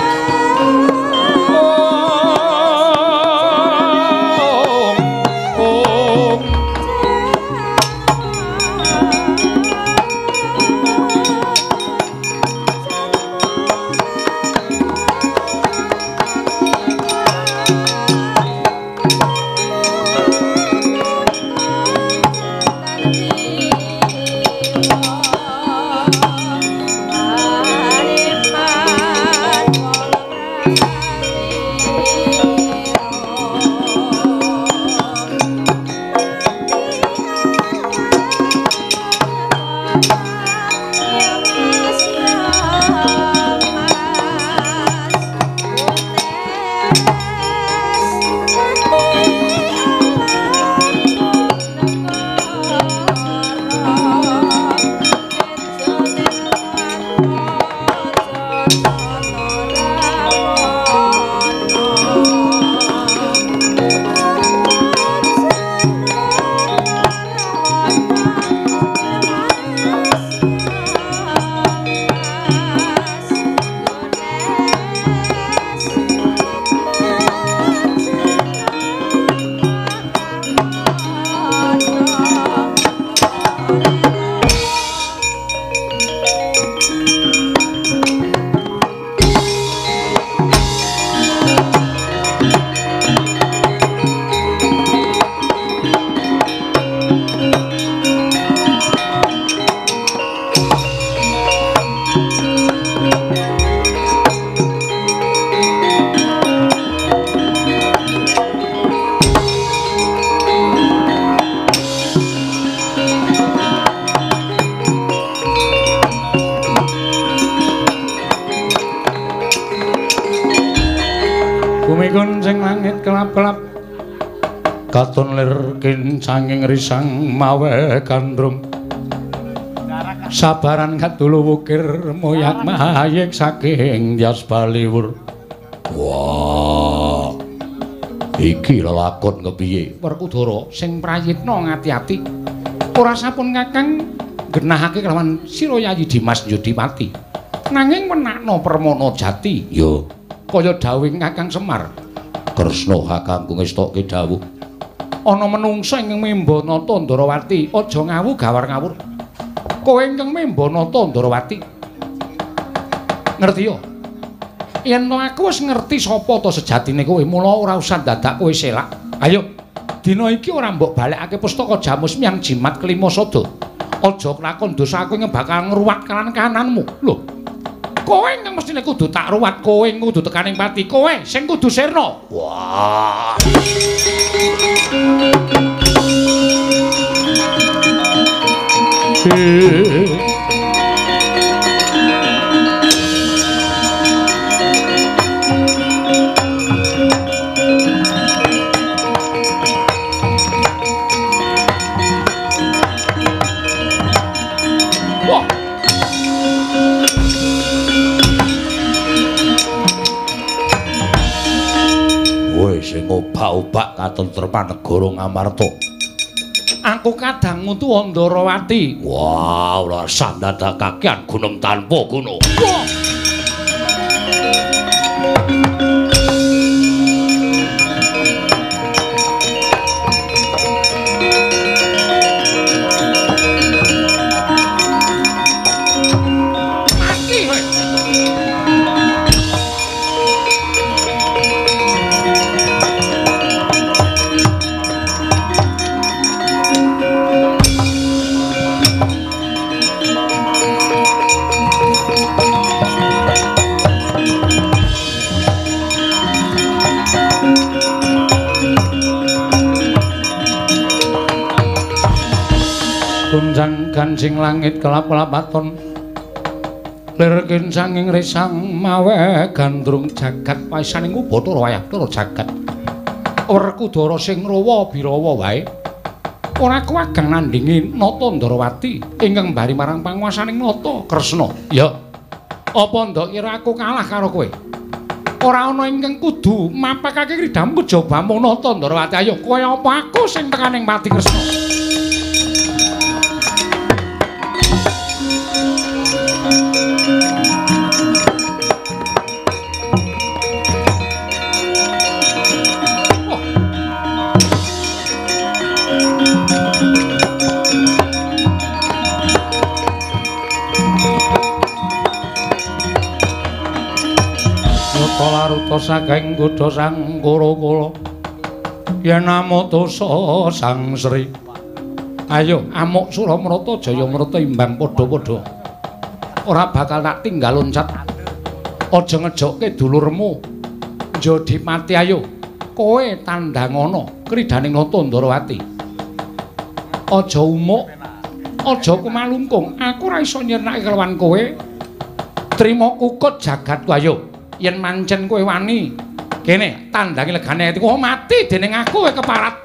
Kumikun sing langit kelap-kelap katon lir kin sanging risang mawe kandrum sabaran katulu wukir moyak mahayek saking jas baliwur. Wah, iki lelakon kepiye? Werkudara sing prayitna ngati-ati ora sampun Kakang genahake kelawan Sira Yayi Dimas Yudipati nanging menakna permana jati. Yo, kaya dawuh Kakang Semar. Kresna kakangku ngestokke dawuh. Ana menungsa ingkang membanata Ndarawati, aja ngawu gawar-ngawur. Kowe ingkang membanata Ndarawati. Ngerti ya? Yen aku wis ngerti sapa ta sejatine kowe, mula ora usah dadak kowe selak. Ayo, dina iki ora mbok balekake pustaka Jamus Miang Jimat Kelima Sada. Aja lakon dosa aku ing bakal ngruwat kanan kananmu. Lho, kowe ingkang mestine kudu tak ruwat, kowe kudu tekaning pati, kowe sing kudu sirna. Wah. Sing obak-obak katentreman negara Ngamarta. Aku kadang ngutu Ndarawati. Wah, ora sandada kakean gunung tanpa gunung. Wah. Kunjang gancing langit kelap-kelapaton lir kincanging risang mawe gandrung jagat waisaning Bathara Wayadara jagat Werkudara sing rawa birawa wae ora kuwagang nandhingi Nata Ndarawati ingkang bari marang panguwasaning Nata Kresna. Ya apa ndok kira aku kalah karo kowe? Ora ana ingkang kudu mapakake kridhamu kejaba mung Nata Ndarawati. Ayo kaya apa aku sing tekaning pati Kresna. Laruta saking kutha sang kala yen amotosa sang Sri. Ayo amuk Suramrata Jayamrata imbang padha-padha. Ora bakal tak tinggal loncat. Aja ngejokke dulurmu. Jodipati ayo. Kowe tandhangono kridhaning Nata Ndarawati. Aja umuk. Aja kumalungkung. Aku ora iso nyernake kelawan kowe. Trima kukut jagatku ayo. Yen mancen kowe wani kene tandangi legane atiku mati dening aku kowe keparat.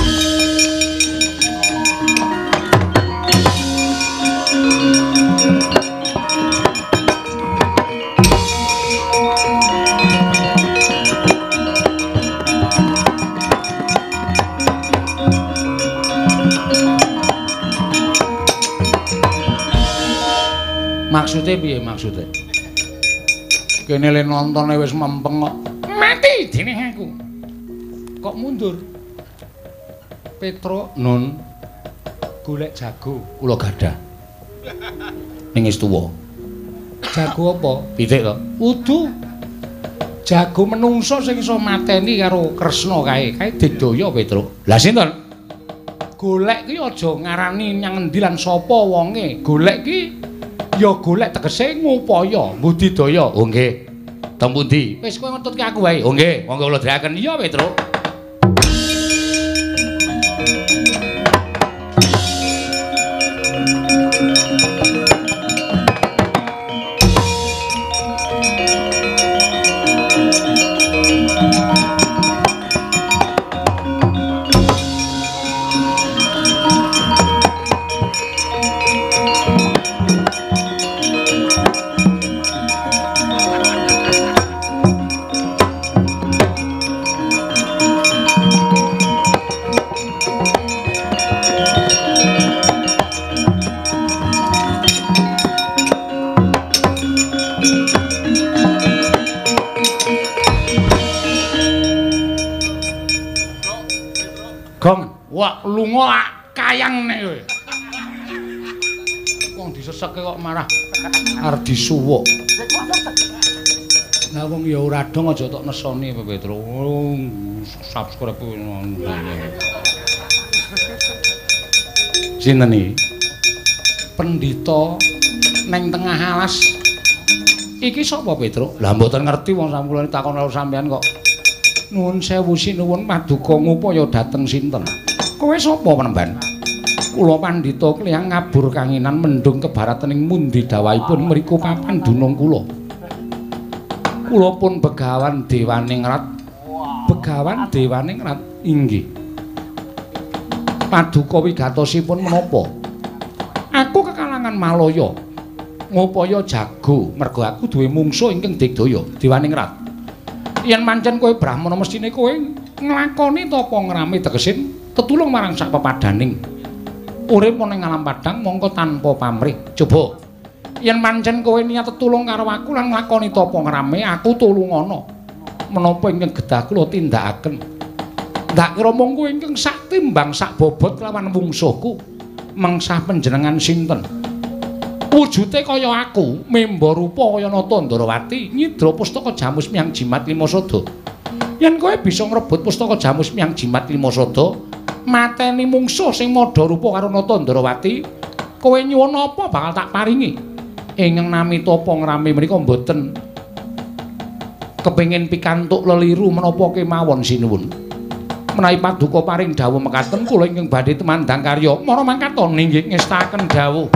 Maksude piye maksude? Kene le nontone wis mempeng kok. Mati dening aku. Kok mundur? Petro Nun golek jago kula gadah. Ning wis tuwa. Jago apa? Pitik to. Udu. Jago menungso sing iso mateni karo Kresna kae. Kae digdaya Petro. Lah sinten? Golek ki aja ngarani nyang endi lan sapa wonge. Golek ki ya golek tegese ngupaya budidaya. Oh nggih. Teng pundi? Wis kowe ngetutke aku wae. Oh nggih, monggo kula dherekaken. Iya, Petro. Gong, wak lunga kayang nek kowe. Wong disesekke kok marah arep disuwuk. Lah wong ya ora dong aja tok nesoni Petro. Subscribe sinten iki? Pendhita neng tengah alas. Iki sapa Petro? Lah mboten ngerti wong sampun takon karo sampean kok. Nuwun sewu sinuwun paduka ngupaya dhateng sinten? Kowe sapa penemban? Kula Pandhita Kliyang ngabur kanginan mendung kebaratening mundi dawahipun mriku papan dunung kula. Kula pun begawan Dewaning Rat. Begawan Dewaning Rat inggih. Paduka wigatosipun menapa? Aku kekalangan Malaya. Ngupaya jago merga aku duwe mungsuh ingkang digdaya Dewaning Rat. Yen mancen kowe Brahmana mestine kowe nglakoni tapa ngrame tegesin tetulung marang sak pepadaning urip ning alam padang mongko tanpa pamrih. Coba yen pancen kowe niat tetulung karo aku lan nglakoni tapa ngrame, aku tulungono. Menapa ingkang kedah kula tindakaken. Ndak kira mung kowe ingkang sak timbang sak bobot kelawan mungsuhku. Mengsah panjenengan sinten? Wujute kaya aku, memba rupa kaya Nata Ndarawati, nyidra pustaka Jamus Miang Jimat Limasada. Yen kowe bisa ngrebut pustaka Jamus Miang Jimat Limasada, mateni mungsuh sing madha rupa karo Nata Ndarawati, kowe nyuwun apa bakal tak paringi. Ingkang nami tapa ngrame menika mboten kepengin pikantuk leliru menapa kemawon sinuwun. Menawi paduka paring dawuh mekaten kula ingkang badhe temandang karya mara mangkat nggih ngestaken dawuh.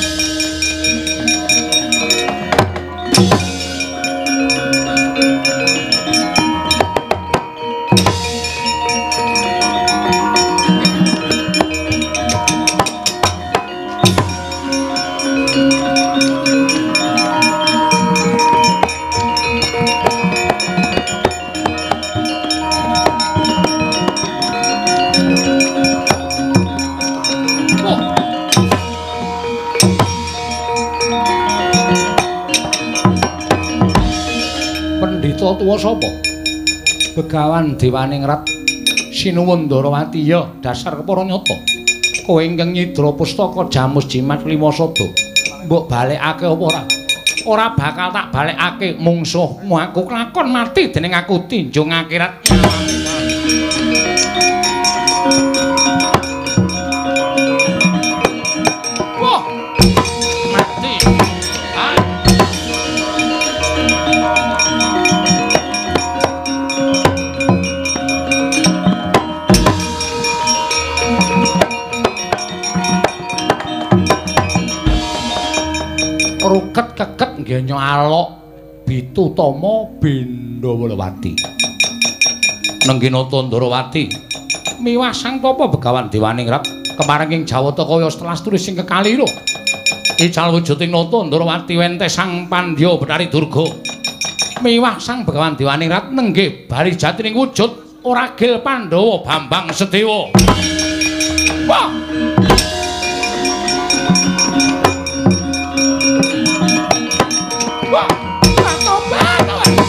Tuwa sapa? Begawan Dewaningrat sinuwun Ndarawati ya dasar kepara nyata. Kowe ingkang nyidra pustaka Jamus Jimat Limasada. Mbok balekake apa ora? Ora bakal tak balekake mungsuhmu aku kelakon mati dening aku tinjung akhirat. Wah, mati. Ah. Ruket keket nggih nyalok Bitutama Bendawalawati. Nenggih Nata Ndarawati miwah sang tapa Begawan Dewaningrat kemaring ing Jawata kaya setelas tulis sing kekalira. Ical wujuding Nata Ndarawati wentes sang Pandya Betari Durga. Miwah sang Begawan Dewaningrat nenggih bari jatining wujud ora gil Pandhawa Bambang Sedewa. Wah! Wah, tobat.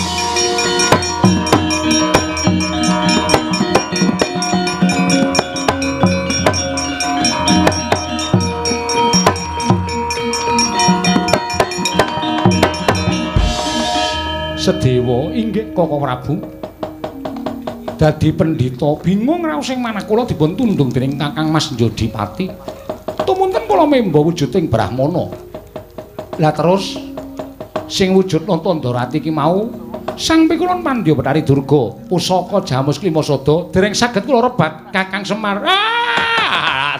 Sedewa inggih Kaka Prabu. Dadi pendhita bingung raos sing manah kula dipun tundung dening Kakang Mas Njodipati. Tumunten kula memba wujuding Brahmana. Lah terus sing wujud Nata Ndarawati iki mau sang pikulun Pandya Betari Durga pusaka Jamus Limasada dereng saged kula rebat Kakang Semar. Ah!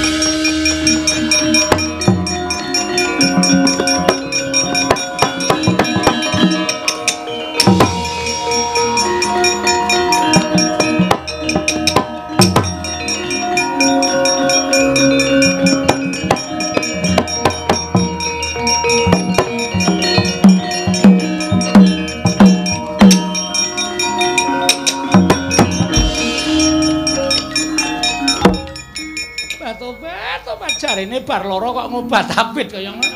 Jarene bar lara kok ngobat apit kaya ngono.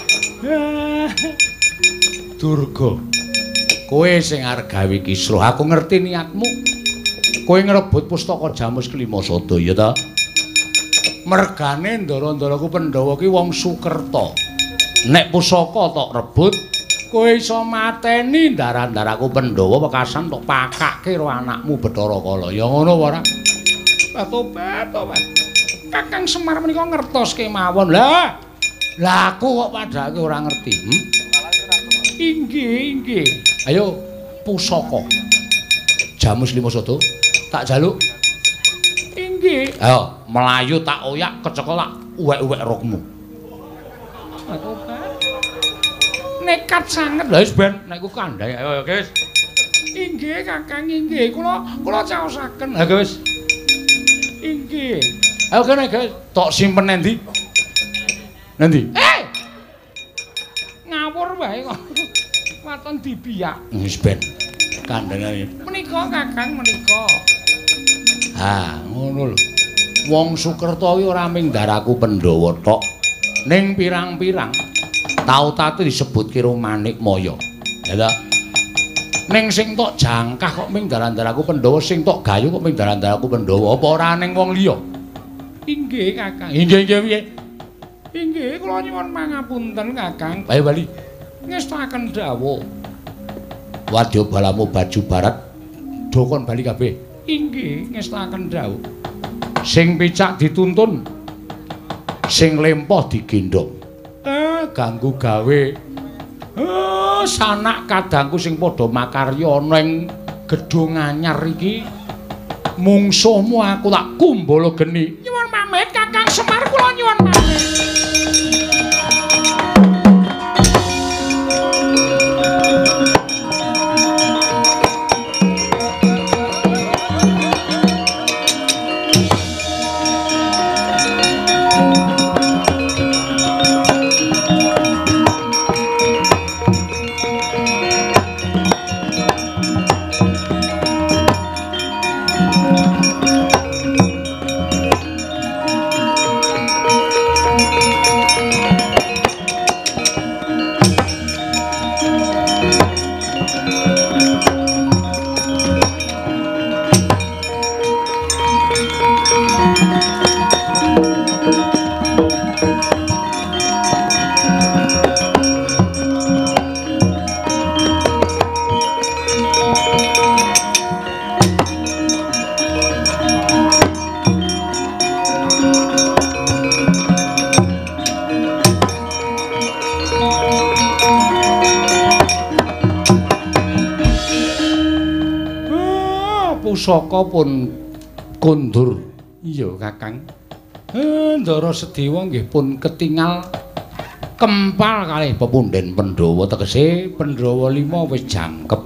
Durga, kowe sing arep gawe kisruh, aku ngerti niatmu. Kowe ngrebut pustaka Jamus Limasada ya ta? Mergane ndara-ndaraku Pandhawa ki wong Sukerta. Nek pusaka tok rebut, kowe iso mateni ndara-ndaraku Pandhawa wekasan tok pakake karo anakmu Bathara Kala. Ya ngono ora? Tobat, tobat. Kakang Semar menika ngertos kemawon. Lah, lah aku kok padake ora ngerti. Hmm? Inggih, inggih. Ayo pusaka Jamus Limasada tak jaluk. Inggih. Ayo melayu tak oyak kecekel tak uwek-uwek rokmu. Nekat sanget. Lah wis ben nek ku kandhai. Ayo guys. Inggih Kakang, inggih. Kula kula caosaken. Ha guys. Inggih. Ayo kene guys, tok simpen endi? Nendi? Eh! Ngawur wae kok. Waton dibiyak. Wis ben kandhane. Menika Kakang menika. Ha, ngono lho. Wong Sukerta kuwi ora ming ndaraku Pandhawa tok. Ning pirang-pirang tau-tatu disebut Kira Manikmaya. Ya ta? Ning sing tok jangkah kok ming ndara-ndaraku Pandhawa, sing tok gayu kok ming ndara-ndaraku Pandhawa. Apa ora ning wong liya? Inggih, Kakang. Inggih, inggih piye? Inggih, kula nyuwun pangapunten, Kakang. Bae bali. Ngestaken dawuh. Wadya balamu baju barat dokon bali kabeh. Inggih, ngestaken dawuh. Sing picak dituntun, sing lempoh digendhong. Eh, ganggu gawe. Eh, sanak kadangku sing padha makarya ana ing gedung anyar iki. Mungsuhmu aku tak kumbala geni. Nyuwun pamit Kakang Semar, kula nyuwun pamit. Pusaka pun kondur. Iya, Kakang. Eh, Ndara Sedewa nggih pun ketingal kempal kalih pepunden Pandhawa, tegese Pandhawa lima wis jangkep.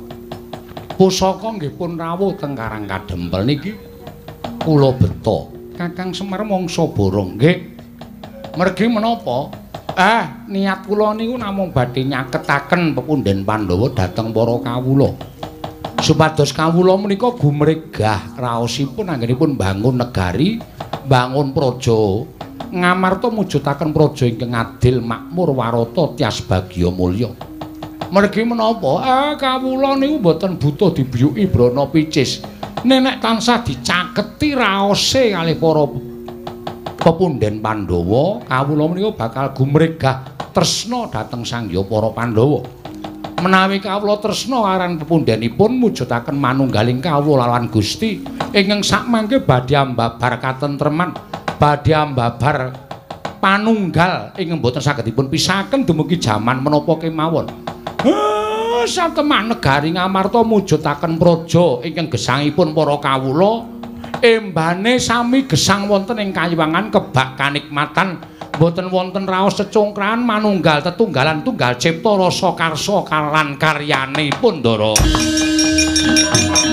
Pusaka nggih pun rawuh teng Karang Kadempel niki kula beta. Kakang Semar mangsa borong nggih. Mergi menapa? Eh, niat kula niku namung badhe nyaketaken pepunden Pandhawa dhateng para kawula. Supados kawula menika gumregah raosipun anggenipun bangun negari, bangun praja, ngamarta mujudaken praja ingkang adil, makmur, warata, tyas bagya mulya. Mergi menapa? Eh, kawula niku boten butuh dibiyuki brana picis. Nenek tansah dicaketi raose kalih para pepunden Pandhawa, kawula menika bakal gumregah tresna dhateng sangya para Pandhawa. Menawi kawula tresna aran pepundenipun mujudaken manunggaling kawula lan Gusti ingkang sakmangke badhe ambabar katentreman, badhe ambabar panunggal ingkang boten saged dipun pisahaken dumugi jaman menapa kemawon. Heh, satemah negari Ngamarta mujudaken praja ingkang gesangipun para kawula embane sami gesang wonten ing kayiwangan kebak kanikmatan. Boten wonten raos secongkrahan manunggal tetunggalan tunggal cipta rasa karsa lan karyanipun Ndara.